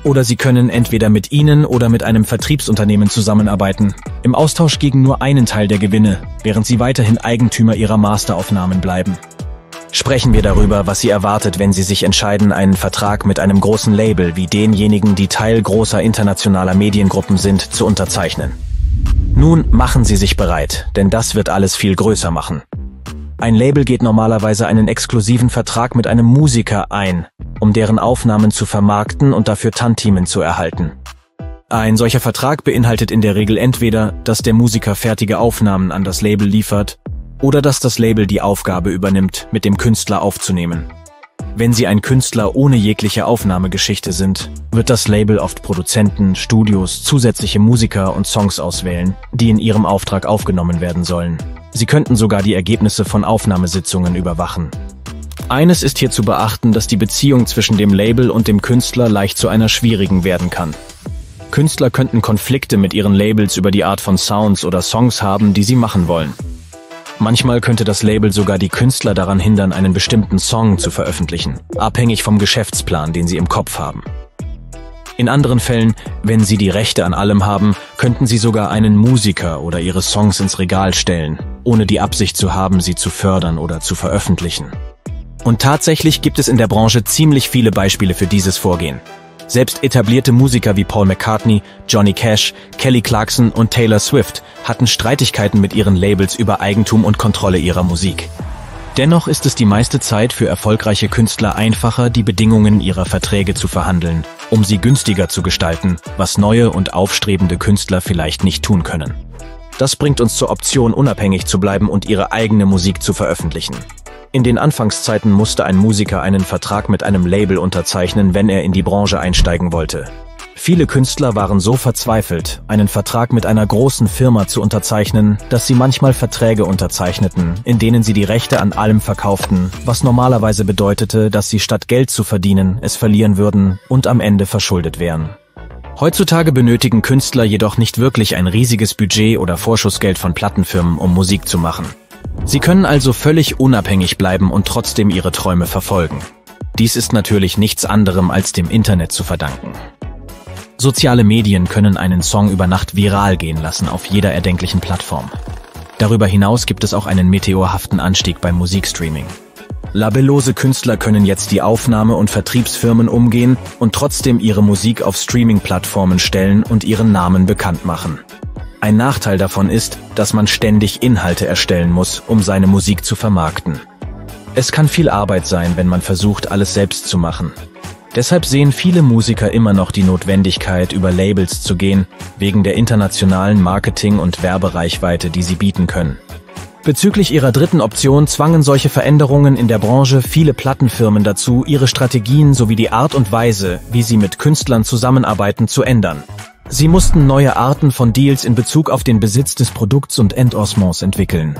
S10: Oder sie können entweder mit Ihnen oder mit einem Vertriebsunternehmen zusammenarbeiten, im Austausch gegen nur einen Teil der Gewinne, während Sie weiterhin Eigentümer Ihrer Masteraufnahmen bleiben. Sprechen wir darüber, was Sie erwartet, wenn Sie sich entscheiden, einen Vertrag mit einem großen Label wie denjenigen, die Teil großer internationaler Mediengruppen sind, zu unterzeichnen. Nun machen Sie sich bereit, denn das wird alles viel größer machen. Ein Label geht normalerweise einen exklusiven Vertrag mit einem Musiker ein, um deren Aufnahmen zu vermarkten und dafür Tantimen zu erhalten. Ein solcher Vertrag beinhaltet in der Regel entweder, dass der Musiker fertige Aufnahmen an das Label liefert, oder dass das Label die Aufgabe übernimmt, mit dem Künstler aufzunehmen. Wenn Sie ein Künstler ohne jegliche Aufnahmegeschichte sind, wird das Label oft Produzenten, Studios, zusätzliche Musiker und Songs auswählen, die in Ihrem Auftrag aufgenommen werden sollen. Sie könnten sogar die Ergebnisse von Aufnahmesitzungen überwachen. Eines ist hier zu beachten, dass die Beziehung zwischen dem Label und dem Künstler leicht zu einer schwierigen werden kann. Künstler könnten Konflikte mit ihren Labels über die Art von Sounds oder Songs haben, die sie machen wollen. Manchmal könnte das Label sogar die Künstler daran hindern, einen bestimmten Song zu veröffentlichen, abhängig vom Geschäftsplan, den sie im Kopf haben. In anderen Fällen, wenn sie die Rechte an allem haben, könnten sie sogar einen Musiker oder ihre Songs ins Regal stellen, ohne die Absicht zu haben, sie zu fördern oder zu veröffentlichen. Und tatsächlich gibt es in der Branche ziemlich viele Beispiele für dieses Vorgehen. Selbst etablierte Musiker wie Paul McCartney, Johnny Cash, Kelly Clarkson und Taylor Swift hatten Streitigkeiten mit ihren Labels über Eigentum und Kontrolle ihrer Musik. Dennoch ist es die meiste Zeit für erfolgreiche Künstler einfacher, die Bedingungen ihrer Verträge zu verhandeln, um sie günstiger zu gestalten, was neue und aufstrebende Künstler vielleicht nicht tun können. Das bringt uns zur Option, unabhängig zu bleiben und ihre eigene Musik zu veröffentlichen. In den Anfangszeiten musste ein Musiker einen Vertrag mit einem Label unterzeichnen, wenn er in die Branche einsteigen wollte. Viele Künstler waren so verzweifelt, einen Vertrag mit einer großen Firma zu unterzeichnen, dass sie manchmal Verträge unterzeichneten, in denen sie die Rechte an allem verkauften, was normalerweise bedeutete, dass sie statt Geld zu verdienen, es verlieren würden und am Ende verschuldet wären. Heutzutage benötigen Künstler jedoch nicht wirklich ein riesiges Budget oder Vorschussgeld von Plattenfirmen, um Musik zu machen. Sie können also völlig unabhängig bleiben und trotzdem ihre Träume verfolgen. Dies ist natürlich nichts anderem als dem Internet zu verdanken. Soziale Medien können einen Song über Nacht viral gehen lassen auf jeder erdenklichen Plattform. Darüber hinaus gibt es auch einen meteorhaften Anstieg beim Musikstreaming. Labellose Künstler können jetzt die Aufnahme- und Vertriebsfirmen umgehen und trotzdem ihre Musik auf Streaming-Plattformen stellen und ihren Namen bekannt machen. Ein Nachteil davon ist, dass man ständig Inhalte erstellen muss, um seine Musik zu vermarkten. Es kann viel Arbeit sein, wenn man versucht, alles selbst zu machen. Deshalb sehen viele Musiker immer noch die Notwendigkeit, über Labels zu gehen, wegen der internationalen Marketing- und Werbereichweite, die sie bieten können. Bezüglich ihrer dritten Option zwangen solche Veränderungen in der Branche viele Plattenfirmen dazu, ihre Strategien sowie die Art und Weise, wie sie mit Künstlern zusammenarbeiten, zu ändern. Sie mussten neue Arten von Deals in Bezug auf den Besitz des Produkts und Endossements entwickeln.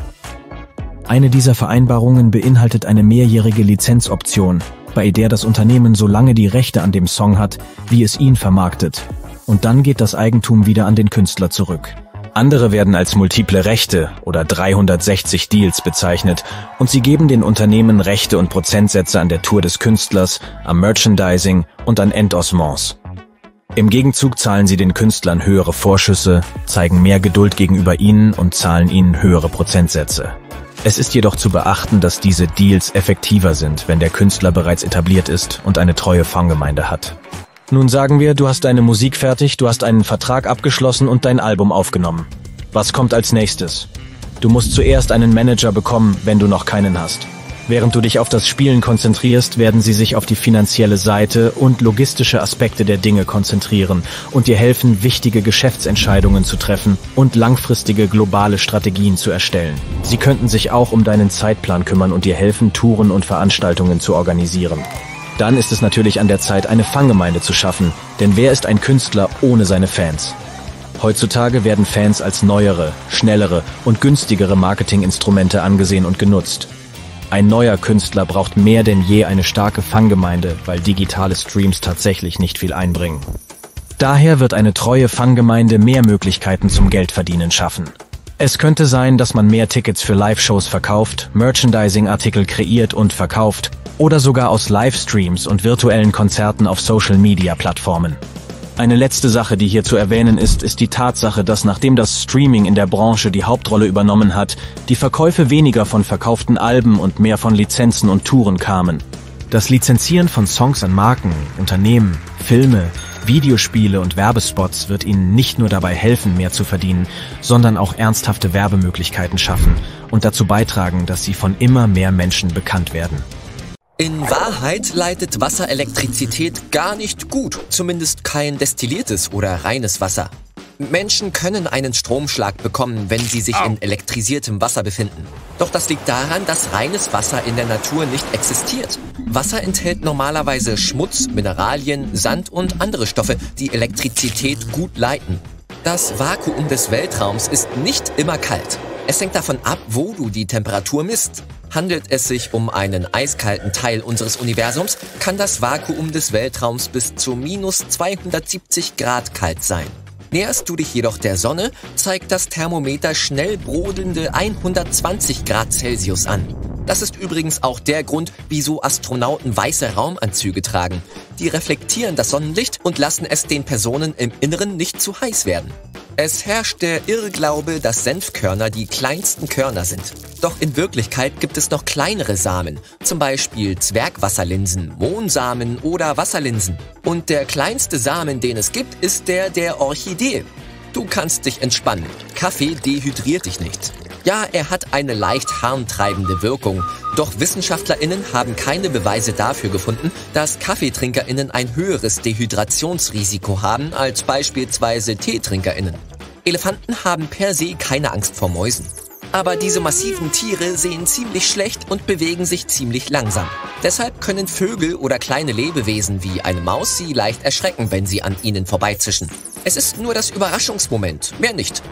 S10: Eine dieser Vereinbarungen beinhaltet eine mehrjährige Lizenzoption, bei der das Unternehmen so lange die Rechte an dem Song hat, wie es ihn vermarktet. Und dann geht das Eigentum wieder an den Künstler zurück. Andere werden als multiple Rechte oder dreihundertsechzig Deals bezeichnet und sie geben den Unternehmen Rechte und Prozentsätze an der Tour des Künstlers, am Merchandising und an Endossements. Im Gegenzug zahlen sie den Künstlern höhere Vorschüsse, zeigen mehr Geduld gegenüber ihnen und zahlen ihnen höhere Prozentsätze. Es ist jedoch zu beachten, dass diese Deals effektiver sind, wenn der Künstler bereits etabliert ist und eine treue Fangemeinde hat. Nun sagen wir, du hast deine Musik fertig, du hast einen Vertrag abgeschlossen und dein Album aufgenommen. Was kommt als nächstes? Du musst zuerst einen Manager bekommen, wenn du noch keinen hast. Während du dich auf das Spielen konzentrierst, werden sie sich auf die finanzielle Seite und logistische Aspekte der Dinge konzentrieren und dir helfen, wichtige Geschäftsentscheidungen zu treffen und langfristige globale Strategien zu erstellen. Sie könnten sich auch um deinen Zeitplan kümmern und dir helfen, Touren und Veranstaltungen zu organisieren. Dann ist es natürlich an der Zeit, eine Fangemeinde zu schaffen, denn wer ist ein Künstler ohne seine Fans? Heutzutage werden Fans als neuere, schnellere und günstigere Marketinginstrumente angesehen und genutzt. Ein neuer Künstler braucht mehr denn je eine starke Fangemeinde, weil digitale Streams tatsächlich nicht viel einbringen. Daher wird eine treue Fangemeinde mehr Möglichkeiten zum Geldverdienen schaffen. Es könnte sein, dass man mehr Tickets für Live-Shows verkauft, Merchandising-Artikel kreiert und verkauft oder sogar aus Livestreams und virtuellen Konzerten auf Social-Media-Plattformen. Eine letzte Sache, die hier zu erwähnen ist, ist die Tatsache, dass nachdem das Streaming in der Branche die Hauptrolle übernommen hat, die Verkäufe weniger von verkauften Alben und mehr von Lizenzen und Touren kamen. Das Lizenzieren von Songs an Marken, Unternehmen, Filme, Videospiele und Werbespots wird ihnen nicht nur dabei helfen, mehr zu verdienen, sondern auch ernsthafte Werbemöglichkeiten schaffen und dazu beitragen, dass sie von immer mehr Menschen bekannt werden.
S6: In Wahrheit leitet Wasser Elektrizität gar nicht gut, zumindest kein destilliertes oder reines Wasser. Menschen können einen Stromschlag bekommen, wenn sie sich in elektrisiertem Wasser befinden. Doch das liegt daran, dass reines Wasser in der Natur nicht existiert. Wasser enthält normalerweise Schmutz, Mineralien, Sand und andere Stoffe, die Elektrizität gut leiten. Das Vakuum des Weltraums ist nicht immer kalt. Es hängt davon ab, wo du die Temperatur misst. Handelt es sich um einen eiskalten Teil unseres Universums, kann das Vakuum des Weltraums bis zu minus zweihundertsiebzig Grad kalt sein. Näherst du dich jedoch der Sonne, zeigt das Thermometer schnell brodelnde hundertzwanzig Grad Celsius an. Das ist übrigens auch der Grund, wieso Astronauten weiße Raumanzüge tragen. Die reflektieren das Sonnenlicht und lassen es den Personen im Inneren nicht zu heiß werden. Es herrscht der Irrglaube, dass Senfkörner die kleinsten Körner sind. Doch in Wirklichkeit gibt es noch kleinere Samen, zum Beispiel Zwergwasserlinsen, Mohnsamen oder Wasserlinsen. Und der kleinste Samen, den es gibt, ist der der Orchidee. Du kannst dich entspannen. Kaffee dehydriert dich nicht. Ja, er hat eine leicht harntreibende Wirkung, doch WissenschaftlerInnen haben keine Beweise dafür gefunden, dass KaffeetrinkerInnen ein höheres Dehydrationsrisiko haben als beispielsweise TeetrinkerInnen. Elefanten haben per se keine Angst vor Mäusen. Aber diese massiven Tiere sehen ziemlich schlecht und bewegen sich ziemlich langsam. Deshalb können Vögel oder kleine Lebewesen wie eine Maus sie leicht erschrecken, wenn sie an ihnen vorbeizischen. Es ist nur das Überraschungsmoment, mehr nicht.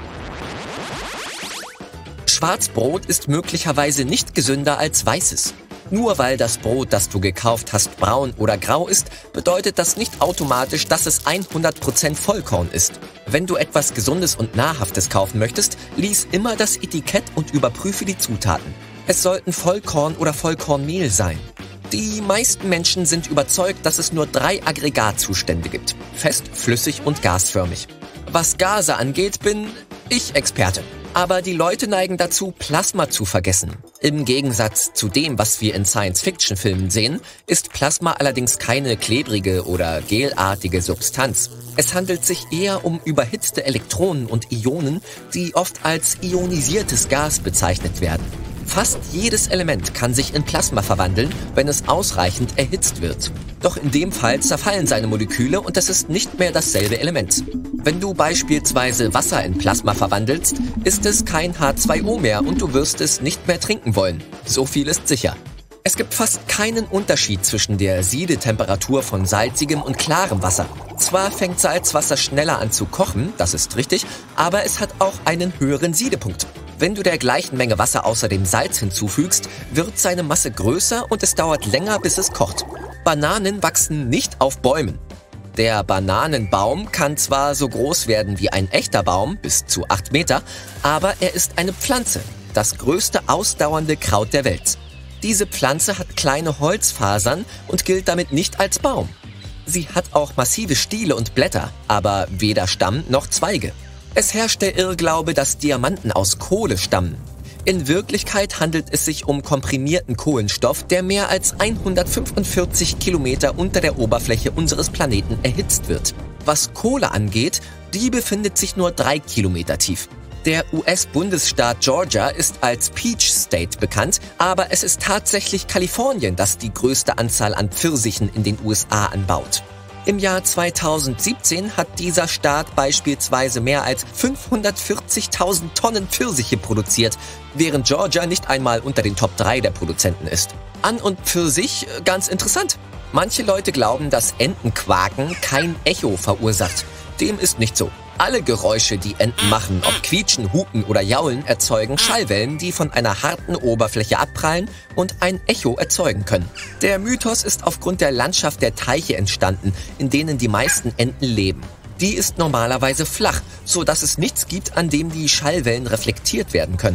S6: Schwarzbrot ist möglicherweise nicht gesünder als weißes. Nur weil das Brot, das du gekauft hast, braun oder grau ist, bedeutet das nicht automatisch, dass es hundert Prozent Vollkorn ist. Wenn du etwas Gesundes und Nahrhaftes kaufen möchtest, lies immer das Etikett und überprüfe die Zutaten. Es sollten Vollkorn oder Vollkornmehl sein. Die meisten Menschen sind überzeugt, dass es nur drei Aggregatzustände gibt: fest, flüssig und gasförmig. Was Gase angeht, bin ich Experte. Aber die Leute neigen dazu, Plasma zu vergessen. Im Gegensatz zu dem, was wir in Science-Fiction-Filmen sehen, ist Plasma allerdings keine klebrige oder gelartige Substanz. Es handelt sich eher um überhitzte Elektronen und Ionen, die oft als ionisiertes Gas bezeichnet werden. Fast jedes Element kann sich in Plasma verwandeln, wenn es ausreichend erhitzt wird. Doch in dem Fall zerfallen seine Moleküle und es ist nicht mehr dasselbe Element. Wenn du beispielsweise Wasser in Plasma verwandelst, ist es kein H zwei O mehr und du wirst es nicht mehr trinken wollen. So viel ist sicher. Es gibt fast keinen Unterschied zwischen der Siedetemperatur von salzigem und klarem Wasser. Zwar fängt Salzwasser schneller an zu kochen, das ist richtig, aber es hat auch einen höheren Siedepunkt. Wenn du der gleichen Menge Wasser außerdem Salz hinzufügst, wird seine Masse größer und es dauert länger, bis es kocht. Bananen wachsen nicht auf Bäumen. Der Bananenbaum kann zwar so groß werden wie ein echter Baum, bis zu acht Meter, aber er ist eine Pflanze, das größte ausdauernde Kraut der Welt. Diese Pflanze hat kleine Holzfasern und gilt damit nicht als Baum. Sie hat auch massive Stiele und Blätter, aber weder Stamm noch Zweige. Es herrscht der Irrglaube, dass Diamanten aus Kohle stammen. In Wirklichkeit handelt es sich um komprimierten Kohlenstoff, der mehr als hundertfünfundvierzig Kilometer unter der Oberfläche unseres Planeten erhitzt wird. Was Kohle angeht, die befindet sich nur drei Kilometer tief. Der U S-Bundesstaat Georgia ist als Peach State bekannt, aber es ist tatsächlich Kalifornien, das die größte Anzahl an Pfirsichen in den U S A anbaut. Im Jahr zweitausendsiebzehn hat dieser Staat beispielsweise mehr als fünfhundertvierzigtausend Tonnen Pfirsiche produziert, während Georgia nicht einmal unter den Top drei der Produzenten ist. An und für sich ganz interessant. Manche Leute glauben, dass Entenquaken kein Echo verursacht. Dem ist nicht so. Alle Geräusche, die Enten machen, ob quietschen, hupen oder jaulen, erzeugen Schallwellen, die von einer harten Oberfläche abprallen und ein Echo erzeugen können. Der Mythos ist aufgrund der Landschaft der Teiche entstanden, in denen die meisten Enten leben. Die ist normalerweise flach, so dass es nichts gibt, an dem die Schallwellen reflektiert werden können.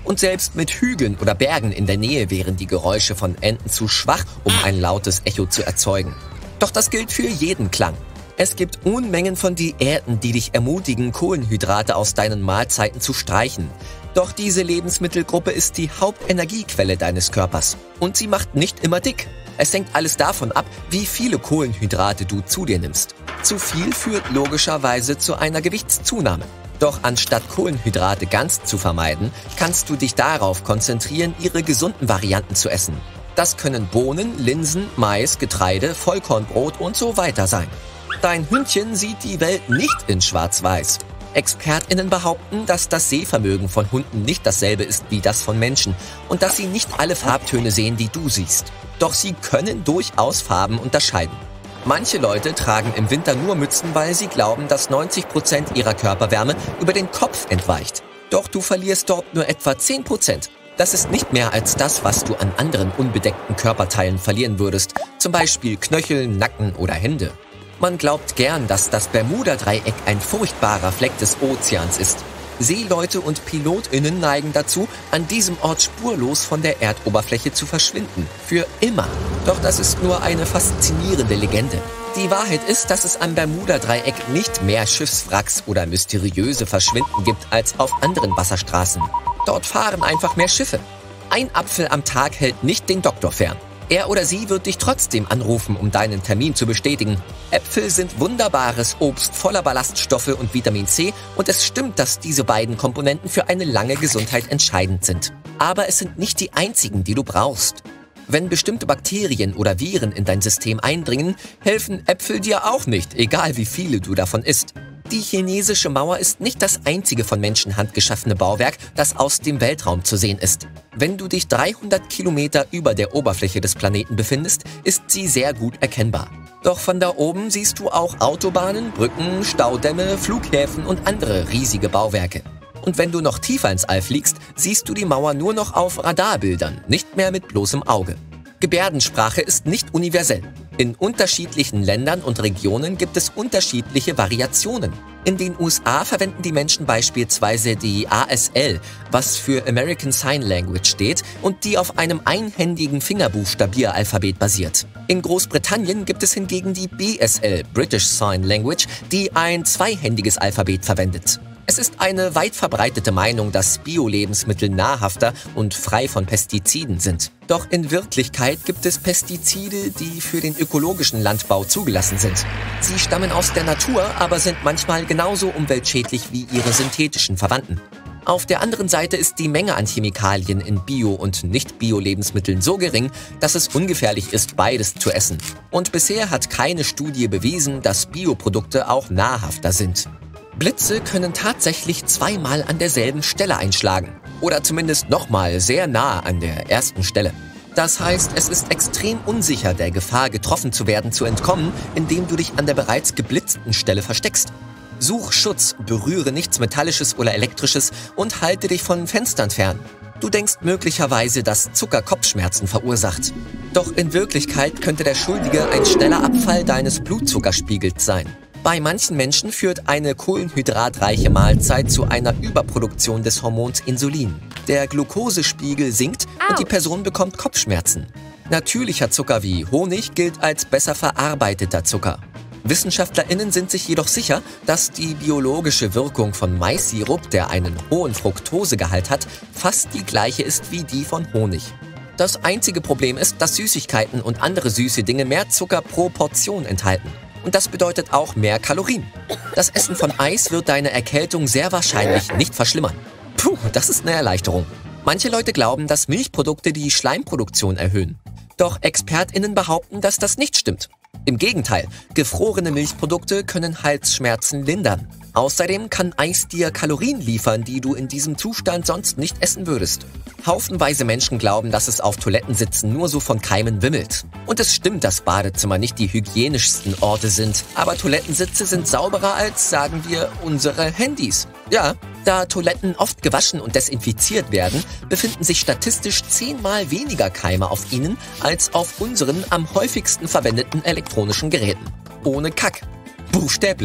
S5: Und selbst mit Hügeln oder Bergen in der Nähe wären die Geräusche von Enten zu schwach, um ein lautes Echo zu erzeugen. Doch das gilt für jeden Klang. Es gibt Unmengen von Diäten, die dich ermutigen, Kohlenhydrate aus deinen Mahlzeiten zu streichen. Doch diese Lebensmittelgruppe ist die Hauptenergiequelle deines Körpers. Und sie macht nicht immer dick. Es hängt alles davon ab, wie viele Kohlenhydrate du zu dir nimmst. Zu viel führt logischerweise zu einer Gewichtszunahme. Doch anstatt Kohlenhydrate ganz zu vermeiden, kannst du dich darauf konzentrieren, ihre gesunden Varianten zu essen. Das können Bohnen, Linsen, Mais, Getreide, Vollkornbrot und so weiter sein. Dein Hündchen sieht die Welt nicht in schwarz-weiß. ExpertInnen behaupten, dass das Sehvermögen von Hunden nicht dasselbe ist wie das von Menschen und dass sie nicht alle Farbtöne sehen, die du siehst. Doch sie können durchaus Farben unterscheiden. Manche Leute tragen im Winter nur Mützen, weil sie glauben, dass neunzig Prozent ihrer Körperwärme über den Kopf entweicht. Doch du verlierst dort nur etwa zehn Prozent. Das ist nicht mehr als das, was du an anderen unbedeckten Körperteilen verlieren würdest, zum Beispiel Knöchel, Nacken oder Hände. Man glaubt gern, dass das Bermuda-Dreieck ein furchtbarer Fleck des Ozeans ist. Seeleute und PilotInnen neigen dazu, an diesem Ort spurlos von der Erdoberfläche zu verschwinden. Für immer. Doch das ist nur eine faszinierende Legende. Die Wahrheit ist, dass es am Bermuda-Dreieck nicht mehr Schiffswracks oder mysteriöse Verschwinden gibt als auf anderen Wasserstraßen. Dort fahren einfach mehr Schiffe. Ein Apfel am Tag hält nicht den Doktor fern. Er oder sie wird dich trotzdem anrufen, um deinen Termin zu bestätigen. Äpfel sind wunderbares Obst voller Ballaststoffe und Vitamin C und es stimmt, dass diese beiden Komponenten für eine lange Gesundheit entscheidend sind. Aber es sind nicht die einzigen, die du brauchst. Wenn bestimmte Bakterien oder Viren in dein System eindringen, helfen Äpfel dir auch nicht, egal wie viele du davon isst. Die chinesische Mauer ist nicht das einzige von Menschenhand geschaffene Bauwerk, das aus dem Weltraum zu sehen ist. Wenn du dich dreihundert Kilometer über der Oberfläche des Planeten befindest, ist sie sehr gut erkennbar. Doch von da oben siehst du auch Autobahnen, Brücken, Staudämme, Flughäfen und andere riesige Bauwerke. Und wenn du noch tiefer ins All fliegst, siehst du die Mauer nur noch auf Radarbildern, nicht mehr mit bloßem Auge. Gebärdensprache ist nicht universell. In unterschiedlichen Ländern und Regionen gibt es unterschiedliche Variationen. In den U S A verwenden die Menschen beispielsweise die A S L, was für American Sign Language steht und die auf einem einhändigen Fingerbuchstabieralphabet basiert. In Großbritannien gibt es hingegen die B S L, British Sign Language, die ein zweihändiges Alphabet verwendet. Es ist eine weit verbreitete Meinung, dass Bio-Lebensmittel nahrhafter und frei von Pestiziden sind. Doch in Wirklichkeit gibt es Pestizide, die für den ökologischen Landbau zugelassen sind. Sie stammen aus der Natur, aber sind manchmal genauso umweltschädlich wie ihre synthetischen Verwandten. Auf der anderen Seite ist die Menge an Chemikalien in Bio- und Nicht-Bio-Lebensmitteln so gering, dass es ungefährlich ist, beides zu essen. Und bisher hat keine Studie bewiesen, dass Bioprodukte auch nahrhafter sind. Blitze können tatsächlich zweimal an derselben Stelle einschlagen. Oder zumindest nochmal sehr nah an der ersten Stelle. Das heißt, es ist extrem unsicher, der Gefahr, getroffen zu werden, zu entkommen, indem du dich an der bereits geblitzten Stelle versteckst. Such Schutz, berühre nichts Metallisches oder Elektrisches und halte dich von Fenstern fern. Du denkst möglicherweise, dass Zucker Kopfschmerzen verursacht. Doch in Wirklichkeit könnte der Schuldige ein schneller Abfall deines Blutzuckerspiegels sein. Bei manchen Menschen führt eine kohlenhydratreiche Mahlzeit zu einer Überproduktion des Hormons Insulin. Der Glukosespiegel sinkt und die Person bekommt Kopfschmerzen. Natürlicher Zucker wie Honig gilt als besser verarbeiteter Zucker. WissenschaftlerInnen sind sich jedoch sicher, dass die biologische Wirkung von Maissirup, der einen hohen Fructosegehalt hat, fast die gleiche ist wie die von Honig. Das einzige Problem ist, dass Süßigkeiten und andere süße Dinge mehr Zucker pro Portion enthalten. Und das bedeutet auch mehr Kalorien. Das Essen von Eis wird deine Erkältung sehr wahrscheinlich nicht verschlimmern. Puh, das ist eine Erleichterung. Manche Leute glauben, dass Milchprodukte die Schleimproduktion erhöhen. Doch ExpertInnen behaupten, dass das nicht stimmt. Im Gegenteil, gefrorene Milchprodukte können Halsschmerzen lindern. Außerdem kann Eis dir Kalorien liefern, die du in diesem Zustand sonst nicht essen würdest. Haufenweise Menschen glauben, dass es auf Toilettensitzen nur so von Keimen wimmelt. Und es stimmt, dass Badezimmer nicht die hygienischsten Orte sind. Aber Toilettensitze sind sauberer als, sagen wir, unsere Handys. Ja, da Toiletten oft gewaschen und desinfiziert werden, befinden sich statistisch zehnmal weniger Keime auf ihnen als auf unseren am häufigsten verwendeten elektronischen Geräten. Ohne Kack. Buchstäblich.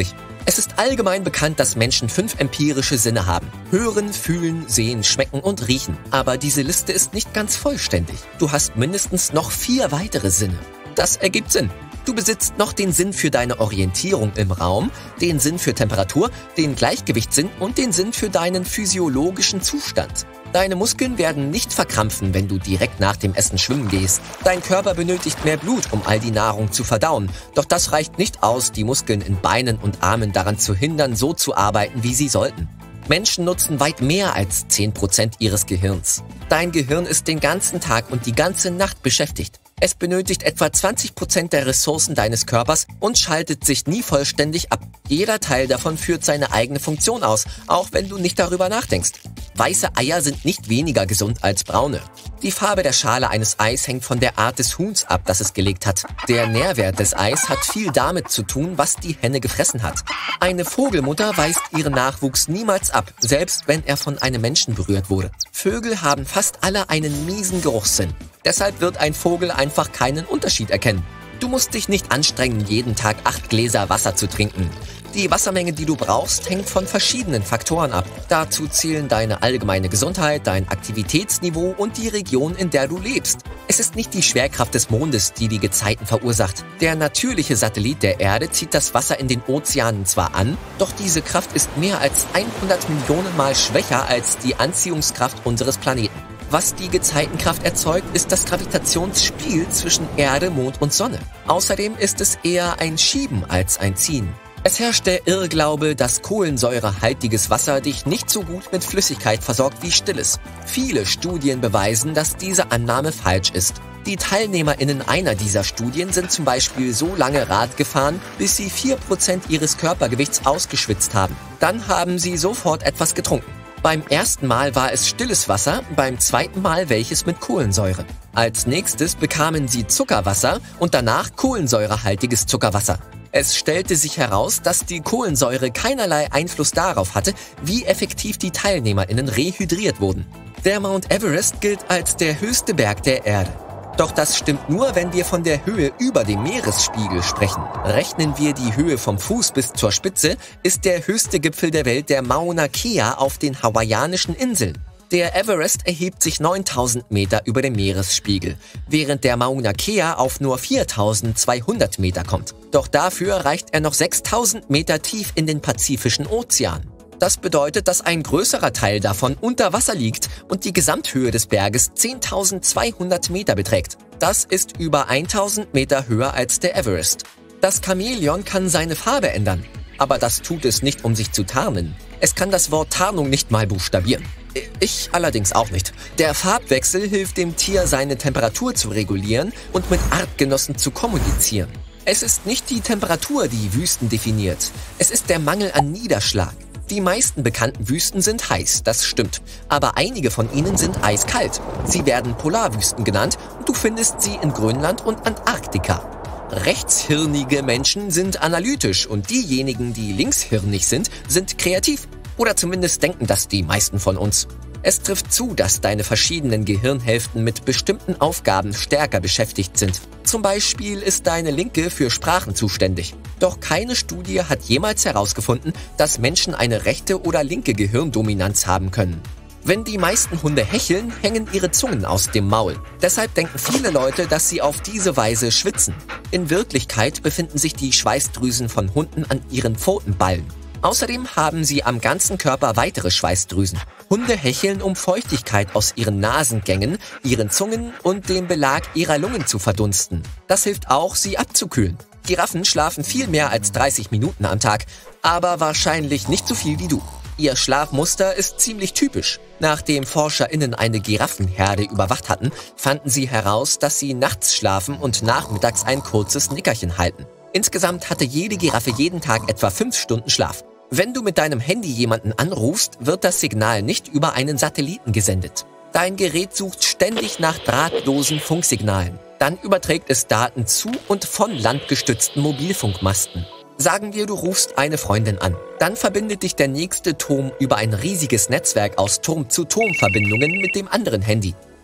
S5: Es ist allgemein bekannt, dass Menschen fünf empirische Sinne haben. Hören, fühlen, sehen, schmecken und riechen. Aber diese Liste ist nicht ganz vollständig. Du hast mindestens noch vier weitere Sinne. Das ergibt Sinn. Du besitzt noch den Sinn für deine Orientierung im Raum, den Sinn für Temperatur, den Gleichgewichtssinn und den Sinn für deinen physiologischen Zustand. Deine Muskeln werden nicht verkrampfen, wenn du direkt nach dem Essen schwimmen gehst. Dein Körper benötigt mehr Blut, um all die Nahrung zu verdauen. Doch das reicht nicht aus, die Muskeln in Beinen und Armen daran zu hindern, so zu arbeiten, wie sie sollten. Menschen nutzen weit mehr als zehn Prozent ihres Gehirns. Dein Gehirn ist den ganzen Tag und die ganze Nacht beschäftigt. Es benötigt etwa zwanzig Prozent der Ressourcen deines Körpers und schaltet sich nie vollständig ab. Jeder Teil davon führt seine eigene Funktion aus, auch wenn du nicht darüber nachdenkst. Weiße Eier sind nicht weniger gesund als braune. Die Farbe der Schale eines Eis hängt von der Art des Huhns ab, das es gelegt hat. Der Nährwert des Eis hat viel damit zu tun, was die Henne gefressen hat. Eine Vogelmutter weist ihren Nachwuchs niemals ab, selbst wenn er von einem Menschen berührt wurde. Vögel haben fast alle einen miesen Geruchssinn. Deshalb wird ein Vogel einfach keinen Unterschied erkennen. Du musst dich nicht anstrengen, jeden Tag acht Gläser Wasser zu trinken. Die Wassermenge, die du brauchst, hängt von verschiedenen Faktoren ab. Dazu zählen deine allgemeine Gesundheit, dein Aktivitätsniveau und die Region, in der du lebst. Es ist nicht die Schwerkraft des Mondes, die die Gezeiten verursacht. Der natürliche Satellit der Erde zieht das Wasser in den Ozeanen zwar an, doch diese Kraft ist mehr als hundert Millionen Mal schwächer als die Anziehungskraft unseres Planeten. Was die Gezeitenkraft erzeugt, ist das Gravitationsspiel zwischen Erde, Mond und Sonne. Außerdem ist es eher ein Schieben als ein Ziehen. Es herrscht der Irrglaube, dass kohlensäurehaltiges Wasser dich nicht so gut mit Flüssigkeit versorgt wie stilles. Viele Studien beweisen, dass diese Annahme falsch ist. Die TeilnehmerInnen einer dieser Studien sind zum Beispiel so lange Rad gefahren, bis sie vier Prozent ihres Körpergewichts ausgeschwitzt haben. Dann haben sie sofort etwas getrunken. Beim ersten Mal war es stilles Wasser, beim zweiten Mal welches mit Kohlensäure. Als nächstes bekamen sie Zuckerwasser und danach kohlensäurehaltiges Zuckerwasser. Es stellte sich heraus, dass die Kohlensäure keinerlei Einfluss darauf hatte, wie effektiv die TeilnehmerInnen rehydriert wurden. Der Mount Everest gilt als der höchste Berg der Erde. Doch das stimmt nur, wenn wir von der Höhe über dem Meeresspiegel sprechen. Rechnen wir die Höhe vom Fuß bis zur Spitze, ist der höchste Gipfel der Welt der Mauna Kea auf den hawaiianischen Inseln. Der Everest erhebt sich neuntausend Meter über dem Meeresspiegel, während der Mauna Kea auf nur viertausendzweihundert Meter kommt. Doch dafür reicht er noch sechstausend Meter tief in den Pazifischen Ozean. Das bedeutet, dass ein größerer Teil davon unter Wasser liegt und die Gesamthöhe des Berges zehntausendzweihundert Meter beträgt. Das ist über tausend Meter höher als der Everest. Das Chamäleon kann seine Farbe ändern, aber das tut es nicht, um sich zu tarnen. Es kann das Wort Tarnung nicht mal buchstabieren. Ich allerdings auch nicht. Der Farbwechsel hilft dem Tier, seine Temperatur zu regulieren und mit Artgenossen zu kommunizieren. Es ist nicht die Temperatur, die Wüsten definiert. Es ist der Mangel an Niederschlag. Die meisten bekannten Wüsten sind heiß, das stimmt. Aber einige von ihnen sind eiskalt. Sie werden Polarwüsten genannt und du findest sie in Grönland und Antarktika. Rechtshirnige Menschen sind analytisch und diejenigen, die linkshirnig sind, sind kreativ. Oder zumindest denken das die meisten von uns. Es trifft zu, dass deine verschiedenen Gehirnhälften mit bestimmten Aufgaben stärker beschäftigt sind. Zum Beispiel ist deine linke für Sprachen zuständig. Doch keine Studie hat jemals herausgefunden, dass Menschen eine rechte oder linke Gehirndominanz haben können. Wenn die meisten Hunde hecheln, hängen ihre Zungen aus dem Maul. Deshalb denken viele Leute, dass sie auf diese Weise schwitzen. In Wirklichkeit befinden sich die Schweißdrüsen von Hunden an ihren Pfotenballen. Außerdem haben sie am ganzen Körper weitere Schweißdrüsen. Hunde hecheln, um Feuchtigkeit aus ihren Nasengängen, ihren Zungen und dem Belag ihrer Lungen zu verdunsten. Das hilft auch, sie abzukühlen. Giraffen schlafen viel mehr als dreißig Minuten am Tag, aber wahrscheinlich nicht so viel wie du. Ihr Schlafmuster ist ziemlich typisch. Nachdem ForscherInnen eine Giraffenherde überwacht hatten, fanden sie heraus, dass sie nachts schlafen und nachmittags ein kurzes Nickerchen halten. Insgesamt hatte jede Giraffe jeden Tag etwa fünf Stunden Schlaf. Wenn du mit deinem Handy jemanden anrufst, wird das Signal nicht über einen Satelliten gesendet. Dein Gerät sucht ständig nach drahtlosen Funksignalen. Dann überträgt es Daten zu und von landgestützten Mobilfunkmasten. Sagen wir, du rufst eine Freundin an. Dann verbindet dich der nächste Turm über ein riesiges Netzwerk aus Turm-zu-Turm-Verbindungen mit dem anderen Handy.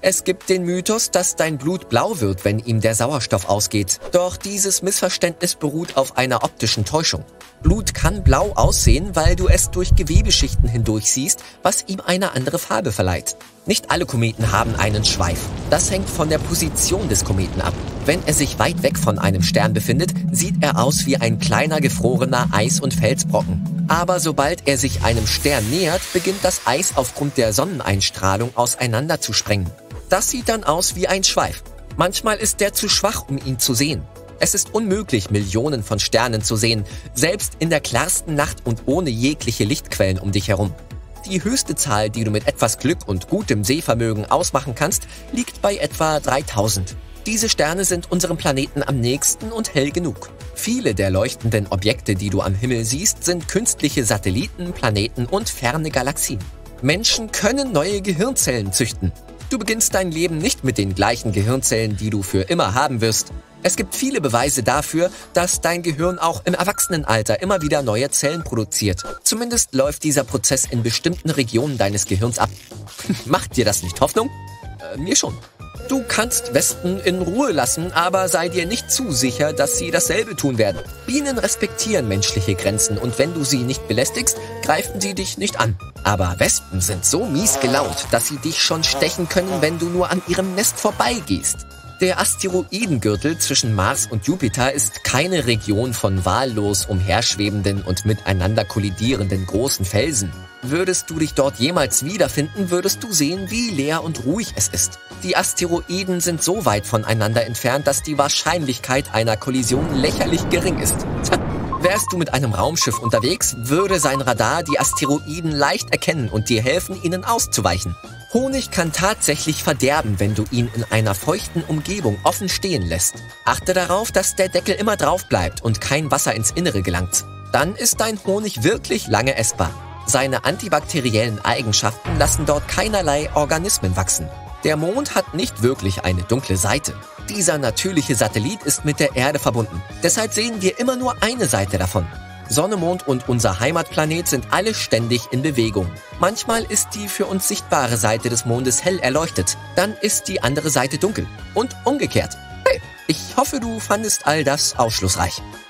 S5: Es gibt den Mythos, dass dein Blut blau wird, wenn ihm der Sauerstoff ausgeht. Doch dieses Missverständnis beruht auf einer optischen Täuschung. Blut kann blau aussehen, weil du es durch Gewebeschichten hindurch siehst, was ihm eine andere Farbe verleiht. Nicht alle Kometen haben einen Schweif. Das hängt von der Position des Kometen ab. Wenn er sich weit weg von einem Stern befindet, sieht er aus wie ein kleiner gefrorener Eis- und Felsbrocken. Aber sobald er sich einem Stern nähert, beginnt das Eis aufgrund der Sonneneinstrahlung auseinander zu sprengen. Das sieht dann aus wie ein Schweif. Manchmal ist der zu schwach, um ihn zu sehen. Es ist unmöglich, Millionen von Sternen zu sehen, selbst in der klarsten Nacht und ohne jegliche Lichtquellen um dich herum. Die höchste Zahl, die du mit etwas Glück und gutem Sehvermögen ausmachen kannst, liegt bei etwa dreitausend. Diese Sterne sind unserem Planeten am nächsten und hell genug. Viele der leuchtenden Objekte, die du am Himmel siehst, sind künstliche Satelliten, Planeten und ferne Galaxien. Menschen können neue Gehirnzellen züchten. Du beginnst dein Leben nicht mit den gleichen Gehirnzellen, die du für immer haben wirst. Es gibt viele Beweise dafür, dass dein Gehirn auch im Erwachsenenalter immer wieder neue Zellen produziert. Zumindest läuft dieser Prozess in bestimmten Regionen deines Gehirns ab. Macht dir das nicht Hoffnung? Äh, mir schon. Du kannst Wespen in Ruhe lassen, aber sei dir nicht zu sicher, dass sie dasselbe tun werden. Bienen respektieren menschliche Grenzen und wenn du sie nicht belästigst, greifen sie dich nicht an. Aber Wespen sind so mies gelaunt, dass sie dich schon stechen können, wenn du nur an ihrem Nest vorbeigehst. Der Asteroidengürtel zwischen Mars und Jupiter ist keine Region von wahllos umherschwebenden und miteinander kollidierenden großen Felsen. Würdest du dich dort jemals wiederfinden, würdest du sehen, wie leer und ruhig es ist. Die Asteroiden sind so weit voneinander entfernt, dass die Wahrscheinlichkeit einer Kollision lächerlich gering ist. Tja, wärst du mit einem Raumschiff unterwegs, würde sein Radar die Asteroiden leicht erkennen und dir helfen, ihnen auszuweichen. Honig kann tatsächlich verderben, wenn du ihn in einer feuchten Umgebung offen stehen lässt. Achte darauf, dass der Deckel immer drauf bleibt und kein Wasser ins Innere gelangt. Dann ist dein Honig wirklich lange essbar. Seine antibakteriellen Eigenschaften lassen dort keinerlei Organismen wachsen. Der Mond hat nicht wirklich eine dunkle Seite. Dieser natürliche Satellit ist mit der Erde verbunden. Deshalb sehen wir immer nur eine Seite davon. Sonne, Mond und unser Heimatplanet sind alle ständig in Bewegung. Manchmal ist die für uns sichtbare Seite des Mondes hell erleuchtet, dann ist die andere Seite dunkel. Und umgekehrt. Hey, ich hoffe, du fandest all das aufschlussreich.